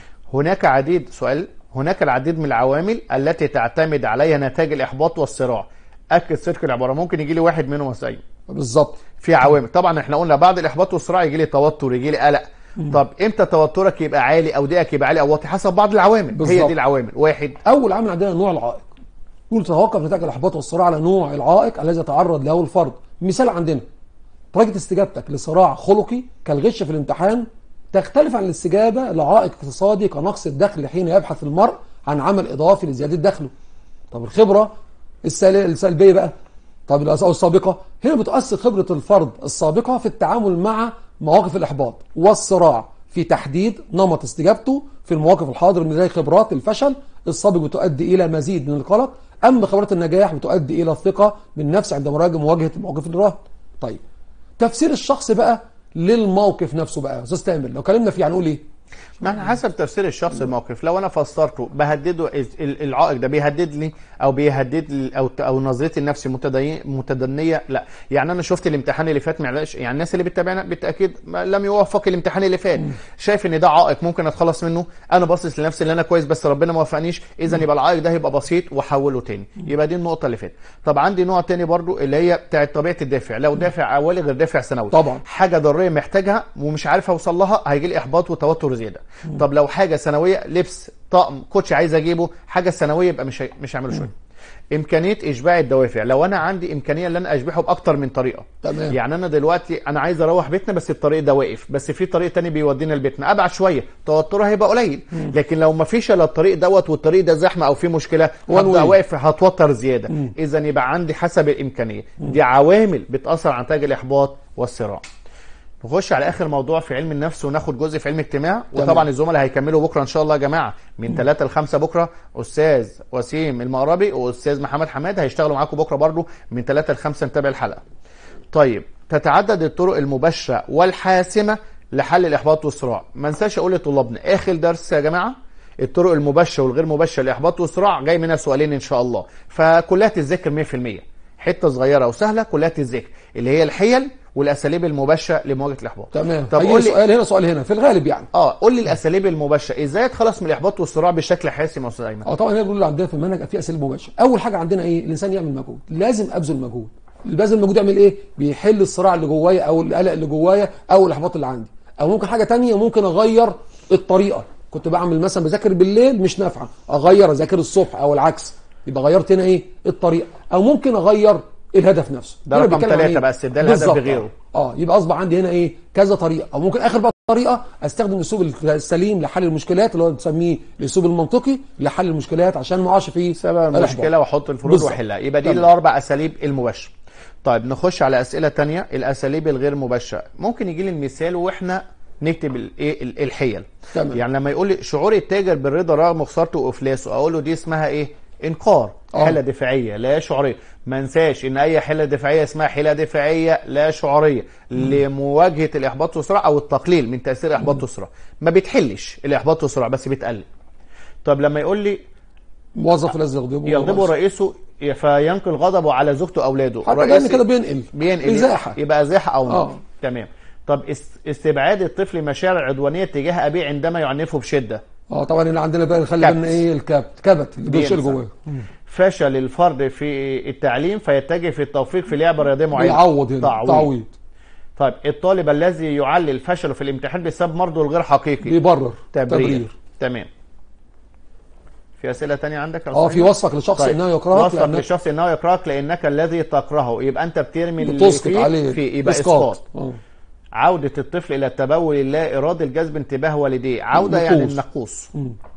هناك العديد من العوامل التي تعتمد عليها نتائج الاحباط والصراع. اكد صدق العباره، ممكن يجي لي واحد منهم وسعيد بالظبط. في عوامل. طبعا احنا قلنا بعد الاحباط والصراع يجي لي توتر، يجي لي قلق. طب امتى توترك يبقى عالي او ضيقك يبقى عالي او واطي؟ حسب بعض العوامل. بالزبط. هي دي العوامل. واحد، اول عامل عندنا نوع العائق. يقول تتوقف نتائج الاحباط والصراع على نوع العائق الذي يتعرض له الفرد. مثال عندنا درجة استجابتك لصراع خلقي كالغش في الامتحان تختلف عن الاستجابة لعائق اقتصادي كنقص الدخل حين يبحث المرء عن عمل إضافي لزيادة دخله. طب الخبرة السلبية بقى، طب أو السابقة، هنا بتؤثر خبرة الفرد السابقة في التعامل مع مواقف الإحباط والصراع في تحديد نمط استجابته في المواقف الحاضرة، من زي خبرات الفشل السابق بتؤدي إلى مزيد من القلق، أما خبرات النجاح بتؤدي إلى الثقة بالنفس عند مواجهة المواقف الراهنة. طيب تفسير الشخص بقى للموقف نفسه بقى استاذ تامر لو كلمنا فيه هنقول ايه؟ ما احنا حسب تفسير الشخص الموقف. لو انا فسرته بهدده، العائق ده بيهدد لي او بيهدد لي او نظرتي لنفسي متدنيه، لا. يعني انا شفت الامتحان اللي فات معلش، يعني الناس اللي بتتابعنا بالتاكيد لم يوفق الامتحان اللي فات، شايف ان ده عائق ممكن اتخلص منه، انا باصص لنفسي ان انا كويس بس ربنا ما وفقنيش، اذا يبقى العائق ده هيبقى بسيط واحوله تاني. يبقى دي النقطه اللي فاتت. طب عندي نوع تاني برضو اللي هي بتاعه طبيعه الدافع، لو دافع اولي غير دافع ثانوي، طبعا حاجه ضروريه محتاجها ومش عارف اوصل لها هيجي لي احباط وتوتر زياده. طب لو حاجه ثانويه، لبس، طقم، كوتش عايز اجيبه، حاجه ثانويه، يبقى مش هعمله شويه. امكانيه اشباع الدوافع، لو انا عندي امكانيه ان انا اشبعه باكتر من طريقه. تمام. يعني انا دلوقتي انا عايز اروح بيتنا بس الطريق ده واقف، بس في طريق تاني بيودينا لبيتنا ابعد شويه، توتره هيبقى قليل. لكن لو ما فيش الا الطريق دوت والطريق ده زحمه او في مشكله، هبقى واقف هتوتر زياده. اذا يبقى عندي حسب الامكانيه. دي عوامل بتاثر على نتائج الاحباط والصراع. نخش على اخر موضوع في علم النفس وناخد جزء في علم الاجتماع. وطبعا الزملاء هيكملوا بكره ان شاء الله يا جماعه من 3 ل 5 بكره. استاذ وسيم المغربي واستاذ محمد حماد هيشتغلوا معاكم بكره برضو من 3 ل 5. نتابع الحلقه. طيب، تتعدد الطرق المباشره والحاسمه لحل الاحباط والصراع. ما انساش اقول لطلابنا اخر درس يا جماعه، الطرق المباشره والغير مباشره للاحباط والصراع جاي منها سؤالين ان شاء الله، فكلها تتذاكر 100%. حته صغيره وسهله كلها تتذاكر، اللي هي الحيل والاساليب المباشره لمواجهه الاحباط. تمام. طب قول لي سؤال هنا سؤال هنا في الغالب يعني. قول لي الاساليب المباشره ازاي اتخلص من الاحباط والصراع بشكل حاسم يا استاذ ايمن؟ طبعا هنا بنقول عندنا في المنهج في اساليب مباشره. اول حاجه عندنا ايه؟ الانسان يعمل مجهود، لازم ابذل مجهود. اللي بذل مجهود يعمل ايه؟ بيحل الصراع اللي جوايا او القلق اللي جوايا او الاحباط اللي عندي. او ممكن حاجه ثانيه، ممكن اغير الطريقه. كنت بعمل مثلا بذاكر بالليل مش نافعه، اغير اذاكر الصبح او العكس، يبقى غيرت هنا ايه؟ الطريقه. او ممكن اغير الهدف نفسه. ده رقم 3 بقى، استبدال الهدف بغيره. يبقى اصبح عندي هنا ايه؟ كذا طريقه. او ممكن اخر بقى طريقه استخدم الاسلوب السليم لحل المشكلات، اللي هو بنسميه الاسلوب المنطقي لحل المشكلات، عشان ما اقعش في سبب المشكله واحط الفروض واحلها. يبقى دي الاربع اساليب المباشره. طيب نخش على اسئله ثانيه. الاساليب الغير مباشره، ممكن يجي لي المثال واحنا نكتب الايه الحيل. تمام. يعني لما يقول لي شعور التاجر بالرضا رغم خسارته وافلاسه، اقول له دي اسمها ايه؟ انكار، حيله دفاعيه لا شعوريه. ما انساش ان اي حيله دفاعيه اسمها حيله دفاعيه لا شعوريه لمواجهه الاحباط والصراع او التقليل من تاثير الاحباط والصراع. ما بتحلش الاحباط والصراع بس بتقلل. طب لما يقول لي موظف لازم يغضبه رئيسه فينقل غضبه على زوجته واولاده، حتى كده بينقل ازاحه، يبقى ازاحه او تمام. طب استبعاد الطفل مشاعر عدوانيه تجاه ابيه عندما يعنفه بشده. طبعا هنا عندنا بقى نخلي بالنا ايه؟ الكبت اللي بيشيل جواه. فشل الفرد في التعليم فيتجه في التوفيق في لعبه رياضيه معينه. بيعوض هنا تعويض. طيب الطالب الذي يعلل فشله في الامتحان بسبب مرضه الغير حقيقي بيبرر. تبرير. تمام. في اسئله ثانيه عندك يا في وصفك لشخص انه يكرهك. وصفك لشخص انه يكرهك لانك الذي تكرهه، يبقى انت بترمي اللي فيه يبقى اسقاط. عودة الطفل إلى التبول اللا إرادي لجذب انتباه والديه، عودة يعني النقوص.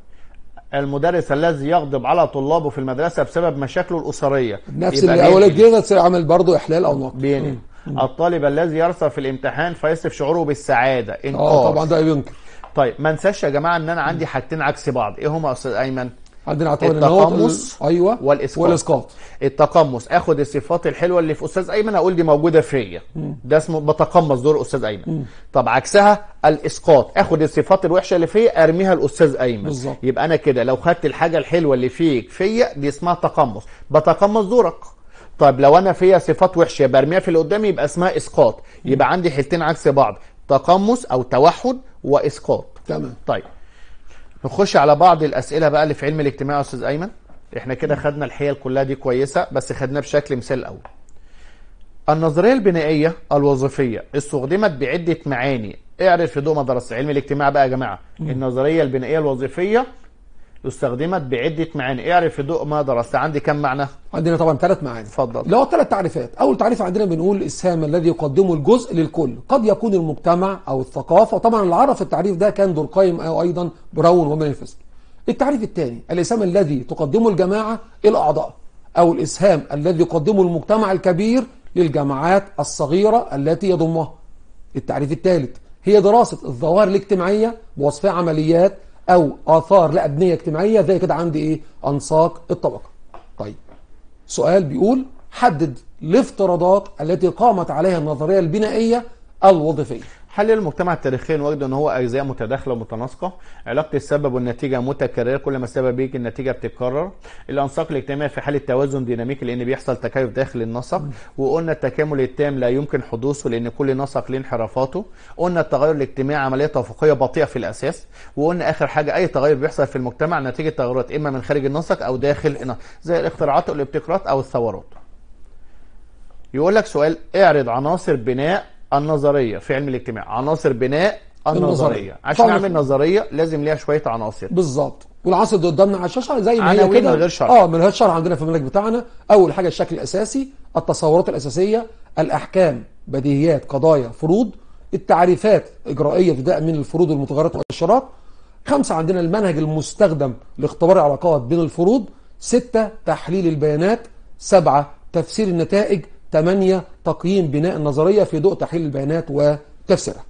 المدرس الذي يغضب على طلابه في المدرسة بسبب مشاكله الأسرية، نفس اللي أولاد جيغة عمل برضه إحلال أو نقد. الطالب الذي يرسب في الامتحان فيصف شعوره بالسعادة، إنكار. طبعا ده ينكر. طيب ما ننساش يا جماعة إن أنا عندي حاجتين عكس بعض، إيه هما يا أستاذ أيمن؟ عندنا التقمص والاسقاط. التقمص اخد الصفات الحلوه اللي في استاذ ايمن اقول دي موجوده فيا، ده اسمه بتقمص دور استاذ ايمن. طب عكسها الاسقاط، اخد الصفات الوحشه اللي فيا ارميها لاستاذ ايمن. بالزبط. يبقى انا كده لو خدت الحاجه الحلوه اللي فيا دي اسمها تقمص، بتقمص دورك. طيب لو انا فيا صفات وحشه برميها في اللي قدامي يبقى اسمها اسقاط. يبقى عندي حيلتين عكس بعض، تقمص او توحد واسقاط. تمام. طيب نخش على بعض الاسئله بقى اللي في علم الاجتماع يا استاذ ايمن. احنا كده خدنا الحيل كلها دي كويسه، بس خدناها بشكل مثال الاول. النظريه البنائيه الوظيفيه استخدمت بعده معاني، اعرف في ضوء ما درست علم الاجتماع بقى يا جماعه. النظريه البنائيه الوظيفيه استخدمت بعده معاني، اعرف في ضوء ما درست. عندي كم معنى؟ عندنا طبعا 3 معاني. اتفضل. اللي هو 3 تعريفات. اول تعريف عندنا بنقول الاسهام الذي يقدمه الجزء للكل، قد يكون المجتمع او الثقافه، وطبعا اللي عرف التعريف ده كان دوركايم او ايضا براون ومانيفست. التعريف الثاني الاسهام الذي تقدمه الجماعه الاعضاء، او الاسهام الذي يقدمه المجتمع الكبير للجماعات الصغيره التي يضمها. التعريف الثالث هي دراسه الظواهر الاجتماعيه بوصفها عمليات او اثار لا ابنيه اجتماعيه، زي كده عندي ايه؟ انساق الطبقه. طيب سؤال بيقول حدد الافتراضات التي قامت عليها النظريه البنائيه الوظيفيه. حل المجتمع التاريخي وجد ان هو اجزاء متداخله ومتناسقه، علاقه السبب والنتيجه متكرره، كل ما السبب بيجي النتيجه بتتكرر. الانساق الاجتماعي في حاله توازن ديناميكي لان بيحصل تكيف داخل النسق، وقلنا التكامل التام لا يمكن حدوثه لان كل نسق له انحرافاته. قلنا التغير الاجتماعي عمليه توافقيه بطيئه في الاساس، وقلنا اخر حاجه اي تغير بيحصل في المجتمع نتيجه تغيرات اما من خارج النسق او داخل زي الاختراعات والابتكارات او الثورات. يقول لك سؤال اعرض عناصر بناء النظريه في علم الاجتماع، عناصر بناء النظريه. عشان اعمل نظريه لازم ليها شويه عناصر بالظبط. والعناصر دي قدامنا على الشاشه زي ما هي عناوين كده. من غير شرح. من غير شرح عندنا في المنهج بتاعنا. اول حاجه الشكل الاساسي، التصورات الاساسيه، الاحكام، بديهيات، قضايا، فروض، التعريفات اجرائيه ابتداء من الفروض والمتغيرات والاشارات. 5 عندنا المنهج المستخدم لاختبار العلاقات بين الفروض. 6 تحليل البيانات. 7 تفسير النتائج. 8 تقييم بناء النظريه في ضوء تحليل البيانات وتفسيرها.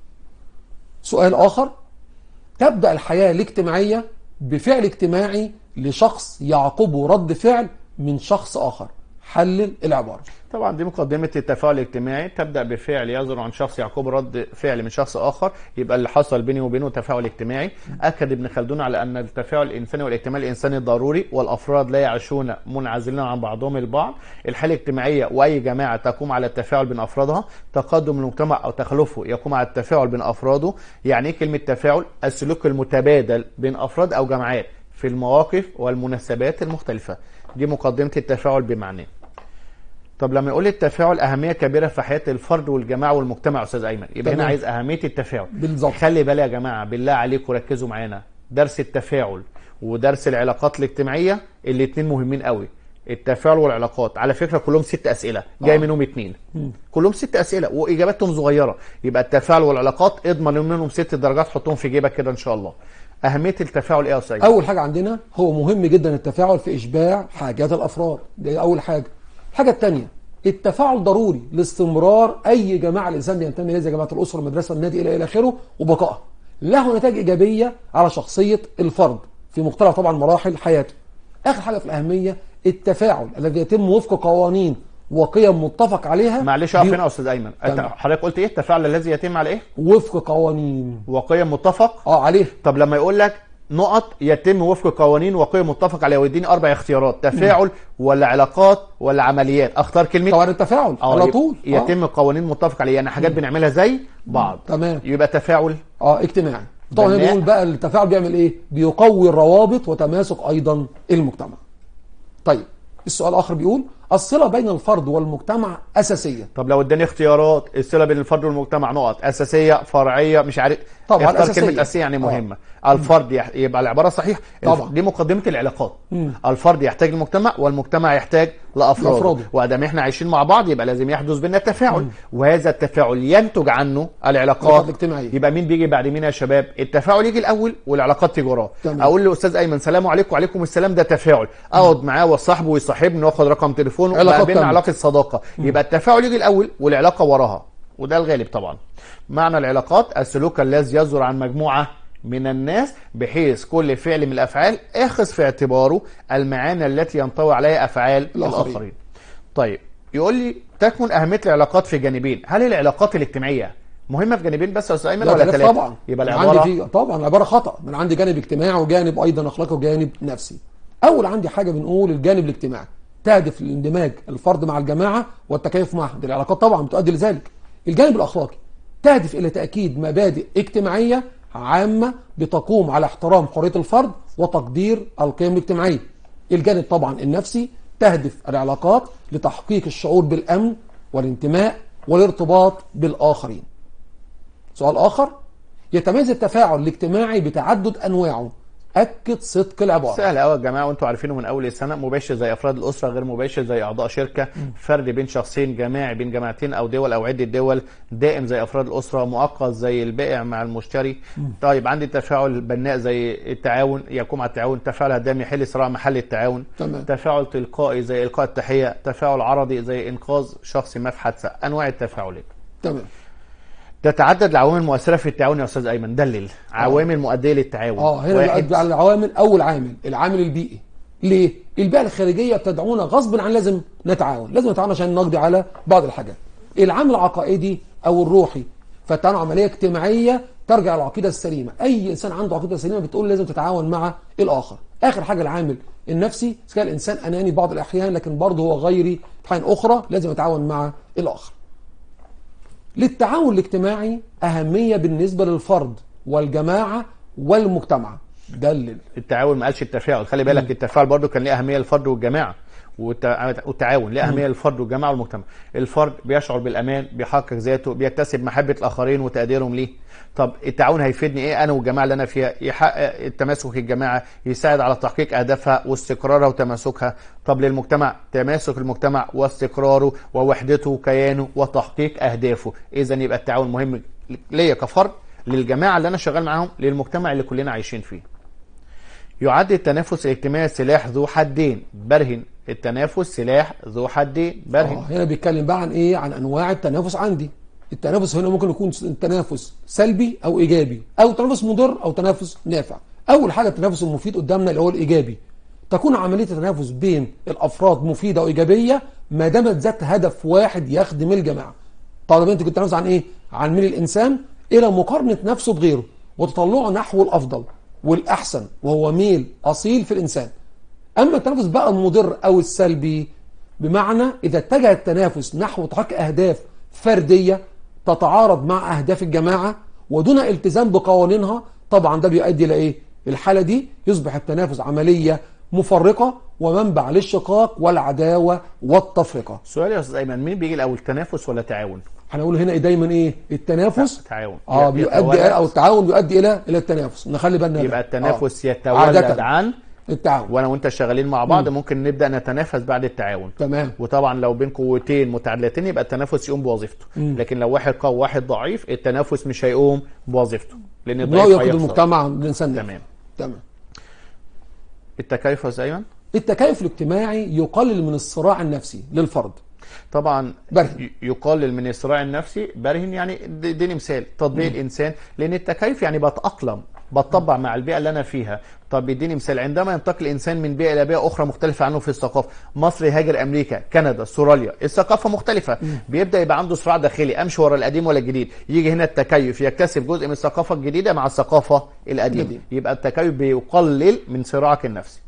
سؤال اخر، تبدأ الحياة الاجتماعية بفعل اجتماعي لشخص يعقبه رد فعل من شخص آخر. حلل العبارة. طبعا دي مقدمة التفاعل الاجتماعي، تبدأ بفعل يصدر عن شخص يعقبه رد فعل من شخص آخر، يبقى اللي حصل بيني وبينه تفاعل اجتماعي. أكد ابن خلدون على أن التفاعل الإنساني والاجتماعي الإنساني ضروري، والأفراد لا يعيشون منعزلين عن بعضهم البعض. الحالة الاجتماعية وأي جماعة تقوم على التفاعل بين أفرادها. تقدم المجتمع أو تخلفه يقوم على التفاعل بين أفراده. يعني إيه كلمة تفاعل؟ السلوك المتبادل بين أفراد أو جماعات في المواقف والمناسبات المختلفة. دي مقدمة التفاعل بمعنى. طب لما يقول التفاعل اهميه كبيره في حياه الفرد والجماعه والمجتمع يا استاذ ايمن، يبقى هنا عايز اهميه التفاعل بالظبط. خلي بالي يا جماعه بالله عليكم ركزوا معانا، درس التفاعل ودرس العلاقات الاجتماعيه الاثنين مهمين قوي. التفاعل والعلاقات على فكره كلهم 6 اسئله جاي منهم 2. كلهم 6 اسئله واجاباتهم صغيره. يبقى التفاعل والعلاقات اضمن منهم 6 درجات، حطهم في جيبك كده ان شاء الله. اهميه التفاعل ايه يا استاذ؟ اول حاجه عندنا هو مهم جدا التفاعل في اشباع حاجات الافراد، دي اول حاجه. الحاجه الثانيه التفاعل ضروري لاستمرار اي جماعه الانسان بينتمي اليها زي جماعه الاسره، المدرسه، النادي الى اخره، وبقائها. له نتائج ايجابيه على شخصيه الفرد في مختلف طبعا مراحل حياته. اخر حاجه في الاهميه التفاعل الذي يتم وفق قوانين وقيم متفق عليها. معلش اقف هنا يا استاذ ايمن، حضرتك قلت ايه؟ التفاعل الذي يتم على ايه؟ وفق قوانين وقيم متفق عليه. طب لما يقول لك نقط يتم وفق قوانين وقيم متفق عليها ويديني 4 اختيارات، تفاعل ولا علاقات ولا عمليات، اختار كلمه طبعا التفاعل على طول. يتم قوانين متفق عليها، يعني حاجات بنعملها زي بعض. تمام. يبقى تفاعل اجتماعي. طبعا بنقول بقى التفاعل بيعمل ايه؟ بيقوي الروابط وتماسك ايضا المجتمع. طيب السؤال الاخر بيقول الصله بين الفرد والمجتمع اساسيه. طب لو اداني اختيارات، الصله بين الفرد والمجتمع نقط اساسيه فرعيه مش عارف، طبعا اختار أساسية. كلمه اساسيه يعني مهمه. الفرد يبقى العباره صحيح طبعا. دي مقدمه العلاقات. الفرد يحتاج للمجتمع والمجتمع يحتاج لافراده، وادام احنا عايشين مع بعض يبقى لازم يحدث بيننا تفاعل. وهذا التفاعل ينتج عنه العلاقات الاجتماعيه. يبقى مين بيجي بعد مين يا شباب؟ التفاعل يجي الاول والعلاقات تيجي وراه. اقول له استاذ ايمن سلام عليكم وعليكم السلام، ده تفاعل. اقعد معاه وصاحبه ويصاحبني واخد رقم تليفونه وبقى بيننا علاقه صداقه. يبقى التفاعل يجي الاول والعلاقه وراها، وده الغالب طبعا. معنى العلاقات السلوك الذي يصدر عن مجموعه من الناس بحيث كل فعل من الافعال اخذ في اعتباره المعاني التي ينطوي عليها افعال الاخرين. طيب يقول لي تكمن اهميه العلاقات في جانبين، هل العلاقات الاجتماعيه مهمه في جانبين بس يا استاذ ايمن ولا 3؟ طبعا. يبقى العباره طبعا العباره خطا، من عندي جانب اجتماعي وجانب ايضا اخلاقي وجانب نفسي. اول عندي حاجه بنقول الجانب الاجتماعي تهدف لاندماج الفرد مع الجماعه والتكيف معها، دي العلاقات طبعا بتؤدي لذلك. الجانب الاخلاقي تهدف الى تاكيد مبادئ اجتماعيه عامه بتقوم على احترام حريه الفرد وتقدير القيم الاجتماعيه. الجانب طبعا النفسي تهدف العلاقات لتحقيق الشعور بالامن والانتماء والارتباط بالاخرين. سؤال اخر، يتميز التفاعل الاجتماعي بتعدد انواعه، اكد صدق العباره. سهل قوي يا جماعه وانتم عارفينه من اول السنه. مباشر زي افراد الاسره، غير مباشر زي اعضاء شركه، فرد بين شخصين، جماعي بين جماعتين او دول او عده دول، دائم زي افراد الاسره، مؤقت زي البائع مع المشتري. طيب عندي تفاعل بناء زي التعاون، يقوم على التعاون. تفاعل هدام يحل صراع محل التعاون. تمام. تفاعل تلقائي زي القاء التحيه. تفاعل عرضي زي انقاذ شخص ما في حادثه. انواع التفاعلات. تمام. تتعدد العوامل المؤثره في التعاون يا استاذ ايمن، دلل عوامل مؤديه للتعاون. هنا بيؤدي على العوامل. اول عامل العامل البيئي. ليه؟ البيئه الخارجيه بتدعونا غصب عن لازم نتعاون عشان نقضي على بعض الحاجات. العامل العقائدي او الروحي، فتعاون عمليه اجتماعيه ترجع للعقيده السليمه. اي انسان عنده عقيده سليمه بتقول لازم تتعاون مع الاخر. اخر حاجه العامل النفسي، كان الانسان اناني بعض الاحيان لكن برضه هو غيري في حين اخرى لازم يتعاون مع الاخر. للتعاون الاجتماعي أهمية بالنسبة للفرد والجماعة والمجتمع. دلل التعاون، ما قالش التفاعل. خلي بالك التفاعل برضو كان ليه أهمية للفرد والجماعة، والتعاون له اهميه للفرد والجماعه والمجتمع. الفرد بيشعر بالامان، بيحقق ذاته، بيكتسب محبه الاخرين وتقديرهم ليه. طب التعاون هيفيدني ايه انا والجماعه اللي انا فيها؟ يحقق التماسك الجماعه، يساعد على تحقيق اهدافها واستقرارها وتماسكها. طب للمجتمع، تماسك المجتمع واستقراره ووحدته وكيانه وتحقيق اهدافه. اذا يبقى التعاون مهم ليا كفرد، للجماعه اللي انا شغال معاهم، للمجتمع اللي كلنا عايشين فيه. يعد التنافس الاجتماعي سلاح ذو حدين. برهن. التنافس سلاح ذو حدين. برهن. هنا بيتكلم بقى عن ايه؟ عن انواع التنافس عندي. التنافس هنا ممكن يكون تنافس سلبي او ايجابي، او تنافس مضر او تنافس نافع. اول حاجه التنافس المفيد قدامنا اللي هو الايجابي. تكون عمليه التنافس بين الافراد مفيده وايجابيه ما دامت ذات هدف واحد يخدم الجماعه. طالما انت كنت تنافس عن ايه؟ عن ميل الانسان الى مقارنه نفسه بغيره وتطلعه نحو الافضل والاحسن، وهو ميل اصيل في الانسان. اما التنافس بقى المضر او السلبي بمعنى اذا اتجه التنافس نحو تحقيق اهداف فرديه تتعارض مع اهداف الجماعه ودون التزام بقوانينها، طبعا ده بيؤدي الى ايه؟ الحاله دي يصبح التنافس عمليه مفرقه ومنبع للشقاق والعداوه والتفرقه. سؤال يا استاذ ايمن، مين بيجي الاول، تنافس ولا تعاون؟ هنقول هنا دايما ايه؟ التنافس تعاون. بيؤدي او التعاون بيؤدي الى التنافس. نخلي بالنا يبقى التنافس يتولد عن التعاون. وانا وانت شغالين مع بعض ممكن نبدا نتنافس بعد التعاون. تمام. وطبعا لو بين قوتين متعادلتين يبقى التنافس يقوم بوظيفته. لكن لو واحد قوي وواحد ضعيف التنافس مش هيقوم بوظيفته، لان الضعيف هيفقد المجتمع الانسان. تمام. التكيف يا استاذ ايمن؟ التكيف الاجتماعي يقلل من الصراع النفسي للفرد. طبعا برهن. يقلل من الصراع النفسي. برهن يعني اديني مثال تطبيق الانسان، لان التكيف يعني بتاقلم، بتطبع مع البيئه اللي انا فيها. طب اديني مثال، عندما ينتقل الانسان من بيئه الى بيئه اخرى مختلفه عنه في الثقافه، مصر يهاجر امريكا، كندا، استراليا، الثقافه مختلفه، بيبدا يبقى عنده صراع داخلي، امشي ورا القديم ولا الجديد. يجي هنا التكيف يكتسب جزء من الثقافه الجديده مع الثقافه القديمه، يبقى التكيف بيقلل من صراعك النفسي.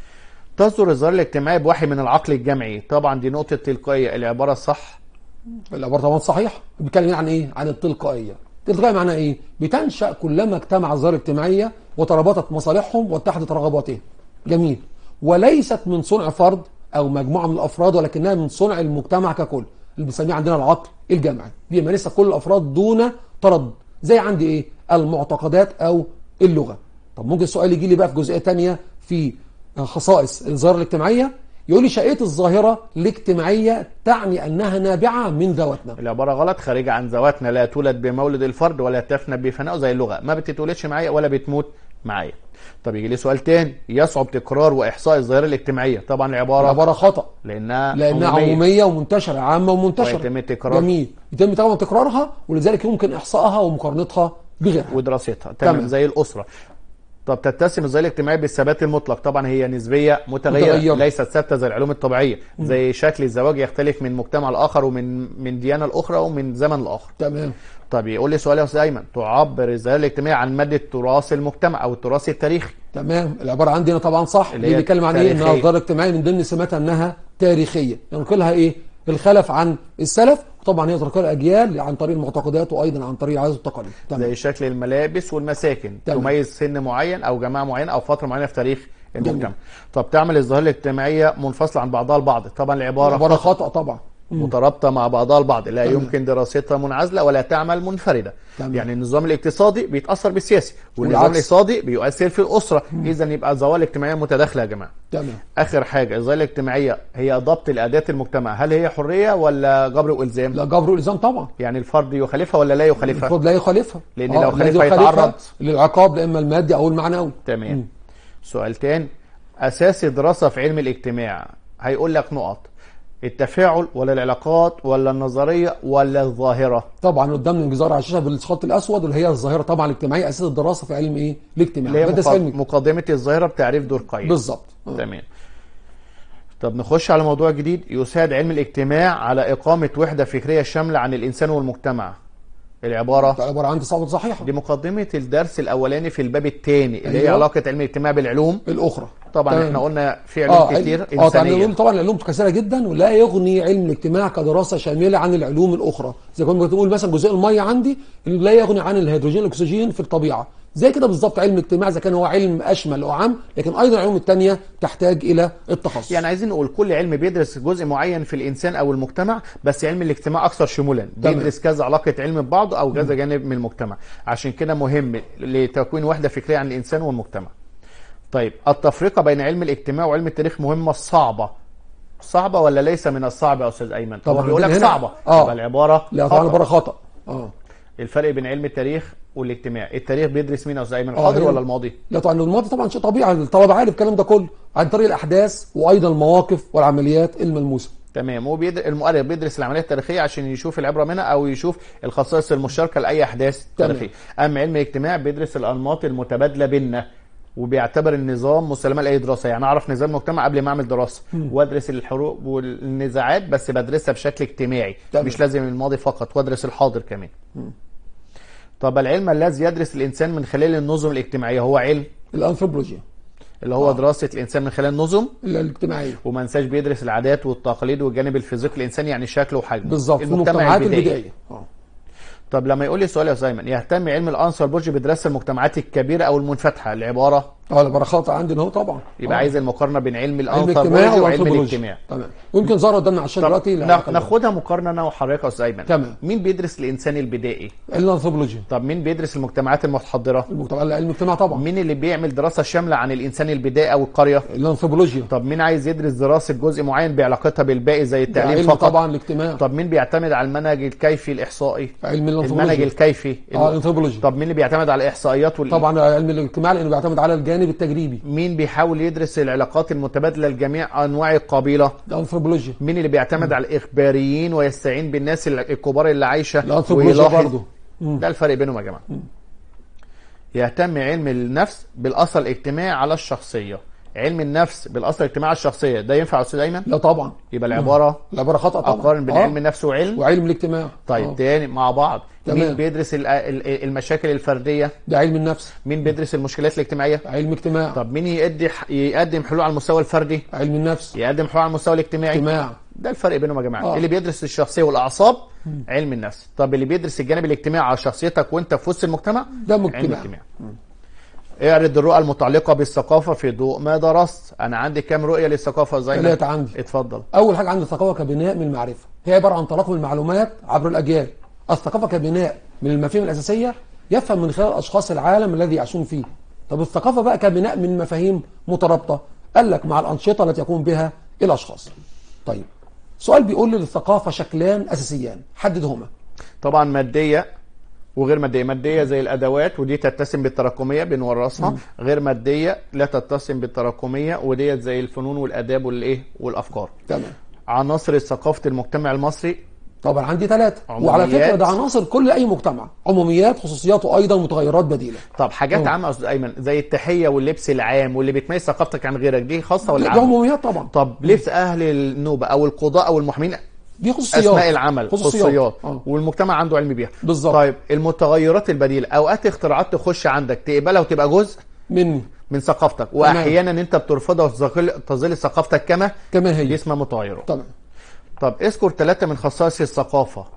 تصدر الظاهره الاجتماعيه بوحي من العقل الجمعي. طبعا دي نقطه تلقائيه، العباره الصح؟ العباره طبعا صحيح. بيتكلم عن ايه؟ عن التلقائيه. التلقائيه معناها ايه؟ بتنشا كلما اجتمع الظاهره الاجتماعيه وترابطت مصالحهم واتحدت رغباتهم. جميل. وليست من صنع فرد او مجموعه من الافراد، ولكنها من صنع المجتمع ككل، اللي بنسميه عندنا العقل الجمعي. بيمارسها كل الافراد دون تردد. زي عندي ايه؟ المعتقدات او اللغه. طب ممكن السؤال يجي لي بقى في جزئيه ثانيه في خصائص الظاهره الاجتماعيه، يقول لي شائعة الظاهرة الاجتماعية تعني أنها نابعة من ذواتنا. العبارة غلط، خارجة عن ذواتنا، لا تولد بمولد الفرد ولا تفنى بفناء زي اللغة، ما بتتولدش معايا ولا بتموت معايا. طب يجي لي سؤال تاني، يصعب تكرار وإحصاء الظاهرة الاجتماعية. طبعا العبارة خطأ، لأنها عمومية ومنتشرة، عامة ومنتشرة. ويتم تكرار. جميل. يتم طبعا تكرارها، ولذلك يمكن إحصائها ومقارنتها بغيرها ودراستها. تمام. زي الأسرة. طب تتسم الظاهره الاجتماعيه بالثبات المطلق. طبعا هي نسبيه متغيره. ليست ثابته زي العلوم الطبيعيه. زي شكل الزواج يختلف من مجتمع لاخر ومن ديانه لاخرى ومن زمن لاخر. تمام. طب يقول لي سؤال يا استاذ ايمن، تعبر الظاهره الاجتماعيه عن ماده تراث المجتمع او التراث التاريخي. تمام. العباره عندنا طبعا صح، اللي بيتكلم عن ايه؟ انها الظاهره الاجتماعيه من ضمن سماتها انها تاريخيه، ينقلها ايه؟ الخلف عن السلف، وطبعا هي تنقلها الاجيال عن طريق المعتقدات وايضا عن طريق العادات والتقاليد. زي شكل الملابس والمساكن. تميز سن معين او جماعه معينه او فتره معينه في تاريخ المجتمع. طب تعمل الظاهره الاجتماعيه منفصله عن بعضها البعض. طبعا العباره خطأ طبعا. مترابطه مع بعضها البعض، لا يمكن دراستها منعزله ولا تعمل منفرده. يعني النظام الاقتصادي بيتاثر بالسياسي، والنظام الاقتصادي بيؤثر في الاسره. اذا يبقى الظواهر الاجتماعيه متداخله يا جماعه. تمام. اخر حاجه، الظواهر الاجتماعيه هي ضبط الاداه المجتمع. هل هي حريه ولا جبر والزام؟ لا، جبر والزام طبعا. يعني الفرد يخالفها ولا لا يخالفها؟ الفرد لا يخالفها، لان لو خالفها يتعرض للعقاب، لا اما المادي او المعنوي. تمام. سؤال تاني، اساس الدراسه في علم الاجتماع. هيقول لك نقط: التفاعل ولا العلاقات ولا النظريه ولا الظاهره؟ طبعا قدامنا انجزار على الشاشه بالخط الاسود، واللي هي الظاهره طبعا الاجتماعيه، اساس الدراسه في علم ايه؟ الاجتماع. اللي مقدمه الظاهره بتعريف دورقيم. بالظبط. تمام. طب نخش على موضوع جديد، يساعد علم الاجتماع على اقامه وحده فكريه شامله عن الانسان والمجتمع. العباره عندي صحيحه. دي مقدمه الدرس الاولاني في الباب الثاني اللي هي علاقه علم الاجتماع بالعلوم الاخرى. طبعا احنا قلنا في علوم كتير انسانيه. طبعا العلوم كثيره جدا، ولا يغني علم الاجتماع كدراسه شامله عن العلوم الاخرى. زي كنا بنقول مثلا جزيء الميه عندي اللي لا يغني عن الهيدروجين والاكسجين في الطبيعه، زي كده بالظبط علم الاجتماع اذا كان هو علم اشمل واعم، لكن ايضا العلوم الثانيه تحتاج الى التخصص. يعني عايزين نقول كل علم بيدرس جزء معين في الانسان او المجتمع، بس علم الاجتماع اكثر شمولا، بيدرس كذا علاقه علم ببعض او كذا جانب من المجتمع، عشان كده مهم لتكوين وحده فكريه عن الانسان والمجتمع. طيب التفرقه بين علم الاجتماع وعلم التاريخ مهمه صعبه ولا ليس من الصعب يا استاذ ايمن؟ طبعا بيقول لك هنا صعبه، يبقى العباره لا طبعا العباره خطا. الفرق بين علم التاريخ والاجتماع، التاريخ بيدرس مين يا استاذ ايمن، الحاضر ولا الماضي؟ لا طبعا الماضي طبعا شيء طبيعي، الطلبه عارف الكلام ده كله عن طريق الاحداث وايضا المواقف والعمليات الملموسه. تمام. المؤرخ بيدرس العمليات التاريخيه عشان يشوف العبره منها او يشوف الخصائص المشتركه لاي احداث تاريخيه. اما علم الاجتماع بيدرس الانماط المتبادله بيننا، وبيعتبر النظام مسلمه لاي دراسه، يعني اعرف نظام المجتمع قبل ما اعمل دراسه، وادرس الحروب والنزاعات بس بدرسها بشكل اجتماعي، مش لازم الماضي فقط، وادرس الحاضر كمان. طب العلم الذي يدرس الانسان من خلال النظم الاجتماعيه هو علم الانثروبولوجيا، اللي هو دراسه الانسان من خلال النظم الاجتماعيه، وما ننساش بيدرس العادات والتقاليد والجانب الفيزيقي الانساني، يعني شكله وحجمه بالظبط، المجتمعات البدائيه. طب لما يقول لي سؤال يا استاذ ايمن، يهتم علم الانثروبولوجيا بدراسه المجتمعات الكبيره او المنفتحه، العباره العباره خاطئه عندي اهو طبعا. يبقى عايز المقارنه بين علم الانثروبولوجيا وعلم الاجتماع. تمام. يمكن ظهر قدامنا على الشاشه دلوقتي. ناخدها مقارنه انا وحضرتك يا استاذ ايمن. تمام. مين بيدرس الانسان البدائي؟ الانثروبولوجيا. طب مين بيدرس المجتمعات المتحضره؟ علم الاجتماع طبعا. مين اللي بيعمل دراسه شامله عن الانسان البدائي او القريه؟ الانثروبولوجيا. طب مين عايز يدرس دراسه جزء معين بعلاقتها بالباقي زي التعليم فقط؟ طبعا الاجتماع. طب مين بيعتمد على المنهج الكيفي الاحصائي؟ علم المنهج الكيفي الانثروبولوجيا. طب مين اللي بيعتمد على الاحصائيات طبعا علم الاجتماع لانه بيعتمد على الجانب التجريبي. مين بيحاول يدرس العلاقات المتبادله لجميع انواع القبيله؟ الانثروبولوجيا. مين اللي بيعتمد على الاخباريين ويستعين بالناس الكبار اللي عايشه؟ الانثروبولوجيا برضه. ده الفرق بينهم يا جماعه. يهتم علم النفس بالاثر الاجتماعي على الشخصيه، علم النفس بالاثر الاجتماعي على الشخصيه، ده ينفع يا استاذ ايمن؟ لا طبعا. يبقى العباره خطا طبعا. اقارن بين علم النفس وعلم الاجتماع. طيب تاني مع بعض. تمام. مين بيدرس المشاكل الفرديه؟ ده علم النفس. مين بيدرس المشكلات الاجتماعيه؟ علم اجتماع. طب مين يقدم حلول على المستوى الفردي؟ علم النفس. يقدم حلول على المستوى الاجتماعي؟ اجتماع. ده الفرق بينهم يا جماعه. اللي بيدرس الشخصيه والاعصاب علم النفس، طب اللي بيدرس الجانب الاجتماعي على شخصيتك وانت في وسط المجتمع ده علم الاجتماع. اعرض الرؤى المتعلقه بالثقافه في ضوء ما درست. انا عندي كام رؤيه للثقافه زي 3 عندي. اتفضل. اول حاجه عندي الثقافه كبناء من المعرفه، هي عباره عن تراكم المعلومات عبر الاجيال. الثقافه كبناء من المفاهيم الاساسيه يفهم من خلال اشخاص العالم الذي يعيشون فيه. طب الثقافه بقى كبناء من مفاهيم مترابطه، قال لك مع الانشطه التي يقوم بها الاشخاص. طيب سؤال بيقول لي للثقافه شكلان اساسيان، حددهما. طبعا ماديه وغير ماديه. ماديه زي الادوات ودي تتسم بالتراكميه بنورثها، غير ماديه لا تتسم بالتراكميه وديت زي الفنون والاداب والافكار. تمام. عناصر ثقافه المجتمع المصري طبعا عندي 3، وعلى فكره ده عناصر كل اي مجتمع، عموميات خصوصيات وايضا متغيرات بديله. طب حاجات عامه يا استاذ ايمن زي التحيه واللبس العام واللي بتميز ثقافتك عن غيرك، دي خاصه ولا عامه؟ دي عموميات طبعا. طب لبس اهل النوبه او القضاء او المحامين دي خصوصيات، اسماء العمل خصوصيات والمجتمع عنده علم بيها بالظبط. طيب المتغيرات البديله، اوقات اختراعات تخش عندك تقبلها وتبقى جزء من ثقافتك، واحيانا انت بترفضها وتظل ثقافتك كما هي، دي اسمها متغيرات. تمام. طب اذكر 3 من خصائص الثقافه.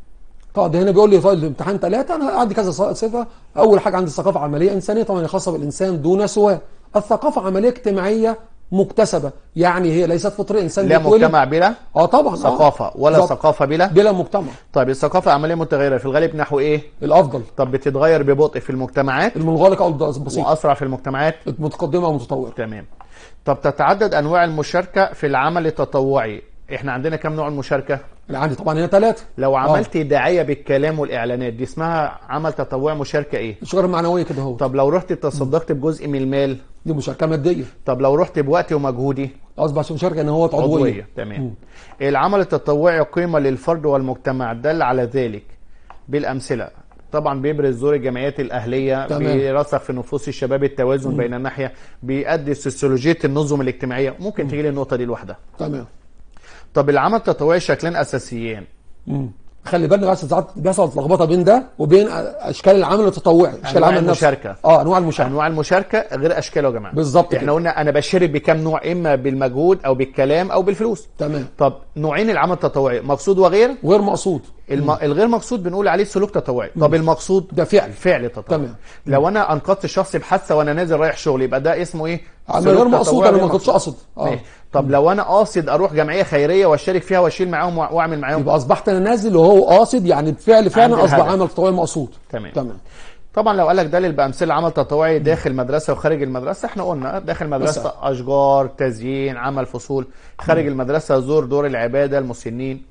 طب ده هنا بيقول لي طيب الامتحان 3، انا عندي كذا صفه. اول حاجه عندي الثقافه عمليه انسانيه، طبعا خاصه بالانسان دون سواه. الثقافه عمليه اجتماعيه مكتسبه، يعني هي ليست فطريه، انسان لا مجتمع بلا طبعا ثقافه ولا بالضبط. ثقافه بلا مجتمع. طيب الثقافه عمليه متغيره في الغالب نحو ايه؟ الافضل. طب بتتغير ببطء في المجتمعات المنغلقه او البسيطه، واسرع في المجتمعات متقدمه او متطوره. تمام. طب تتعدد انواع المشاركه في العمل التطوعي. احنا عندنا كم نوع المشاركه؟ عندي طبعا هنا 3. لو عملت دعايه بالكلام والاعلانات دي اسمها عمل تطوعي مشاركه ايه؟ مشاركه معنويه كده اهو. طب لو رحت تصدقت بجزء من المال دي مشاركه ماديه. طب لو رحت بوقتي ومجهودي اصبح مشاركه ان هو عضويه. تمام. العمل التطوعي قيمه للفرد والمجتمع، دل على ذلك بالامثله. طبعا بيبرز دور الجمعيات الاهليه، بيرسخ في نفوس الشباب التوازن بين الناحيه، بيؤدي سوسيولوجيه النظم الاجتماعيه. ممكن تيجي لي النقطه دي لوحدها. تمام. طب العمل التطوعي شكلين اساسيين. خلي بالنا بس ساعات بيحصل لخبطه بين ده وبين اشكال العمل التطوعي، اشكال العمل النفسي. المشاركه. انواع المشاركه. انواع المشاركه غير اشكاله يا جماعه. بالظبط. احنا قلنا انا بشارك بكام نوع، اما بالمجهود او بالكلام او بالفلوس. تمام. طب نوعين العمل التطوعي، مقصود وغير مقصود. الغير مقصود بنقول عليه سلوك تطوعي. طب المقصود ده فعل تطوعي. تمام. لو انا انقذت الشخص بحادثه وانا نازل رايح شغل، يبقى ده اسمه ايه؟ عمل غير مقصود. انا ما كنتش اقصد. طب لو انا قاصد اروح جمعيه خيريه واشارك فيها واشيل معاهم واعمل معاهم، يبقى اصبحت انا نازل وهو قاصد، يعني بفعل فعلا اصبح عمل تطوعي مقصود. تمام. طبعا لو قال لك دليل بامثله عمل تطوعي داخل مدرسه وخارج المدرسه، احنا قلنا داخل المدرسه اشجار، تزيين، عمل فصول. خارج المدرسه زور دور العباده، المسنين.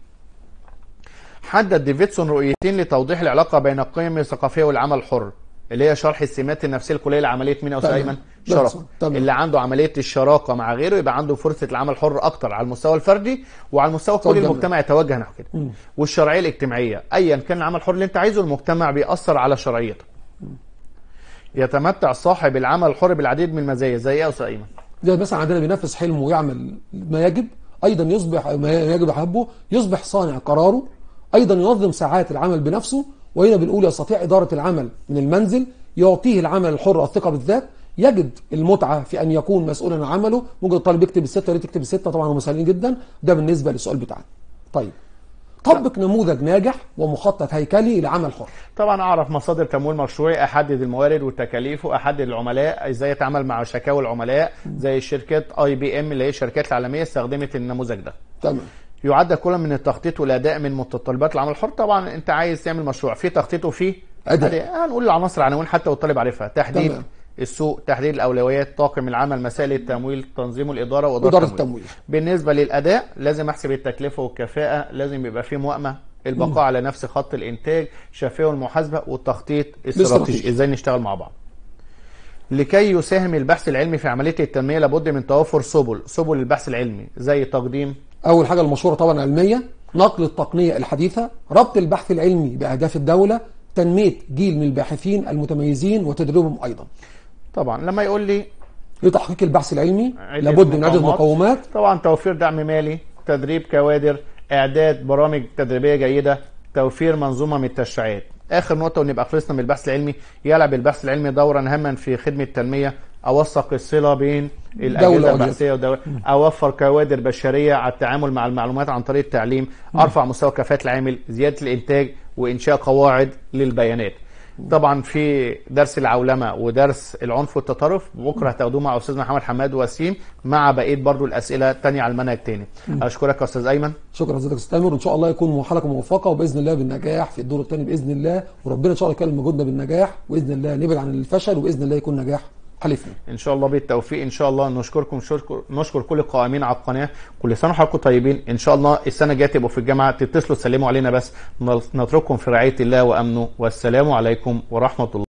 حدد ديفيدسون رؤيتين لتوضيح العلاقه بين القيم الثقافيه والعمل الحر، اللي هي شرح السمات النفسيه الكليه لعمليه مين يا استاذ ايمن؟ شراكه. اللي عنده عمليه الشراكه مع غيره يبقى عنده فرصه العمل الحر اكتر على المستوى الفردي وعلى المستوى كل المجتمع يتوجه نحو كده. والشرعيه الاجتماعيه، ايا كان العمل الحر اللي انت عايزه المجتمع بيأثر على شرعيته. يتمتع صاحب العمل الحر بالعديد من المزايا، زي ايه يا استاذ ايمن؟ ده مثلا عندنا بينفذ حلمه ويعمل ما يجب، ايضا يصبح ما يجب حبه، يصبح صانع قراره، ايضا ينظم ساعات العمل بنفسه، وهنا بنقول يستطيع اداره العمل من المنزل، يعطيه العمل الحر الثقه بالذات، يجد المتعه في ان يكون مسؤولا عن عمله. ممكن الطالب يكتب السته يا ريت يكتب السته، طبعا هم سهلين جدا. ده بالنسبه للسؤال بتاعنا. طيب طبق نموذج ناجح ومخطط هيكلي لعمل حر. طبعا اعرف مصادر تمويل مشروعي، احدد الموارد والتكاليف، واحدد العملاء، ازاي اتعامل مع شكاوى العملاء زي الشركات IBM اللي هي الشركات العالميه استخدمت النموذج ده. تمام. يعد كل من التخطيط والاداء من متطلبات العمل الحر. طبعا انت عايز تعمل مشروع في تخطيط وفي اداء. هنقول العناصر عناوين حتى والطالب عارفها. تحديد تمام. السوق، تحديد الاولويات، طاقم العمل، مسائل التمويل، تنظيم الاداره واداره التمويل. بالنسبه للاداء لازم احسب التكلفه والكفاءه، لازم يبقى في مؤامه، البقاء على نفس خط الانتاج، شفافيه المحاسبه، والتخطيط الاستراتيجي، ازاي نشتغل مع بعض. لكي يساهم البحث العلمي في عمليه التنميه لابد من توفر سبل البحث العلمي، زي تقديم اول حاجه المشوره طبعا علميه، نقل التقنيه الحديثه، ربط البحث العلمي باهداف الدوله، تنميه جيل من الباحثين المتميزين وتدريبهم ايضا. طبعا لما يقول لي لتحقيق البحث العلمي لابد من عدة مقومات. طبعا توفير دعم مالي، تدريب كوادر، اعداد برامج تدريبيه جيده، توفير منظومه من التشريعات. اخر نقطه ونبقى خلصنا من البحث العلمي، يلعب البحث العلمي دورا هاما في خدمه التنميه، اوثق الصله بين الاجهزه البحثيه والدوله، اوفر كوادر بشريه على التعامل مع المعلومات عن طريق التعليم، ارفع مستوى كفاءه العامل، زياده الانتاج، وانشاء قواعد للبيانات. طبعا في درس العولمه ودرس العنف والتطرف بكره هتاخدوه مع استاذ محمد حماد وسيم مع بقيه برضو الاسئله الثانيه على المنهج تاني. اشكرك يا استاذ ايمن. شكرا لحضرتك يا استاذ تامر، وان شاء الله يكون حلقه موفقه وباذن الله بالنجاح في الدور الثاني باذن الله، وربنا ان شاء الله يكلم مجهودنا بالنجاح باذن الله، نبعد عن الفشل وباذن الله يكون نجاح حليفنا ان شاء الله بالتوفيق. ان شاء الله نشكر كل القائمين على القناه. كل سنه وحضراتكم طيبين. ان شاء الله السنه الجايه تبقوا في الجامعه تتصلوا تسلموا علينا، بس نترككم في رعايه الله وامنه، والسلام عليكم ورحمه الله.